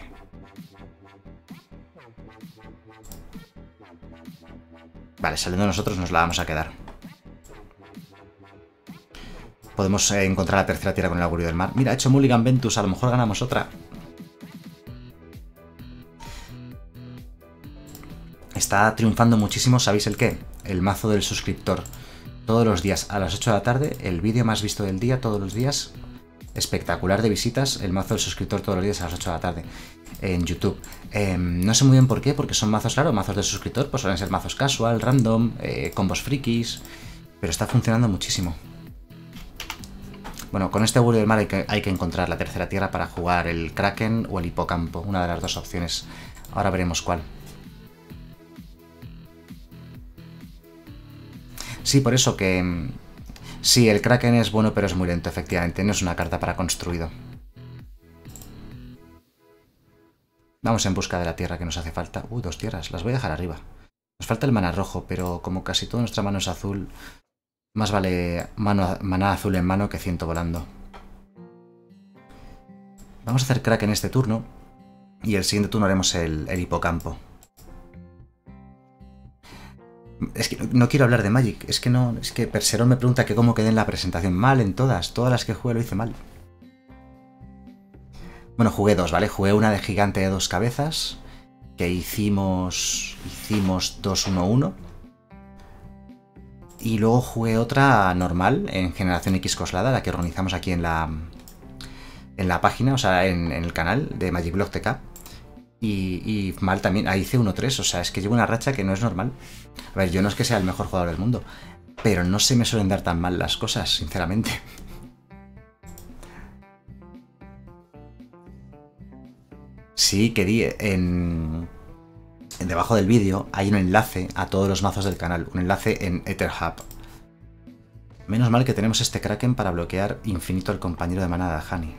Vale, saliendo nosotros nos la vamos a quedar. Podemos eh, encontrar la tercera tierra con el augurio del mar. Mira, ha hecho Mulligan Ventus, a lo mejor ganamos otra. Está triunfando muchísimo, ¿sabéis el qué? El mazo del suscriptor. Todos los días a las ocho de la tarde, el vídeo más visto del día, todos los días. Espectacular de visitas, el mazo del suscriptor todos los días a las ocho de la tarde. En YouTube. Eh, no sé muy bien por qué, porque son mazos, claro, mazos del suscriptor, pues suelen ser mazos casual, random, eh, combos frikis. Pero está funcionando muchísimo. Bueno, con este augurio del mar hay que, hay que encontrar la tercera tierra para jugar el Kraken o el hipocampo. Una de las dos opciones. Ahora veremos cuál. Sí, por eso que... Sí, el Kraken es bueno, pero es muy lento, efectivamente. No es una carta para construido. Vamos en busca de la tierra que nos hace falta. Uy, dos tierras. Las voy a dejar arriba. Nos falta el mana rojo, pero como casi toda nuestra mano es azul, más vale mano, maná azul en mano que ciento volando. Vamos a hacer Kraken este turno. Y el siguiente turno haremos el, el hipocampo. Es que no quiero hablar de Magic, es que no, es que Perseron me pregunta que cómo quedé en la presentación. Mal en todas, todas las que jugué lo hice mal. Bueno, jugué dos, ¿vale? Jugué una de gigante de dos cabezas, que hicimos, hicimos dos uno uno. Y luego jugué otra normal, en Generación X Coslada, la que organizamos aquí en la, en la página, o sea, en, en el canal de MagicBlog T K. Y, y mal también, ahí hice uno tres, o sea, es que llevo una racha que no es normal. A ver, yo no es que sea el mejor jugador del mundo, pero no se me suelen dar tan mal las cosas, sinceramente. Sí, que di en... en debajo del vídeo hay un enlace a todos los mazos del canal, un enlace en EtherHub. Menos mal que tenemos este Kraken para bloquear infinito al compañero de manada de Hani.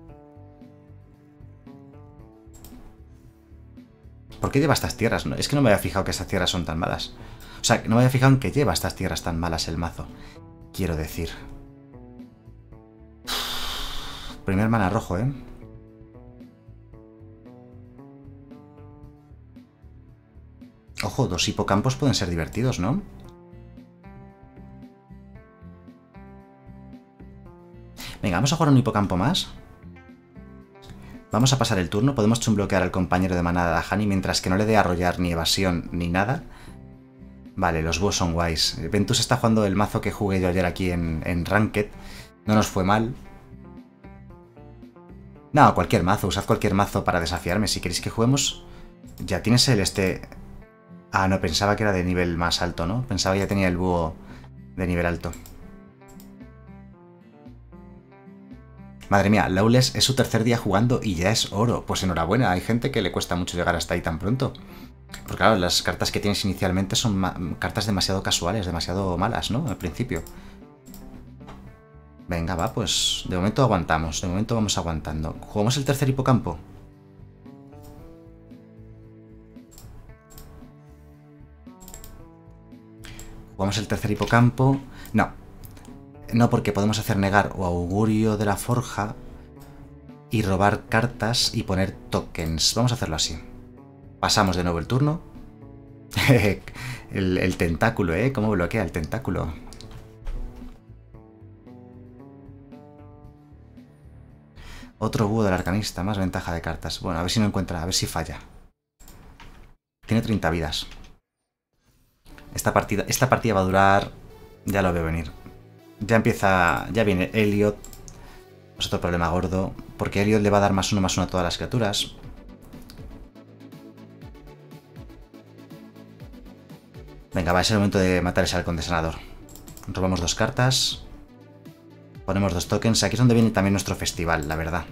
¿Por qué lleva estas tierras? No, es que no me había fijado que estas tierras son tan malas. O sea, no me había fijado en que lleva estas tierras tan malas el mazo. Quiero decir. Primer mana rojo, ¿eh? Ojo, dos hipocampos pueden ser divertidos, ¿no? Venga, vamos a jugar un hipocampo más. Vamos a pasar el turno. Podemos chunbloquear al compañero de manada de Hani mientras que no le dé arrollar ni evasión ni nada. Vale, los búhos son guays. Ventus está jugando el mazo que jugué yo ayer aquí en, en Ranked. No nos fue mal. No, cualquier mazo. Usad cualquier mazo para desafiarme. Si queréis que juguemos... Ya tienes el este... Ah, no, pensaba que era de nivel más alto, ¿no? Pensaba que ya tenía el búho de nivel alto. Madre mía, Lawless es su tercer día jugando y ya es oro. Pues enhorabuena, hay gente que le cuesta mucho llegar hasta ahí tan pronto. Porque claro, las cartas que tienes inicialmente son cartas demasiado casuales, demasiado malas, ¿no? Al principio. Venga, va, pues de momento aguantamos, de momento vamos aguantando. ¿Jugamos el tercer hipocampo? ¿Jugamos el tercer hipocampo? No. No, porque podemos hacer negar o augurio de la forja y robar cartas y poner tokens. Vamos a hacerlo así. Pasamos de nuevo el turno. el, el tentáculo, ¿eh? ¿Cómo bloquea el tentáculo? Otro búho del arcanista, más ventaja de cartas. Bueno, a ver si no encuentra, a ver si falla. Tiene treinta vidas. Esta partida, esta partida va a durar... Ya lo veo venir. Ya empieza... Ya viene Elliot. Es otro problema gordo, porque Elliot le va a dar más uno más uno a todas las criaturas. Venga, va a ser el momento de matar ese halcón de sanador. Robamos dos cartas. Ponemos dos tokens. Aquí es donde viene también nuestro festival, la verdad.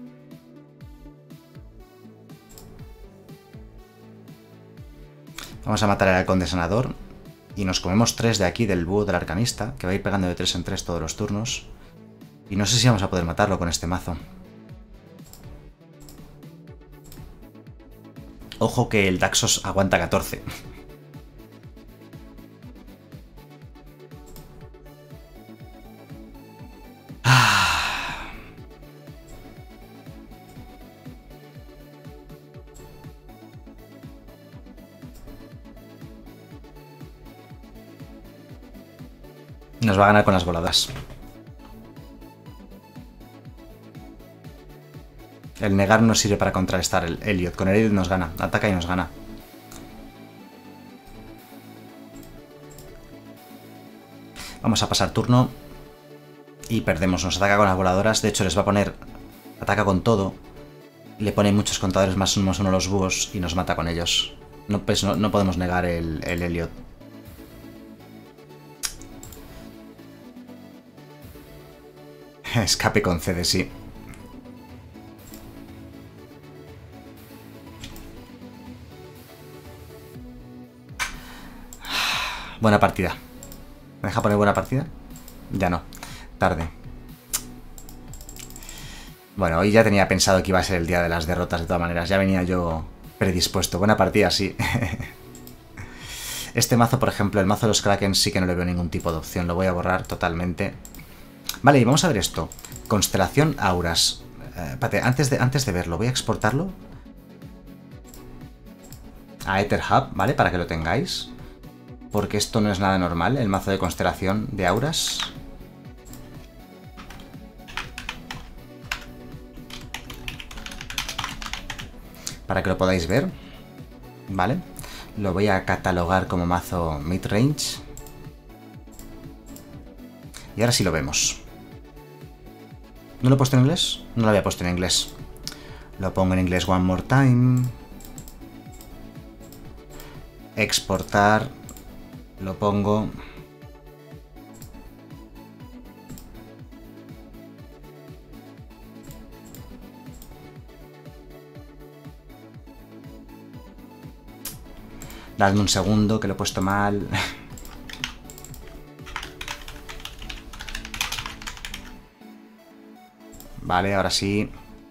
Vamos a matar al halcón de sanador. Y nos comemos tres de aquí del búho del arcanista, que va a ir pegando de tres en tres todos los turnos. Y no sé si vamos a poder matarlo con este mazo. Ojo que el Daxos aguanta catorce. Nos va a ganar con las voladas. El negar nos sirve para contrarrestar el Elliot. Con el Elliot nos gana. Ataca y nos gana. Vamos a pasar turno. Y perdemos. Nos ataca con las voladoras. De hecho, les va a poner... Ataca con todo. Le pone muchos contadores más uno más uno a los búhos y nos mata con ellos. No, pues no, no podemos negar el, el Elliot. Escape concede, sí. Buena partida. ¿Me deja poner buena partida? Ya no. Tarde. Bueno, hoy ya tenía pensado que iba a ser el día de las derrotas de todas maneras. Ya venía yo predispuesto. Buena partida, sí. Este mazo, por ejemplo, el mazo de los Kraken sí que no le veo ningún tipo de opción. Lo voy a borrar totalmente. Vale, y vamos a ver esto. Constelación Auras. Eh, espérate, antes de, antes de verlo, voy a exportarlo a Ether Hub, ¿vale? Para que lo tengáis. Porque esto no es nada normal, el mazo de constelación de Auras. Para que lo podáis ver. ¿Vale? Lo voy a catalogar como mazo midrange. Y ahora sí lo vemos. ¿No lo he puesto en inglés? No lo había puesto en inglés. Lo pongo en inglés one more time. Exportar. Lo pongo. Dadme un segundo, que lo he puesto mal. Vale, ahora sí.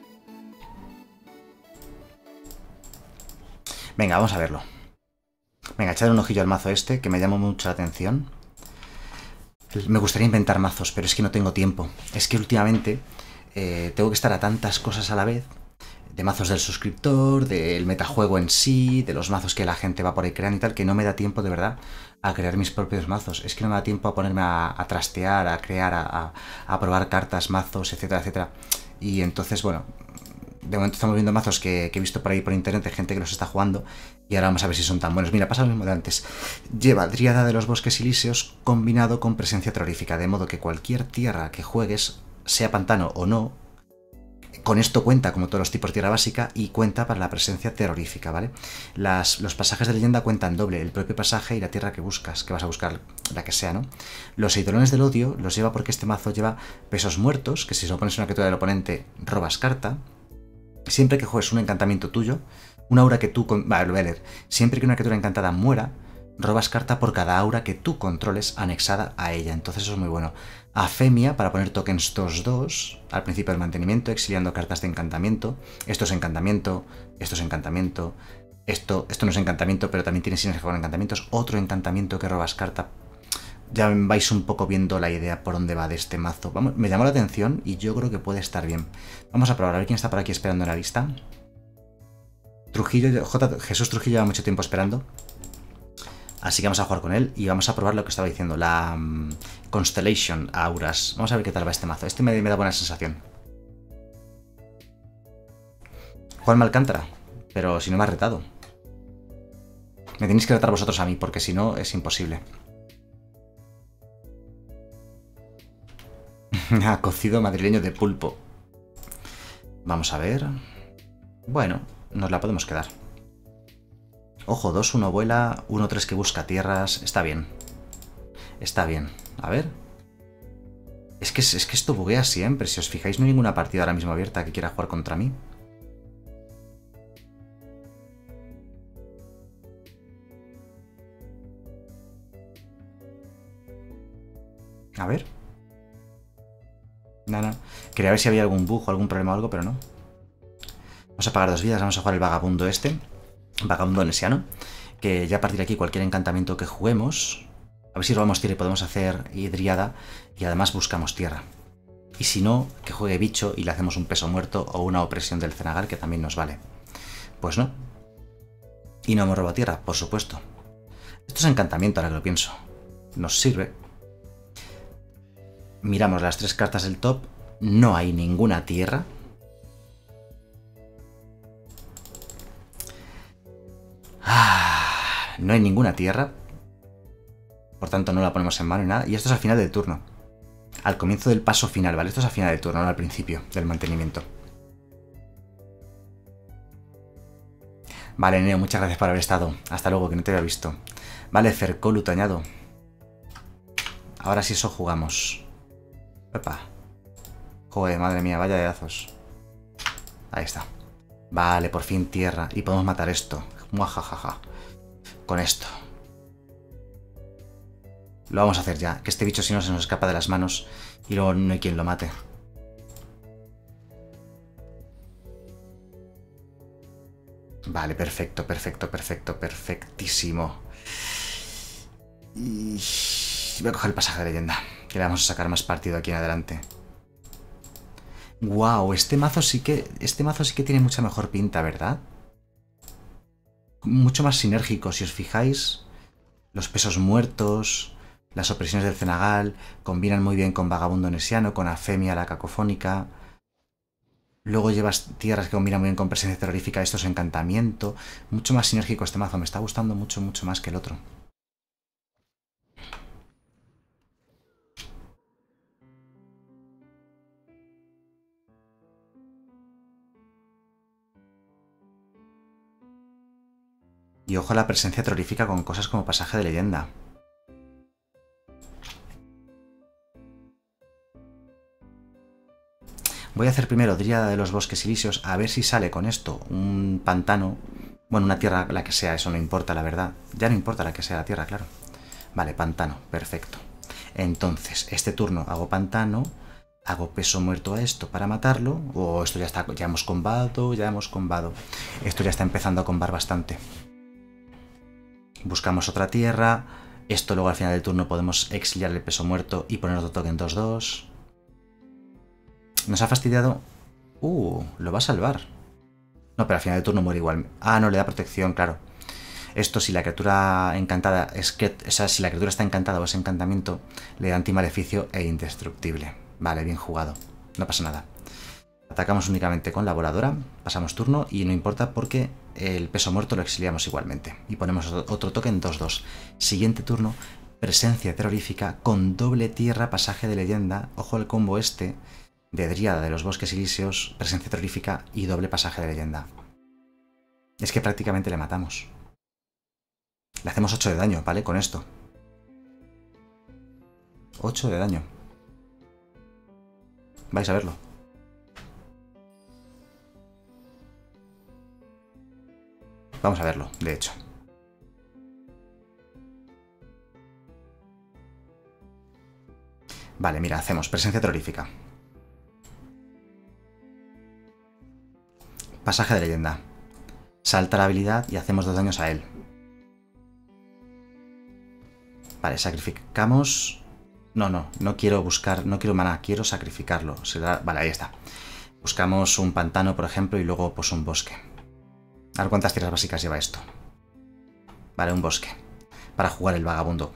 Venga, vamos a verlo. Venga, echad un ojillo al mazo este, que me llama mucho la atención. Me gustaría inventar mazos, pero es que no tengo tiempo. Es que últimamente eh, tengo que estar a tantas cosas a la vez. De mazos del suscriptor, del metajuego en sí, de los mazos que la gente va por ahí creando y tal, que no me da tiempo de verdad a crear mis propios mazos. Es que no me da tiempo a ponerme a, a trastear, a crear, a, a, a probar cartas, mazos, etcétera, etcétera. Y entonces, bueno, de momento estamos viendo mazos que, que he visto por ahí por internet de gente que los está jugando y ahora vamos a ver si son tan buenos. Mira, pasa lo mismo de antes. Lleva Dríada de los Bosques Elíseos combinado con presencia terrorífica, de modo que cualquier tierra que juegues, sea pantano o no, con esto cuenta como todos los tipos de tierra básica y cuenta para la presencia terrorífica, ¿vale? Las, los pasajes de leyenda cuentan doble, el propio pasaje y la tierra que buscas, que vas a buscar, la que sea, ¿no? Los eidolones del odio los lleva porque este mazo lleva pesos muertos, que si se opones a una criatura del oponente, robas carta. Siempre que juegues un encantamiento tuyo, una aura que tú... Vale, lo voy a leer. Siempre que una criatura encantada muera, robas carta por cada aura que tú controles anexada a ella. Entonces eso es muy bueno. Afemia, para poner tokens dos dos al principio del mantenimiento, exiliando cartas de encantamiento. Esto es encantamiento, esto es encantamiento, esto, esto no es encantamiento, pero también tiene sinergia con encantamientos. Otro encantamiento que robas carta. Ya vais un poco viendo la idea por dónde va de este mazo. Vamos, me llamó la atención y yo creo que puede estar bien. Vamos a probar, a ver quién está por aquí esperando en la lista. Trujillo, J, Jesús Trujillo lleva mucho tiempo esperando. Así que vamos a jugar con él y vamos a probar lo que estaba diciendo, la um, Constellation Auras. Vamos a ver qué tal va este mazo. Este me, me da buena sensación. Juanma Alcántara, pero si no me has retado. Me tenéis que retar vosotros a mí, porque si no es imposible. Ah, cocido madrileño de pulpo. Vamos a ver. Bueno, nos la podemos quedar. Ojo, dos uno vuela, uno tres que busca tierras. Está bien. Está bien. A ver. Es que, es que esto buguea siempre. Si os fijáis, no hay ninguna partida ahora mismo abierta que quiera jugar contra mí. A ver. Nada. Quería ver si había algún bug o algún problema o algo, pero no. Vamos a pagar dos vidas. Vamos a jugar el vagabundo este. Vagabundo nesiano. Que ya a partir de aquí cualquier encantamiento que juguemos... A ver si robamos tierra y podemos hacer hidriada. Y además buscamos tierra. Y si no, que juegue bicho y le hacemos un peso muerto o una opresión del cenagal, que también nos vale. Pues no. Y no hemos robado tierra, por supuesto. Esto es encantamiento, ahora que lo pienso. Nos sirve. Miramos las tres cartas del top. No hay ninguna tierra. Ah, no hay ninguna tierra. Por tanto, no la ponemos en mano ni nada. Y esto es al final del turno. Al comienzo del paso final, ¿vale? Esto es al final del turno, no al principio del mantenimiento. Vale, Neo, muchas gracias por haber estado. Hasta luego, que no te había visto. Vale, Cercolu, te añado. Ahora sí eso jugamos. Epa. Joder, madre mía, vaya dedazos. Ahí está. Vale, por fin tierra. Y podemos matar esto. Muajajaja. Con esto. Lo vamos a hacer ya. Que este bicho si no se nos escapa de las manos. Y luego no hay quien lo mate. Vale, perfecto, perfecto, perfecto, perfectísimo. Y... voy a coger el pasaje de leyenda. Que le vamos a sacar más partido aquí en adelante. Wow, este mazo sí que. Este mazo sí que tiene mucha mejor pinta, ¿verdad? Mucho más sinérgico, si os fijáis. Los pesos muertos, las opresiones del cenagal, combinan muy bien con vagabundo nesiano, con afemia la cacofónica. Luego llevas tierras que combinan muy bien con presencia terrorífica, esto es encantamiento. Mucho más sinérgico este mazo, me está gustando mucho, mucho más que el otro. Y ojo a la presencia terrorífica con cosas como pasaje de leyenda. Voy a hacer primero Dríada de los Bosques Elíseos, a ver si sale con esto un pantano. Bueno, una tierra, la que sea, eso no importa, la verdad. Ya no importa la que sea la tierra, claro. Vale, pantano, perfecto. Entonces, este turno hago pantano, hago peso muerto a esto para matarlo. O oh, esto ya está, ya hemos combado, ya hemos combado. Esto ya está empezando a combar bastante. Buscamos otra tierra. Esto luego al final del turno podemos exiliar el peso muerto y poner otro token dos dos. Nos ha fastidiado... Uh, lo va a salvar. No, pero al final del turno muere igual. Ah, no, le da protección, claro. Esto si la criatura encantada es que... O sea, si la criatura está encantada o es encantamiento, le da antimaleficio e indestructible. Vale, bien jugado. No pasa nada. Atacamos únicamente con la voladora, pasamos turno y no importa porque el peso muerto lo exiliamos igualmente. Y ponemos otro token dos dos. Siguiente turno, presencia terrorífica con doble tierra, pasaje de leyenda. Ojo al combo este de Dríada de los Bosques Elíseos, presencia terrorífica y doble pasaje de leyenda. Es que prácticamente le matamos. Le hacemos ocho de daño, ¿vale? Con esto. ocho de daño. Vais a verlo. Vamos a verlo, de hecho. Vale, mira, hacemos presencia terrorífica. Pasaje de leyenda. Salta la habilidad y hacemos dos daños a él. Vale, sacrificamos... No, no, no quiero buscar... No quiero maná, quiero sacrificarlo. Vale, ahí está. Buscamos un pantano, por ejemplo, y luego pues un bosque. A ver cuántas tierras básicas lleva esto. Vale, un bosque. Para jugar el vagabundo.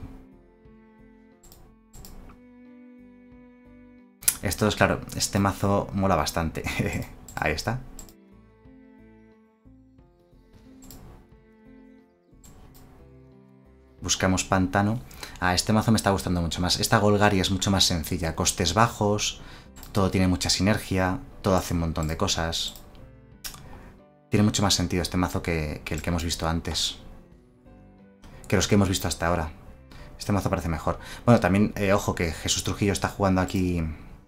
Esto es claro, este mazo mola bastante. Ahí está. Buscamos pantano. Ah, este mazo me está gustando mucho más. Esta Golgari es mucho más sencilla. Costes bajos, todo tiene mucha sinergia, todo hace un montón de cosas. Tiene mucho más sentido este mazo que, que el que hemos visto antes. Que los que hemos visto hasta ahora. Este mazo parece mejor. Bueno, también, eh, ojo, que Jesús Trujillo está jugando aquí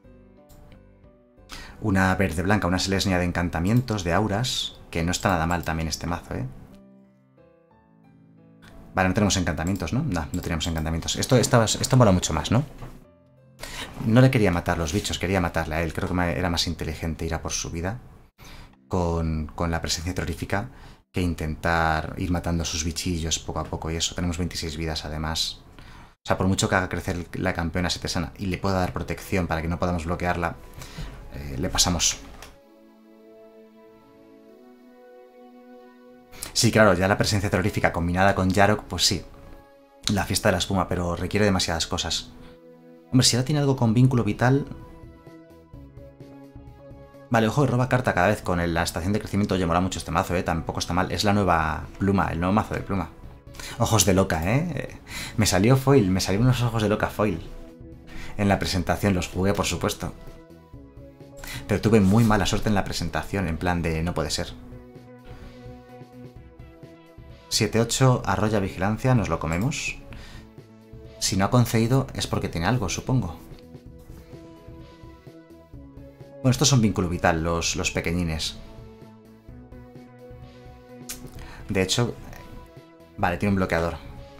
una verde blanca, una Selesnya de encantamientos, de auras, que no está nada mal también este mazo, ¿eh? Vale, no tenemos encantamientos, ¿no? No, no tenemos encantamientos. Esto, esto, esto mola mucho más, ¿no? No le quería matar los bichos, quería matarle a él. Creo que era más inteligente ir a por su vida con, con la presencia terrorífica que intentar ir matando a sus bichillos poco a poco y eso. Tenemos veintiséis vidas además. O sea, por mucho que haga crecer la campeona setesana y le pueda dar protección para que no podamos bloquearla, eh, le pasamos. Sí, claro, ya la presencia terrorífica combinada con Yarok, pues sí. La fiesta de la espuma, pero requiere demasiadas cosas. Hombre, si ahora tiene algo con vínculo vital... Vale, ojo, roba carta cada vez con la estación de crecimiento. Oye, mola mucho este mazo, ¿eh? Tampoco está mal. Es la nueva pluma, el nuevo mazo de pluma. Ojos de loca, ¿eh? Me salió foil, me salieron unos ojos de loca foil. En la presentación los jugué, por supuesto. Pero tuve muy mala suerte en la presentación, en plan de no puede ser. siete ocho, arrolla vigilancia, nos lo comemos. Si no ha concedido es porque tiene algo, supongo. Bueno, estos son vínculo vital, los, los pequeñines. De hecho... Vale, tiene un bloqueador.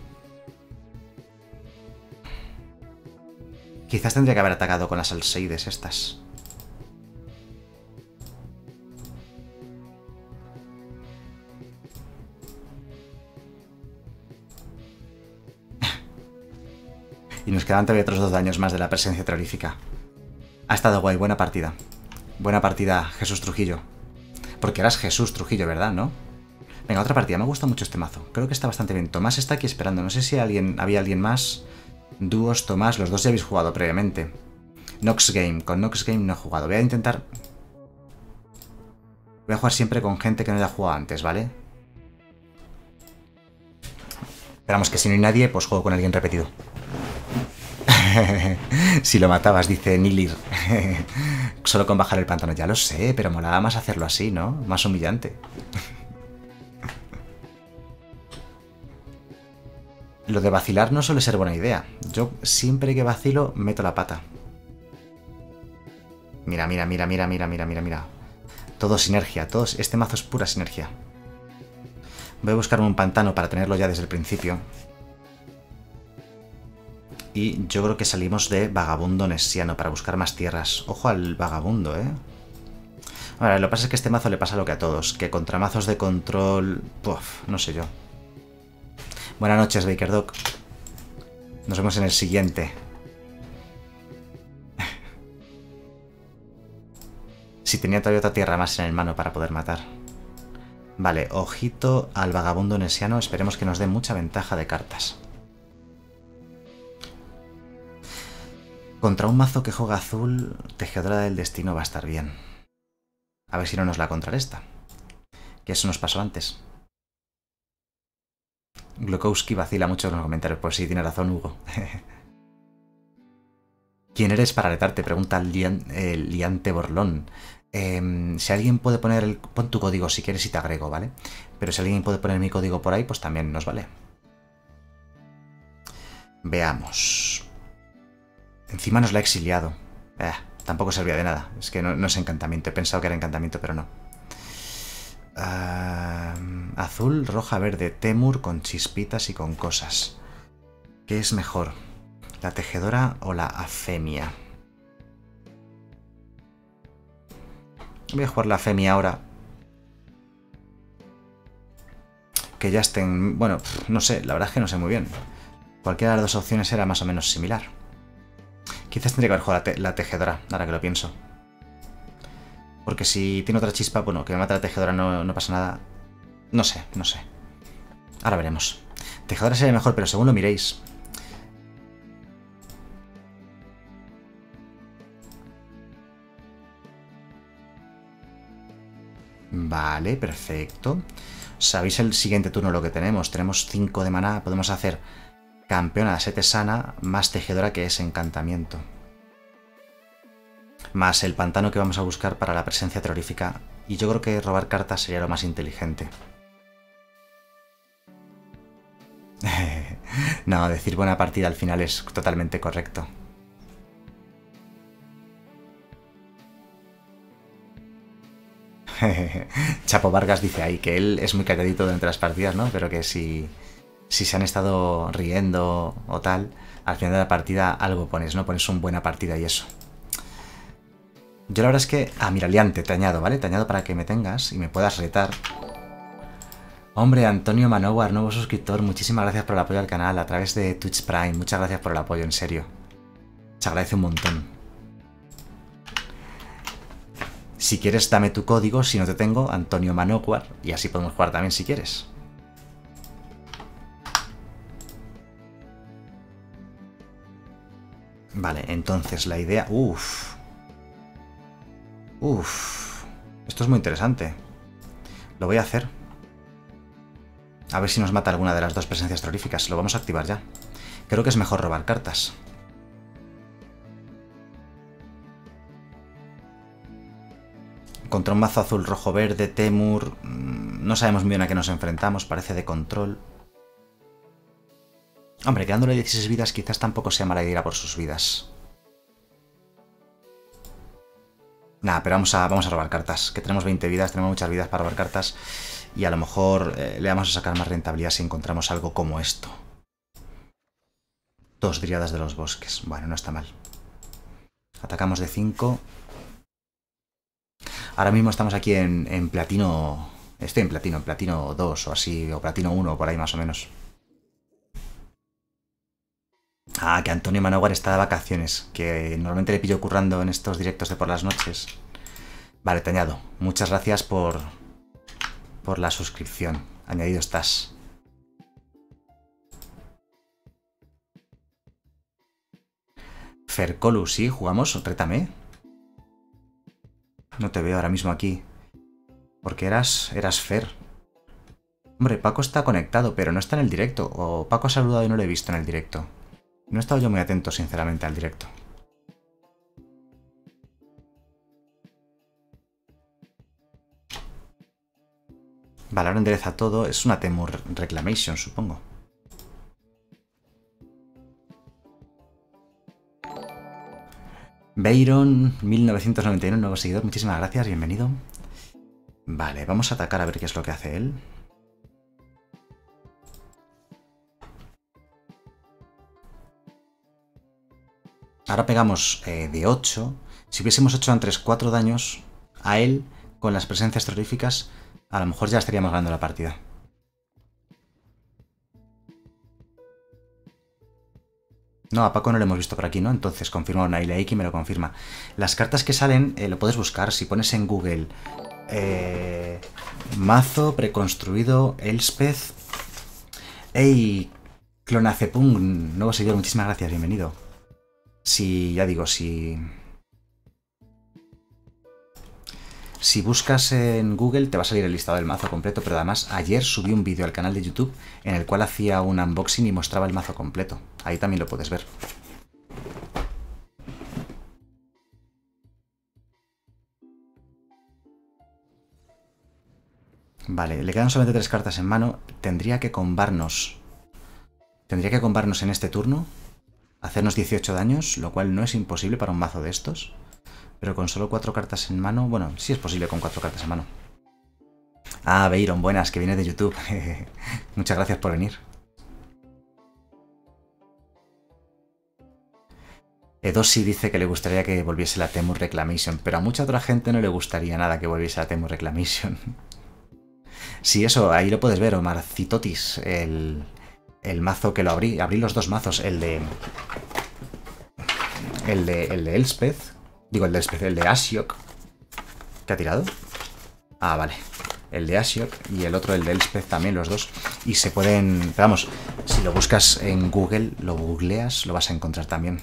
Quizás tendría que haber atacado con las Alseides estas. Y nos quedan todavía otros dos daños más de la presencia terrorífica. Ha estado guay, buena partida. Buena partida, Jesús Trujillo. Porque eras Jesús Trujillo, ¿verdad? ¿No? Venga, otra partida. Me gusta mucho este mazo. Creo que está bastante bien. Tomás está aquí esperando. No sé si alguien, había alguien más. Dúos, Tomás. Los dos ya habéis jugado previamente. Nox Game. Con Nox Game no he jugado. Voy a intentar... Voy a jugar siempre con gente que no haya jugado antes, ¿vale? Esperamos que si no hay nadie, pues juego con alguien repetido. Si lo matabas, dice Nilir. Solo con bajar el pantano. Ya lo sé, pero molaba más hacerlo así, ¿no? Más humillante. Lo de vacilar no suele ser buena idea. Yo siempre que vacilo meto la pata. Mira, mira, mira, mira, mira, mira, mira, mira. Todo sinergia, todo... Este mazo es pura sinergia. Voy a buscarme un pantano para tenerlo ya desde el principio. Y yo creo que salimos de Vagabundo Nesiano para buscar más tierras. Ojo al vagabundo, ¿eh? Ahora, lo que pasa es que a este mazo le pasa lo que a todos. Que contra mazos de control... Puf, no sé yo. Buenas noches, Baker Doc. Nos vemos en el siguiente. Si tenía todavía otra tierra más en el mano para poder matar. Vale, ojito al vagabundo nesiano. Esperemos que nos dé mucha ventaja de cartas. Contra un mazo que juega azul, Tejedora del Destino va a estar bien. A ver si no nos la contrarresta. Que eso nos pasó antes. Glukowski vacila mucho en los comentarios. Pues sí, tiene razón, Hugo. ¿Quién eres para retarte? Pregunta el, Lian, el Liante Borlón. Eh, si alguien puede poner el... Pon tu código si quieres y te agrego, ¿vale? Pero si alguien puede poner mi código por ahí, pues también nos vale. Veamos. Encima nos la ha exiliado. Eh, tampoco servía de nada. Es que no, no es encantamiento. He pensado que era encantamiento, pero no. Uh, azul, roja, verde. Temur con chispitas y con cosas. ¿Qué es mejor? ¿La tejedora o la afemia? Voy a jugar la afemia ahora. Que ya estén... Bueno, no sé, la verdad es que no sé muy bien. Cualquiera de las dos opciones era más o menos similar. Quizás tendría que haber jugado la, te la tejedora, ahora que lo pienso. Porque si tiene otra chispa, bueno, que me mata la tejedora no, no pasa nada. No sé, no sé. Ahora veremos. Tejedora sería mejor, pero según lo miréis. Vale, perfecto. ¿Sabéis el siguiente turno lo que tenemos? Tenemos cinco de maná, podemos hacer Campeona de sete sana, más tejedora que es encantamiento. Más el pantano que vamos a buscar para la presencia terrorífica. Y yo creo que robar cartas sería lo más inteligente. No, decir buena partida al final es totalmente correcto. Chapo Vargas dice ahí que él es muy calladito durante las partidas, ¿no? Pero que si, si se han estado riendo o tal, al final de la partida algo pones, ¿no? Pones una buena partida y eso. Yo la verdad es que... Ah, mira, Liante, te añado, ¿vale? Te añado para que me tengas y me puedas retar. Hombre, Antonio Manowar, nuevo suscriptor, muchísimas gracias por el apoyo al canal a través de Twitch Prime. Muchas gracias por el apoyo, en serio. Se agradece un montón. Si quieres, dame tu código, si no te tengo, Antonio Manowar, y así podemos jugar también si quieres. Vale, entonces la idea... Uff. Uff. Esto es muy interesante. Lo voy a hacer. A ver si nos mata alguna de las dos presencias terroríficas. Lo vamos a activar ya. Creo que es mejor robar cartas. Contra un mazo azul, rojo, verde, Temur... No sabemos muy bien a qué nos enfrentamos. Parece de control. Hombre, quedándole dieciséis vidas quizás tampoco sea mala idea ir a por sus vidas. Nada, pero vamos a, vamos a robar cartas. Que tenemos veinte vidas, tenemos muchas vidas para robar cartas. Y a lo mejor eh, le vamos a sacar más rentabilidad si encontramos algo como esto. Dos dríadas de los bosques. Bueno, no está mal. Atacamos de cinco. Ahora mismo estamos aquí en, en platino... Estoy en platino, en platino dos o así, o platino uno, por ahí más o menos. Ah, que Antonio Manowar está de vacaciones, que normalmente le pillo currando en estos directos de por las noches. Vale, te añado. Muchas gracias por, por la suscripción. Añadido estás. Fercolu, sí, jugamos, rétame. No te veo ahora mismo aquí. Porque eras, eras Fer. Hombre, Paco está conectado, pero no está en el directo. O Paco ha saludado y no lo he visto en el directo. No he estado yo muy atento, sinceramente, al directo. Vale, ahora endereza todo. Es una Temur Reclamation, supongo. Bayron, mil novecientos noventa y uno, nuevo seguidor. Muchísimas gracias, bienvenido. Vale, vamos a atacar a ver qué es lo que hace él. Ahora pegamos eh, de ocho. Si hubiésemos hecho antes cuatro daños a él con las presencias terroríficas, a lo mejor ya estaríamos ganando la partida. No, a Paco no lo hemos visto por aquí, ¿no? Entonces confirmo a Nailaiki y me lo confirma. Las cartas que salen eh, lo puedes buscar. Si pones en Google eh, mazo preconstruido Elspeth. ¡Ey! Clonacepung, nuevo seguidor, muchísimas gracias, bienvenido. Si, ya digo, si... Si buscas en Google te va a salir el listado del mazo completo, pero además ayer subí un vídeo al canal de YouTube en el cual hacía un unboxing y mostraba el mazo completo. Ahí también lo puedes ver. Vale, le quedan solamente tres cartas en mano. Tendría que combarnos. Tendría que combarnos en este turno. Hacernos dieciocho daños, lo cual no es imposible para un mazo de estos. Pero con solo cuatro cartas en mano... Bueno, sí es posible con cuatro cartas en mano. Ah, Beiron, buenas, que viene de YouTube. Muchas gracias por venir. Edosi dice que le gustaría que volviese la Temur Reclamation, pero a mucha otra gente no le gustaría nada que volviese la Temur Reclamation. Sí, eso, ahí lo puedes ver, Omar Citotis, el, el mazo que lo abrí. Abrí los dos mazos, el de... El de, el de Elspeth. Digo, el de Elspeth, el de Ashiok. ¿Qué ha tirado? Ah, vale. El de Ashiok y el otro, el de Elspeth, también los dos. Y se pueden... Pero vamos, si lo buscas en Google, lo googleas, lo vas a encontrar también.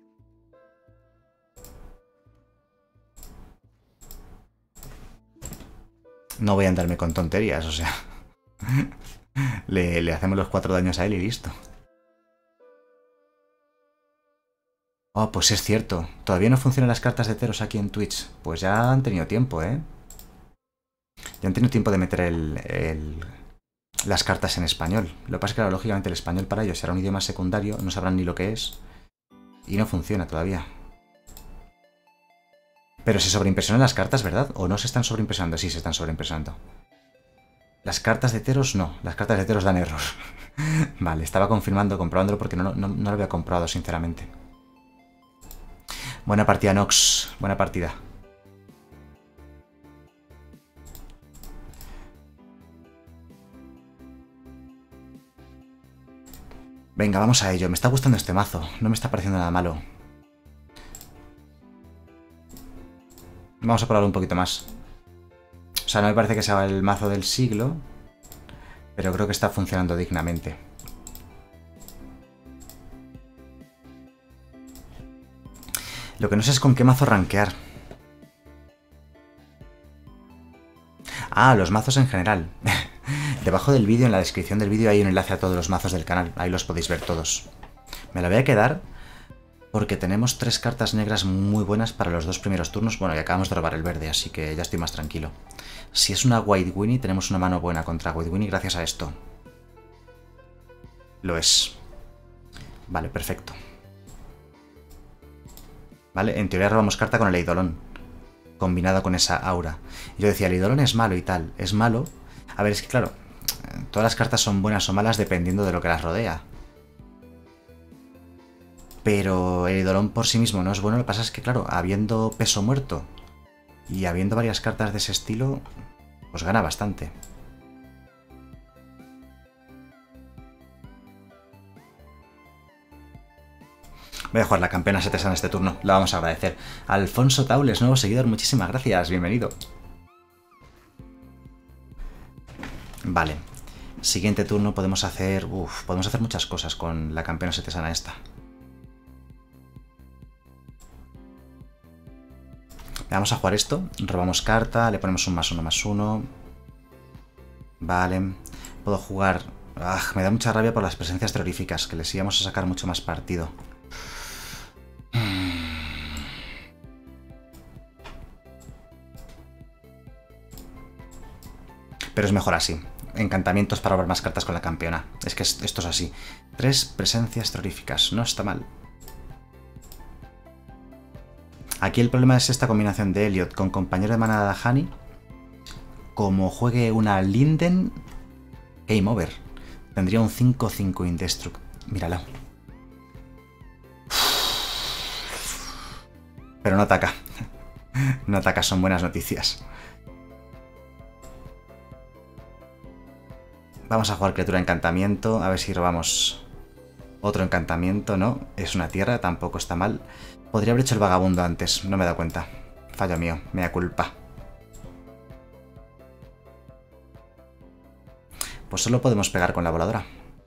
No voy a andarme con tonterías, o sea... le, le hacemos los cuatro daños a él y listo. Oh, pues es cierto. Todavía no funcionan las cartas de Teros aquí en Twitch. Pues ya han tenido tiempo, ¿eh? Ya han tenido tiempo de meter el, el, las cartas en español. Lo que pasa es que, claro, lógicamente, el español para ellos será un idioma secundario, no sabrán ni lo que es. Y no funciona todavía. Pero se sobreimpresionan las cartas, ¿verdad? ¿O no se están sobreimpresionando? Sí, se están sobreimpresionando. Las cartas de Teros no. Las cartas de Teros dan error. Vale, estaba confirmando, comprobándolo porque no, no, no lo había comprobado, sinceramente. Buena partida, Nox. Buena partida. Venga, vamos a ello. Me está gustando este mazo. No me está pareciendo nada malo. Vamos a probarlo un poquito más. O sea, no me parece que sea el mazo del siglo, pero creo que está funcionando dignamente. Lo que no sé es con qué mazo rankear. Ah, los mazos en general. Debajo del vídeo, en la descripción del vídeo, hay un enlace a todos los mazos del canal. Ahí los podéis ver todos. Me la voy a quedar porque tenemos tres cartas negras muy buenas para los dos primeros turnos. Bueno, y acabamos de robar el verde, así que ya estoy más tranquilo. Si es una White Winnie, tenemos una mano buena contra White Winnie gracias a esto. Lo es. Vale, perfecto. Vale, en teoría robamos carta con el Eidolon, combinado con esa aura. Yo decía, el Eidolon es malo y tal. Es malo. A ver, es que claro, todas las cartas son buenas o malas dependiendo de lo que las rodea. Pero el Eidolon por sí mismo no es bueno. Lo que pasa es que, claro, habiendo peso muerto y habiendo varias cartas de ese estilo, pues gana bastante. Voy a jugar la campeona setesana este turno, la vamos a agradecer. Alfonso Taules, nuevo seguidor, muchísimas gracias, bienvenido. Vale, siguiente turno podemos hacer... Uf, podemos hacer muchas cosas con la campeona setesana esta. Vamos a jugar esto, robamos carta, le ponemos un más uno más uno. Vale, puedo jugar... Ah, me da mucha rabia por las presencias terroríficas, que les íbamos a sacar mucho más partido. Pero es mejor así. Encantamientos para robar más cartas con la campeona. Es que esto es así. Tres presencias terroríficas. No está mal. Aquí el problema es esta combinación de Elliot con compañero de manada de Hani. Como juegue una Linden, game over. Tendría un cinco cinco Indestruct. Mírala. Pero no ataca. No ataca, son buenas noticias. Vamos a jugar criatura encantamiento. A ver si robamos otro encantamiento. No, es una tierra, tampoco está mal. Podría haber hecho el vagabundo antes, no me he dado cuenta. Fallo mío, mea culpa. Pues solo podemos pegar con la voladora.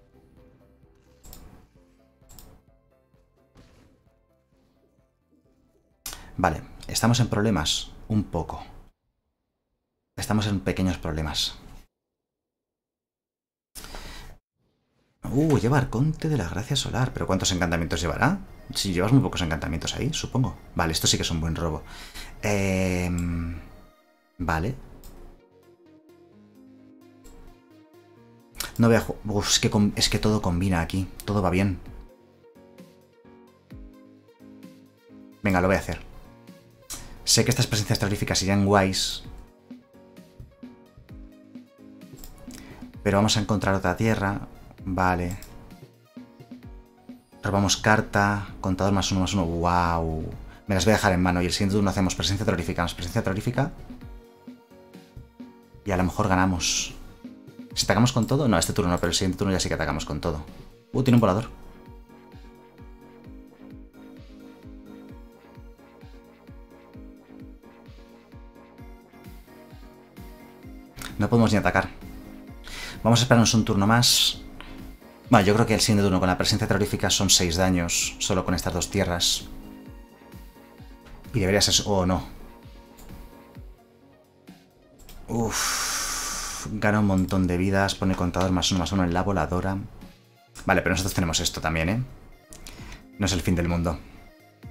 Vale, estamos en problemas. Un poco. Estamos en pequeños problemas. Uh, lleva Arconte de la Gracia Solar. ¿Pero cuántos encantamientos llevará? Si llevas muy pocos encantamientos ahí, supongo. Vale, esto sí que es un buen robo. Eh... Vale. No voy a jugar... Uf, es que, es que todo combina aquí. Todo va bien. Venga, lo voy a hacer. Sé que estas presencias terroríficas irían guays. Pero vamos a encontrar otra tierra. Vale. Robamos carta. Contador más uno más uno. ¡Wow! Me las voy a dejar en mano. Y el siguiente turno hacemos presencia terrorífica. Más presencia terrorífica. Y a lo mejor ganamos. Si atacamos con todo. No, este turno no, pero el siguiente turno ya sí que atacamos con todo. Uh, tiene un volador. No podemos ni atacar. Vamos a esperarnos un turno más. Bueno, yo creo que el siguiente turno con la presencia terrorífica son seis daños, solo con estas dos tierras. Y debería ser... Oh, no. Uff. Gana un montón de vidas, pone contador más uno más uno en la voladora. Vale, pero nosotros tenemos esto también, ¿eh? No es el fin del mundo.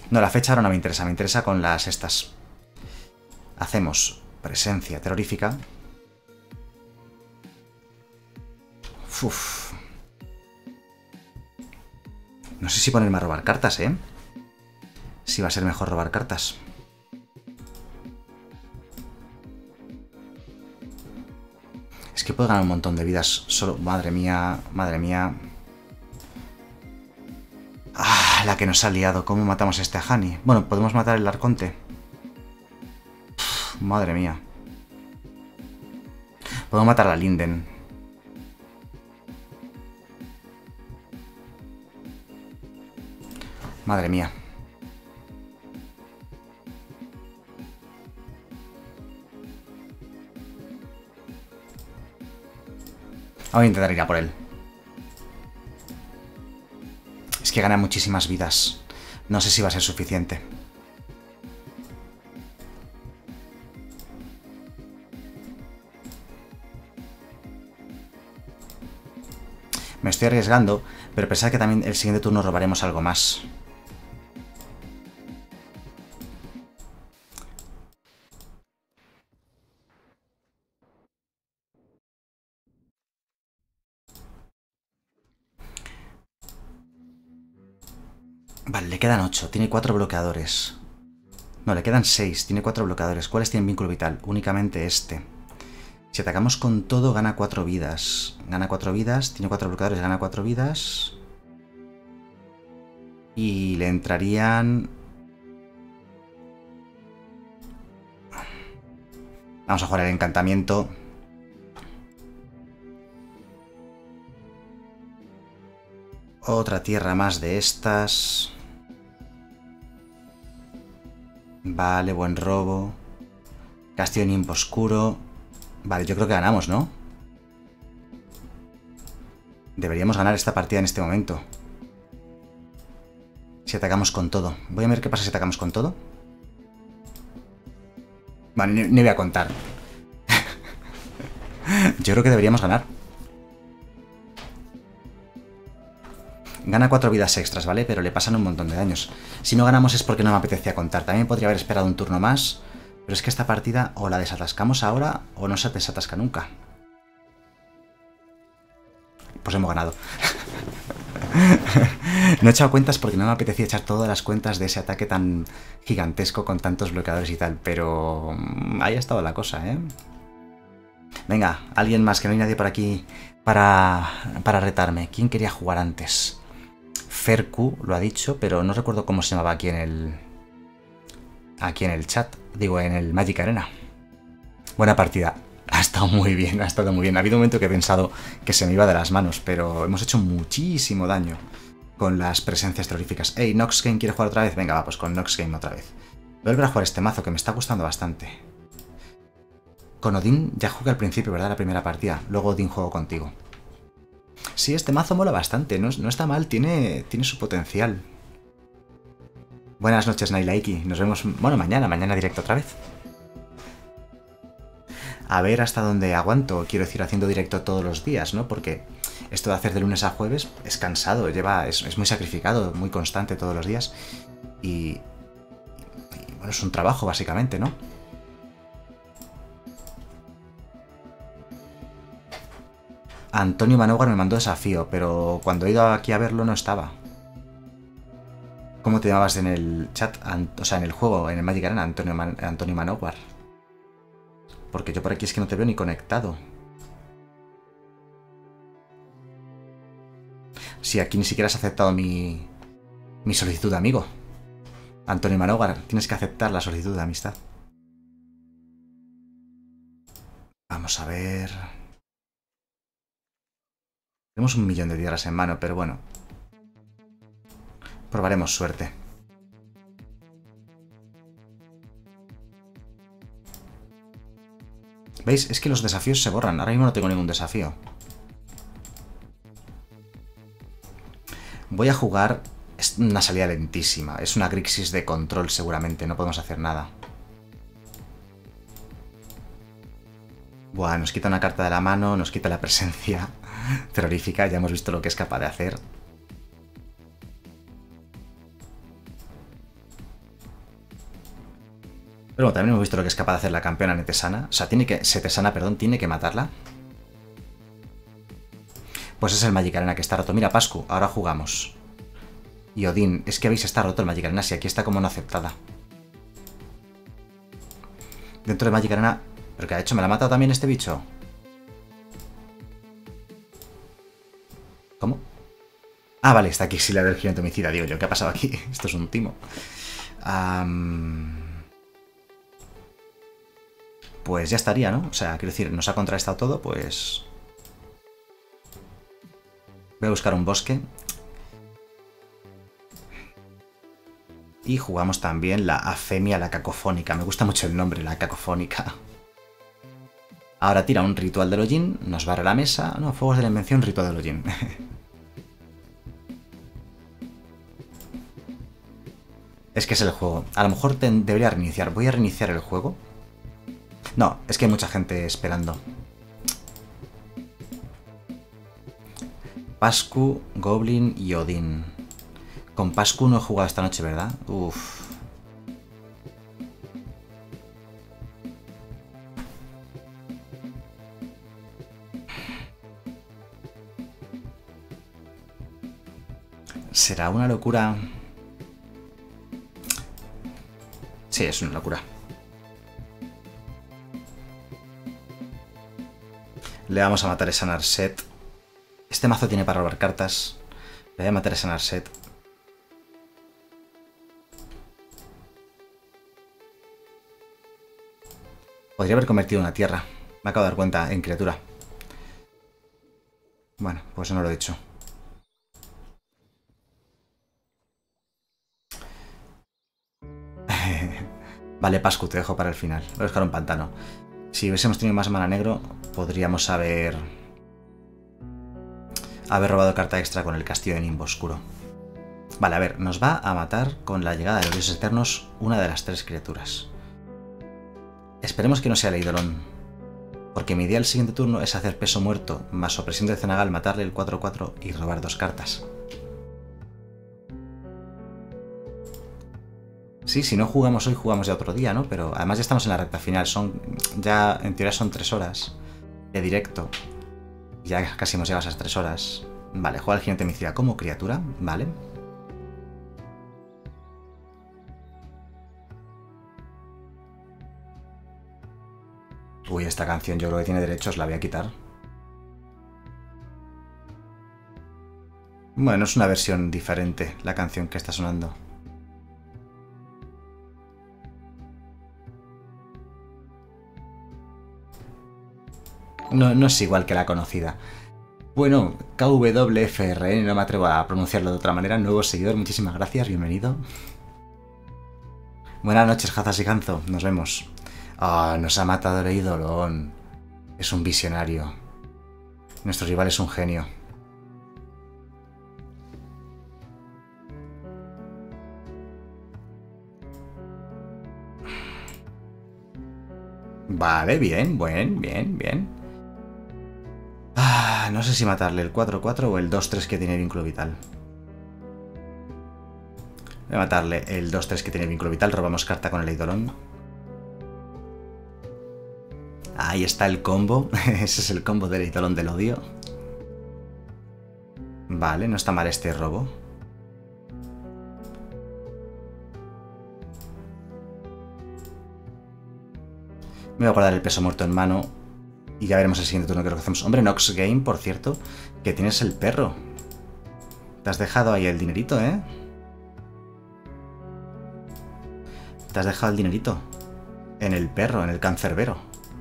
No, la fecha ahora no me interesa, me interesa con las estas. Hacemos presencia terrorífica. Uf. No sé si ponerme a robar cartas, ¿eh? Si va a ser mejor robar cartas. Es que puedo ganar un montón de vidas solo... Madre mía, madre mía. Ah, la que nos ha liado. ¿Cómo matamos a este Hani? Bueno, podemos matar el arconte. Uf, madre mía. Puedo matar a la Linden. Madre mía. Voy a intentar ir a por él. Es que gana muchísimas vidas. No sé si va a ser suficiente. Me estoy arriesgando, pero pensad que también el siguiente turno robaremos algo más. Vale, le quedan ocho. Tiene cuatro bloqueadores. No, le quedan seis. Tiene cuatro bloqueadores. ¿Cuáles tienen vínculo vital? Únicamente este. Si atacamos con todo, gana cuatro vidas. Gana cuatro vidas. Tiene cuatro bloqueadores, gana cuatro vidas. Y le entrarían... Vamos a jugar el encantamiento. Otra tierra más de estas. Vale, buen robo. Castillo de Nimbo Oscuro. Vale, yo creo que ganamos, ¿no? Deberíamos ganar esta partida en este momento. Si atacamos con todo. Voy a ver qué pasa si atacamos con todo. Vale, ni, ni voy a contar. Yo creo que deberíamos ganar. Gana cuatro vidas extras, ¿vale? Pero le pasan un montón de daños. Si no ganamos es porque no me apetecía contar. También podría haber esperado un turno más. Pero es que esta partida o la desatascamos ahora o no se desatasca nunca. Pues hemos ganado. No he echado cuentas porque no me apetecía echar todas las cuentas de ese ataque tan gigantesco con tantos bloqueadores y tal. Pero ahí ha estado la cosa, ¿eh? Venga, alguien más, que no hay nadie por aquí para, para retarme. ¿Quién quería jugar antes? Ferku lo ha dicho, pero no recuerdo cómo se llamaba aquí en el... Aquí en el chat. Digo, en el Magic Arena. Buena partida. Ha estado muy bien, ha estado muy bien. Ha habido un momento que he pensado que se me iba de las manos, pero hemos hecho muchísimo daño con las presencias terroríficas. Ey, Nox Game quiere jugar otra vez. Venga, va, pues con Nox Game otra vez. Voy a volver a jugar este mazo que me está gustando bastante. Con Odín ya jugué al principio, ¿verdad? La primera partida. Luego Odín juego contigo. Sí, este mazo mola bastante. No, no está mal, tiene, tiene su potencial. Buenas noches, Nailaiki. Nos vemos, bueno, mañana. Mañana directo otra vez. A ver hasta dónde aguanto. Quiero decir, haciendo directo todos los días, ¿no? Porque esto de hacer de lunes a jueves es cansado. Lleva, es, es muy sacrificado, muy constante todos los días. Y, y bueno, es un trabajo, básicamente, ¿no? Antonio Manowar me mandó desafío, pero cuando he ido aquí a verlo no estaba. ¿Cómo te llamabas en el chat? Ant o sea, en el juego, en el Magic Arena, Antonio, Man Antonio Manowar. Porque yo por aquí es que no te veo ni conectado. Sí, aquí ni siquiera has aceptado mi, mi solicitud de amigo. Antonio Manowar, tienes que aceptar la solicitud de amistad. Vamos a ver... Tenemos un millón de tierras en mano, pero bueno. Probaremos suerte. ¿Veis? Es que los desafíos se borran. Ahora mismo no tengo ningún desafío. Voy a jugar... Es una salida lentísima. Es una Grixis de control seguramente. No podemos hacer nada. Buah, nos quita una carta de la mano. Nos quita la presencia terrorífica. Ya hemos visto lo que es capaz de hacer. Pero bueno, también hemos visto lo que es capaz de hacer la campeona Netesana. O sea, tiene que. Setesana, perdón, tiene que matarla. Pues es el Magic Arena que está roto. Mira, Pascu, ahora jugamos. Y Odín, es que habéis está roto el Magic Arena, si aquí está como no aceptada. Dentro de Magic Arena... ¿Pero qué ha hecho? ¿Me la ha matado también este bicho? ¿Cómo? Ah, vale, está aquí sí la del gigante homicida, digo yo. ¿Qué ha pasado aquí? Esto es un timo. Um... Pues ya estaría, ¿no? O sea, quiero decir, nos ha contrarrestado todo, pues... Voy a buscar un bosque. Y jugamos también la Afemia, la cacofónica. Me gusta mucho el nombre, la cacofónica. Ahora tira un ritual del hollín, nos barre la mesa. No, fuegos de la invención, ritual del hollín. Es que es el juego. A lo mejor te debería reiniciar. Voy a reiniciar el juego. No, es que hay mucha gente esperando. Pascu, Goblin y Odín. Con Pascu no he jugado esta noche, ¿verdad? Uff. ¿Será una locura? Sí, es una locura. Le vamos a matar a esa Narset. Este mazo tiene para robar cartas. Le voy a matar a esa Narset. Podría haber convertido una tierra. Me acabo de dar cuenta en criatura. Bueno, pues no lo he hecho. Vale, Pascu, te dejo para el final. Voy a buscar un pantano. Si hubiésemos tenido más mana negro, podríamos haber... haber robado carta extra con el castillo de Nimbo Oscuro. Vale, a ver, nos va a matar con la llegada de los dioses eternos una de las tres criaturas. Esperemos que no sea el Eidolon, porque mi idea el siguiente turno es hacer peso muerto más opresión de Cenagal, matarle el cuatro cuatro y robar dos cartas. Sí, si no jugamos hoy, jugamos ya otro día, ¿no? Pero además ya estamos en la recta final, son ya en teoría son tres horas de directo. Ya casi hemos llegado a esas tres horas. Vale, juega el gigante homicida como criatura, vale. Uy, esta canción yo creo que tiene derechos, la voy a quitar. Bueno, es una versión diferente la canción que está sonando. No, no es igual que la conocida. Bueno, K W F R N, no me atrevo a pronunciarlo de otra manera. Nuevo seguidor, muchísimas gracias, bienvenido. Buenas noches, Hazas y Ganzo, nos vemos. Ah, oh, nos ha matado el Eidolon. Es un visionario. Nuestro rival es un genio. Vale, bien, bien, bien, bien. Ah, no sé si matarle el cuatro cuatro o el dos tres que tiene vínculo vital. Voy a matarle el dos tres que tiene vínculo vital. Robamos carta con el Eidolon. Ahí está el combo. Ese es el combo del Eidolon del odio. Vale, no está mal este robo. Me voy a guardar el peso muerto en mano. Y ya veremos el siguiente turno que lo que hacemos. Hombre, Nox Game, por cierto, que tienes el perro. Te has dejado ahí el dinerito, ¿eh? Te has dejado el dinerito. En el perro, en el cancerbero.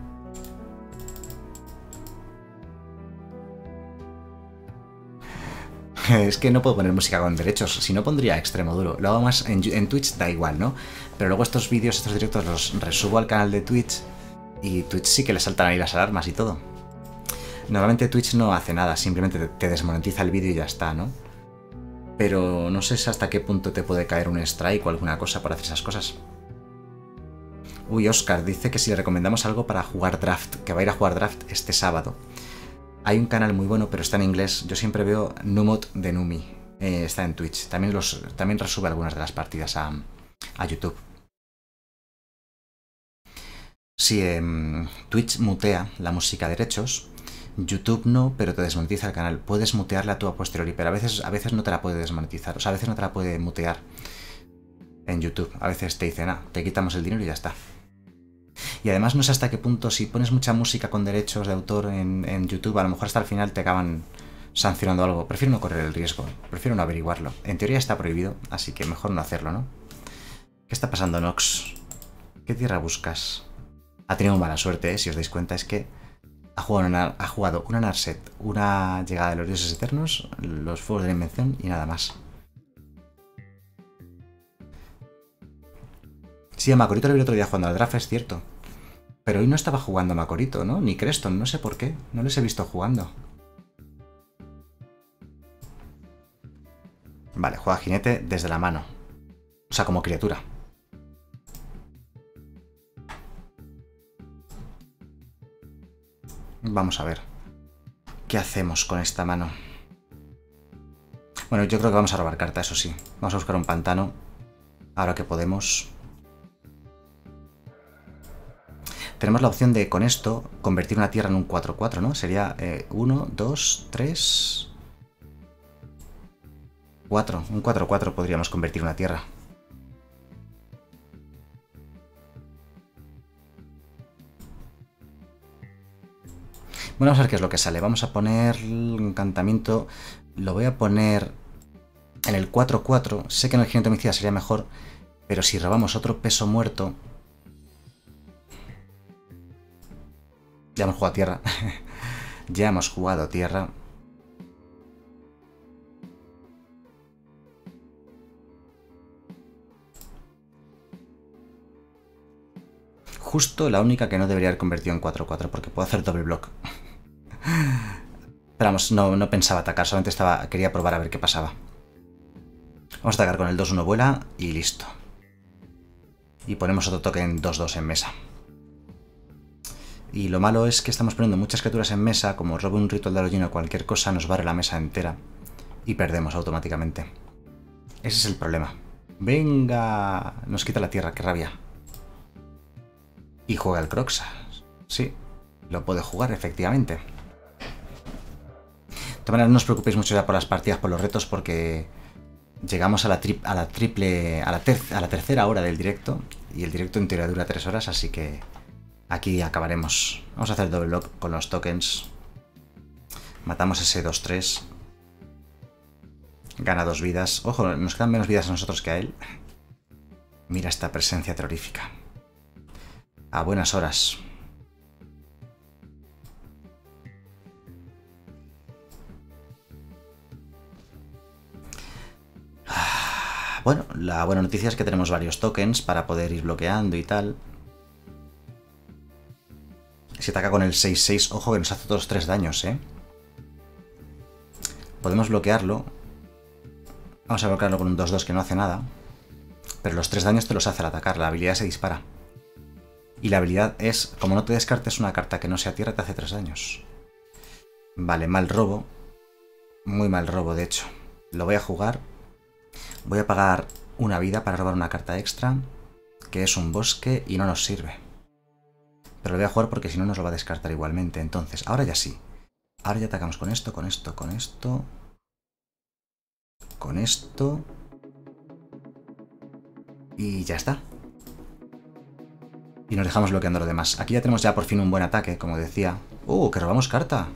Es que no puedo poner música con derechos, si no pondría extremo duro. Lo hago más en, en Twitch, da igual, ¿no? Pero luego estos vídeos, estos directos los resubo al canal de Twitch y Twitch sí que le saltan ahí las alarmas y todo. Normalmente Twitch no hace nada, simplemente te, te desmonetiza el vídeo y ya está, ¿no? Pero no sé hasta qué punto te puede caer un strike o alguna cosa por hacer esas cosas. Uy, Oscar dice que si le recomendamos algo para jugar draft, que va a ir a jugar draft este sábado. Hay un canal muy bueno, pero está en inglés. Yo siempre veo Numot de Numi. Eh, está en Twitch. También, los, también resube algunas de las partidas a, a YouTube. Sí, eh, Twitch mutea la música a derechos. YouTube no, pero te desmonetiza el canal. Puedes mutearla tú a posteriori, pero a veces, a veces no te la puede desmonetizar. O sea, a veces no te la puede mutear en YouTube. A veces te dicen, ah, te quitamos el dinero y ya está. Y además no sé hasta qué punto, si pones mucha música con derechos de autor en, en YouTube, a lo mejor hasta el final te acaban sancionando algo. Prefiero no correr el riesgo, prefiero no averiguarlo. En teoría está prohibido, así que mejor no hacerlo, ¿no? ¿Qué está pasando, Nox? ¿Qué tierra buscas? Ha tenido mala suerte, ¿eh? Si os dais cuenta, es que ha jugado una, ha jugado una Narset, una llegada de los dioses eternos, los fuegos de la invención y nada más. Sí, a Macorito lo vi el otro día jugando al draft, es cierto. Pero hoy no estaba jugando a Macorito, ¿no? Ni Creston, no sé por qué. No les he visto jugando. Vale, juega jinete desde la mano. O sea, como criatura. Vamos a ver. ¿Qué hacemos con esta mano? Bueno, yo creo que vamos a robar carta, eso sí. Vamos a buscar un pantano. Ahora que podemos. Tenemos la opción de, con esto, convertir una tierra en un cuatro cuatro, ¿no? Sería uno, dos, tres... cuatro. Un cuatro cuatro podríamos convertir una tierra. Bueno, vamos a ver qué es lo que sale. Vamos a poner el encantamiento. Lo voy a poner en el cuatro cuatro. Sé que en el jinete homicida sería mejor, pero si robamos otro peso muerto... Ya hemos jugado a tierra. Ya hemos jugado a tierra. Justo la única que no debería haber convertido en cuatro cuatro, porque puedo hacer doble block. Pero vamos, no, no pensaba atacar, solamente estaba, quería probar a ver qué pasaba. Vamos a atacar con el dos uno vuela y listo. Y ponemos otro token dos dos en mesa. Y lo malo es que estamos poniendo muchas criaturas en mesa, como robe un ritual de Aloyino o cualquier cosa, nos barre la mesa entera. Y perdemos automáticamente. Ese es el problema. ¡Venga! Nos quita la tierra, qué rabia. Y juega el Croxas. Sí, lo puede jugar, efectivamente. De todas maneras, no os preocupéis mucho ya por las partidas, por los retos, porque llegamos a la, tri a la triple, a la, ter a la tercera hora del directo. Y el directo en teoría dura tres horas, así que aquí acabaremos. Vamos a hacer doble block con los tokens. Matamos ese dos tres. Gana dos vidas. Ojo, nos quedan menos vidas a nosotros que a él. Mira esta presencia terrorífica. A buenas horas. Bueno, la buena noticia es que tenemos varios tokens para poder ir bloqueando y tal. Si ataca con el seis seis, ojo que nos hace todos tres daños, ¿eh? Podemos bloquearlo. Vamos a bloquearlo con un dos dos que no hace nada. Pero los tres daños te los hace al atacar, la habilidad se dispara. Y la habilidad es, como no te descartes una carta que no sea tierra, te hace tres daños. Vale, mal robo. Muy mal robo, de hecho. Lo voy a jugar. Voy a pagar una vida para robar una carta extra, que es un bosque y no nos sirve. Pero lo voy a jugar porque si no nos lo va a descartar igualmente. Entonces, ahora ya sí. Ahora ya atacamos con esto, con esto, con esto. Con esto. Y ya está. Y nos dejamos bloqueando lo demás. Aquí ya tenemos ya por fin un buen ataque, como decía. ¡Uh, que robamos carta!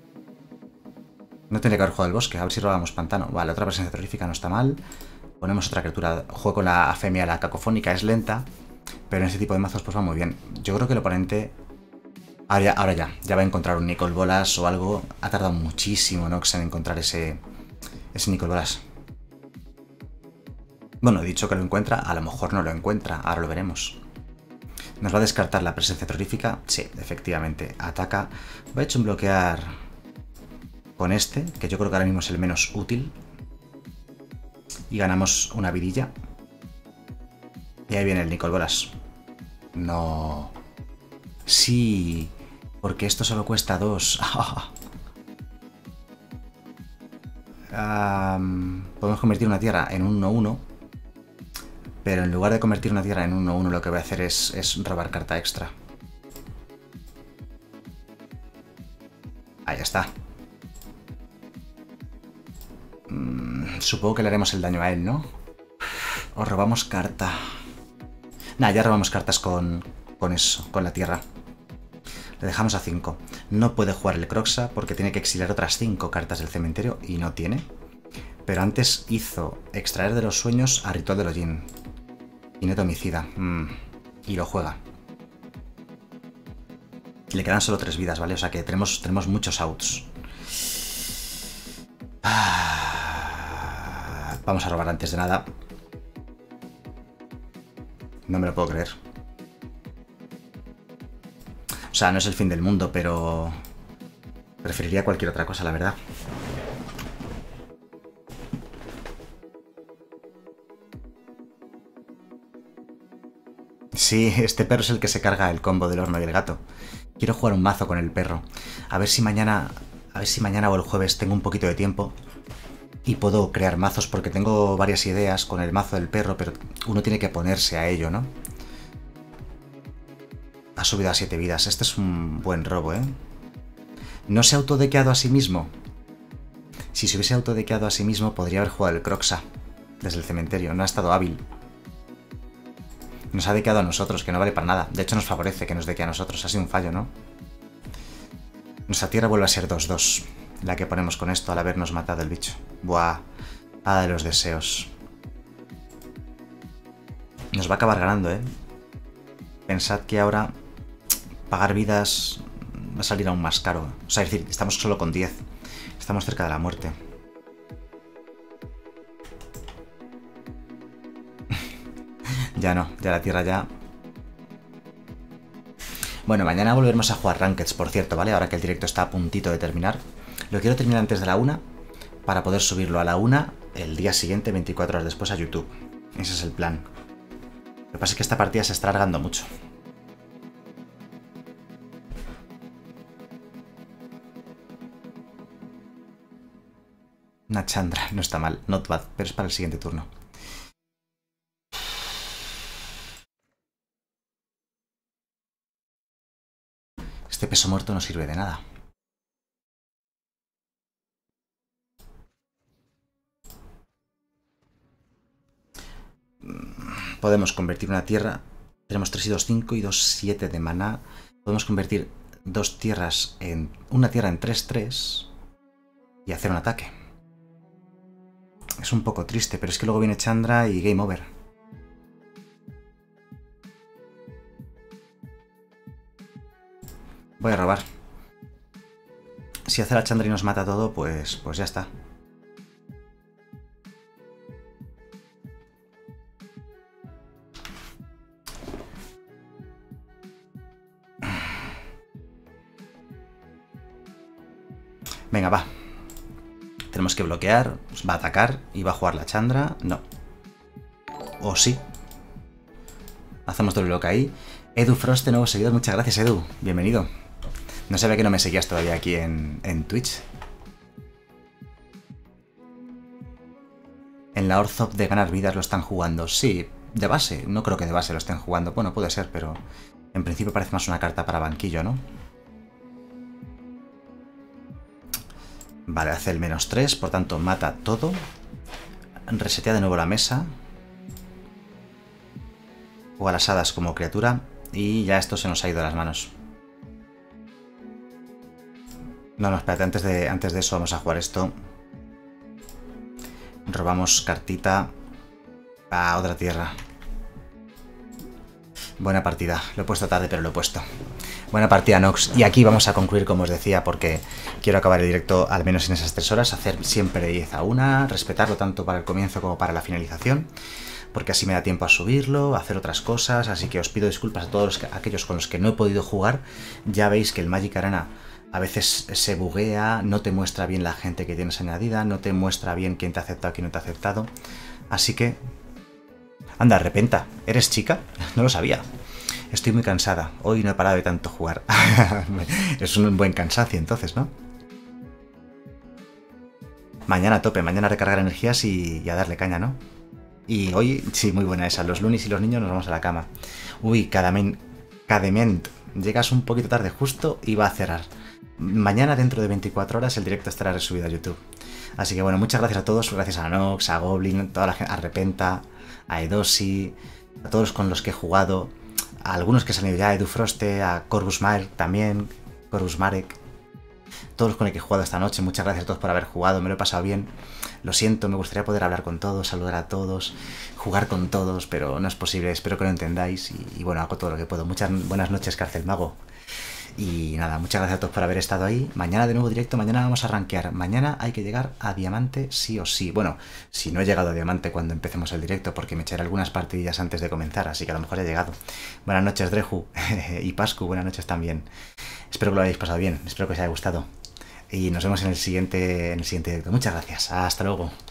No tendría que haber jugado el bosque, a ver si robamos pantano. Vale, otra presencia terrorífica no está mal. Ponemos otra criatura. Juego con la afemia, la cacofónica, es lenta. Pero en este tipo de mazos pues va muy bien. Yo creo que el oponente... Ahora ya, ahora ya, ya va a encontrar un Nicol Bolas o algo. Ha tardado muchísimo, ¿no? En encontrar ese, ese Nicol Bolas. Bueno, he dicho que lo encuentra, a lo mejor no lo encuentra, ahora lo veremos. ¿Nos va a descartar la presencia terrorífica? Sí, efectivamente. Ataca. Voy a hecho un bloquear con este, que yo creo que ahora mismo es el menos útil. Y ganamos una vidilla. Y ahí viene el Nicol Bolas. No. Sí, porque esto solo cuesta dos. um, podemos convertir una tierra en un uno uno. Pero en lugar de convertir una tierra en un uno uno, lo que voy a hacer es, es robar carta extra. Ahí está. Mm, supongo que le haremos el daño a él, ¿no? O robamos carta. Nah, ya robamos cartas con, con eso, con la tierra. Le dejamos a cinco. No puede jugar el Kroxa porque tiene que exiliar otras cinco cartas del cementerio y no tiene. Pero antes hizo extraer de los sueños a Ritual del Hollín. Jinete homicida. Mm, y lo juega. Le quedan solo tres vidas, ¿vale? O sea que tenemos, tenemos muchos outs. Ah, vamos a robar antes de nada. No me lo puedo creer. O sea, no es el fin del mundo, pero... preferiría cualquier otra cosa, la verdad. Sí, este perro es el que se carga el combo del horno y el gato. Quiero jugar un mazo con el perro. A ver si mañana... A ver si mañana o el jueves tengo un poquito de tiempo y puedo crear mazos, porque tengo varias ideas con el mazo del perro, pero uno tiene que ponerse a ello, ¿no? Ha subido a siete vidas. Este es un buen robo, ¿eh? ¿No se ha autodequeado a sí mismo? Si se hubiese autodequeado a sí mismo, podría haber jugado el Kroxa desde el cementerio. No ha estado hábil. Nos ha dequeado a nosotros, que no vale para nada. De hecho, nos favorece que nos dequee a nosotros. Ha sido un fallo, ¿no? Nuestra tierra vuelve a ser dos dos. La que ponemos con esto al habernos matado el bicho. Buah. Hada de los deseos. Nos va a acabar ganando, ¿eh? Pensad que ahora pagar vidas va a salir aún más caro. O sea, es decir, estamos solo con diez. Estamos cerca de la muerte. Ya no, ya la tierra ya... Bueno, mañana volveremos a jugar Rankeds, por cierto, ¿vale? Ahora que el directo está a puntito de terminar. Lo quiero terminar antes de la una para poder subirlo a la una el día siguiente, veinticuatro horas después, a YouTube. Ese es el plan. Lo que pasa es que esta partida se está alargando mucho. Una Chandra, no está mal, not bad, pero es para el siguiente turno. Este peso muerto no sirve de nada. Podemos convertir una tierra. Tenemos tres y dos, cinco y dos, siete de maná. Podemos convertir dos tierras en... una tierra en tres tres y hacer un ataque. Es un poco triste, pero es que luego viene Chandra y game over. Voy a robar. Si hace la Chandra y nos mata todo, pues, pues ya está. Venga, va. Tenemos que bloquear. Va a atacar y va a jugar la Chandra. No. O sí. Hacemos doble bloque ahí. Edu Frost, de nuevo seguidor. Muchas gracias, Edu. Bienvenido. No sabía que no me seguías todavía aquí en, en Twitch. En la Orzhov de ganar vidas lo están jugando. Sí, de base. No creo que de base lo estén jugando. Bueno, puede ser, pero en principio parece más una carta para banquillo, ¿no? Vale, hace el menos tres, por tanto mata todo. Resetea de nuevo la mesa. Juega las hadas como criatura. Y ya esto se nos ha ido de las manos. No, no, espérate, antes de, antes de eso vamos a jugar esto. Robamos cartita a otra tierra. Buena partida. Lo he puesto tarde, pero lo he puesto. Buena partida, Nox. Y aquí vamos a concluir, como os decía, porque quiero acabar el directo al menos en esas tres horas. Hacer siempre de diez a una. Respetarlo tanto para el comienzo como para la finalización. Porque así me da tiempo a subirlo, a hacer otras cosas. Así que os pido disculpas a todos los que, aquellos con los que no he podido jugar. Ya veis que el Magic Arena a veces se buguea, no te muestra bien la gente que tienes añadida, no te muestra bien quién te ha aceptado, quién no te ha aceptado. Así que... Anda, repenta, ¿eres chica? No lo sabía. Estoy muy cansada, hoy no he parado de tanto jugar. Es un buen cansancio entonces, ¿no? Mañana a tope, mañana a recargar energías y, y a darle caña, ¿no? Y hoy, sí, muy buena esa, los lunis y los niños nos vamos a la cama. Uy, Cadement, Cadement, llegas un poquito tarde justo y va a cerrar. Mañana, dentro de veinticuatro horas, el directo estará resubido a YouTube. Así que bueno, muchas gracias a todos, gracias a Nox, a Goblin, a toda la gente, a Repenta, a Edosi, a todos con los que he jugado, a algunos que han salido ya, a Edu Froste, a Corvus Marek también, Corvus Marek, todos con los que he jugado esta noche. Muchas gracias a todos por haber jugado, me lo he pasado bien. Lo siento, me gustaría poder hablar con todos, saludar a todos, jugar con todos, pero no es posible, espero que lo entendáis y, y bueno, hago todo lo que puedo. Muchas buenas noches, Cárcel Mago. Y nada, muchas gracias a todos por haber estado ahí. Mañana de nuevo directo, mañana vamos a rankear. Mañana hay que llegar a Diamante sí o sí. Bueno, si no he llegado a Diamante cuando empecemos el directo, porque me echaré algunas partidillas antes de comenzar, así que a lo mejor he llegado. Buenas noches, Dreju y Pascu, buenas noches también. Espero que lo hayáis pasado bien, espero que os haya gustado. Y nos vemos en el siguiente, en el siguiente directo. Muchas gracias, hasta luego.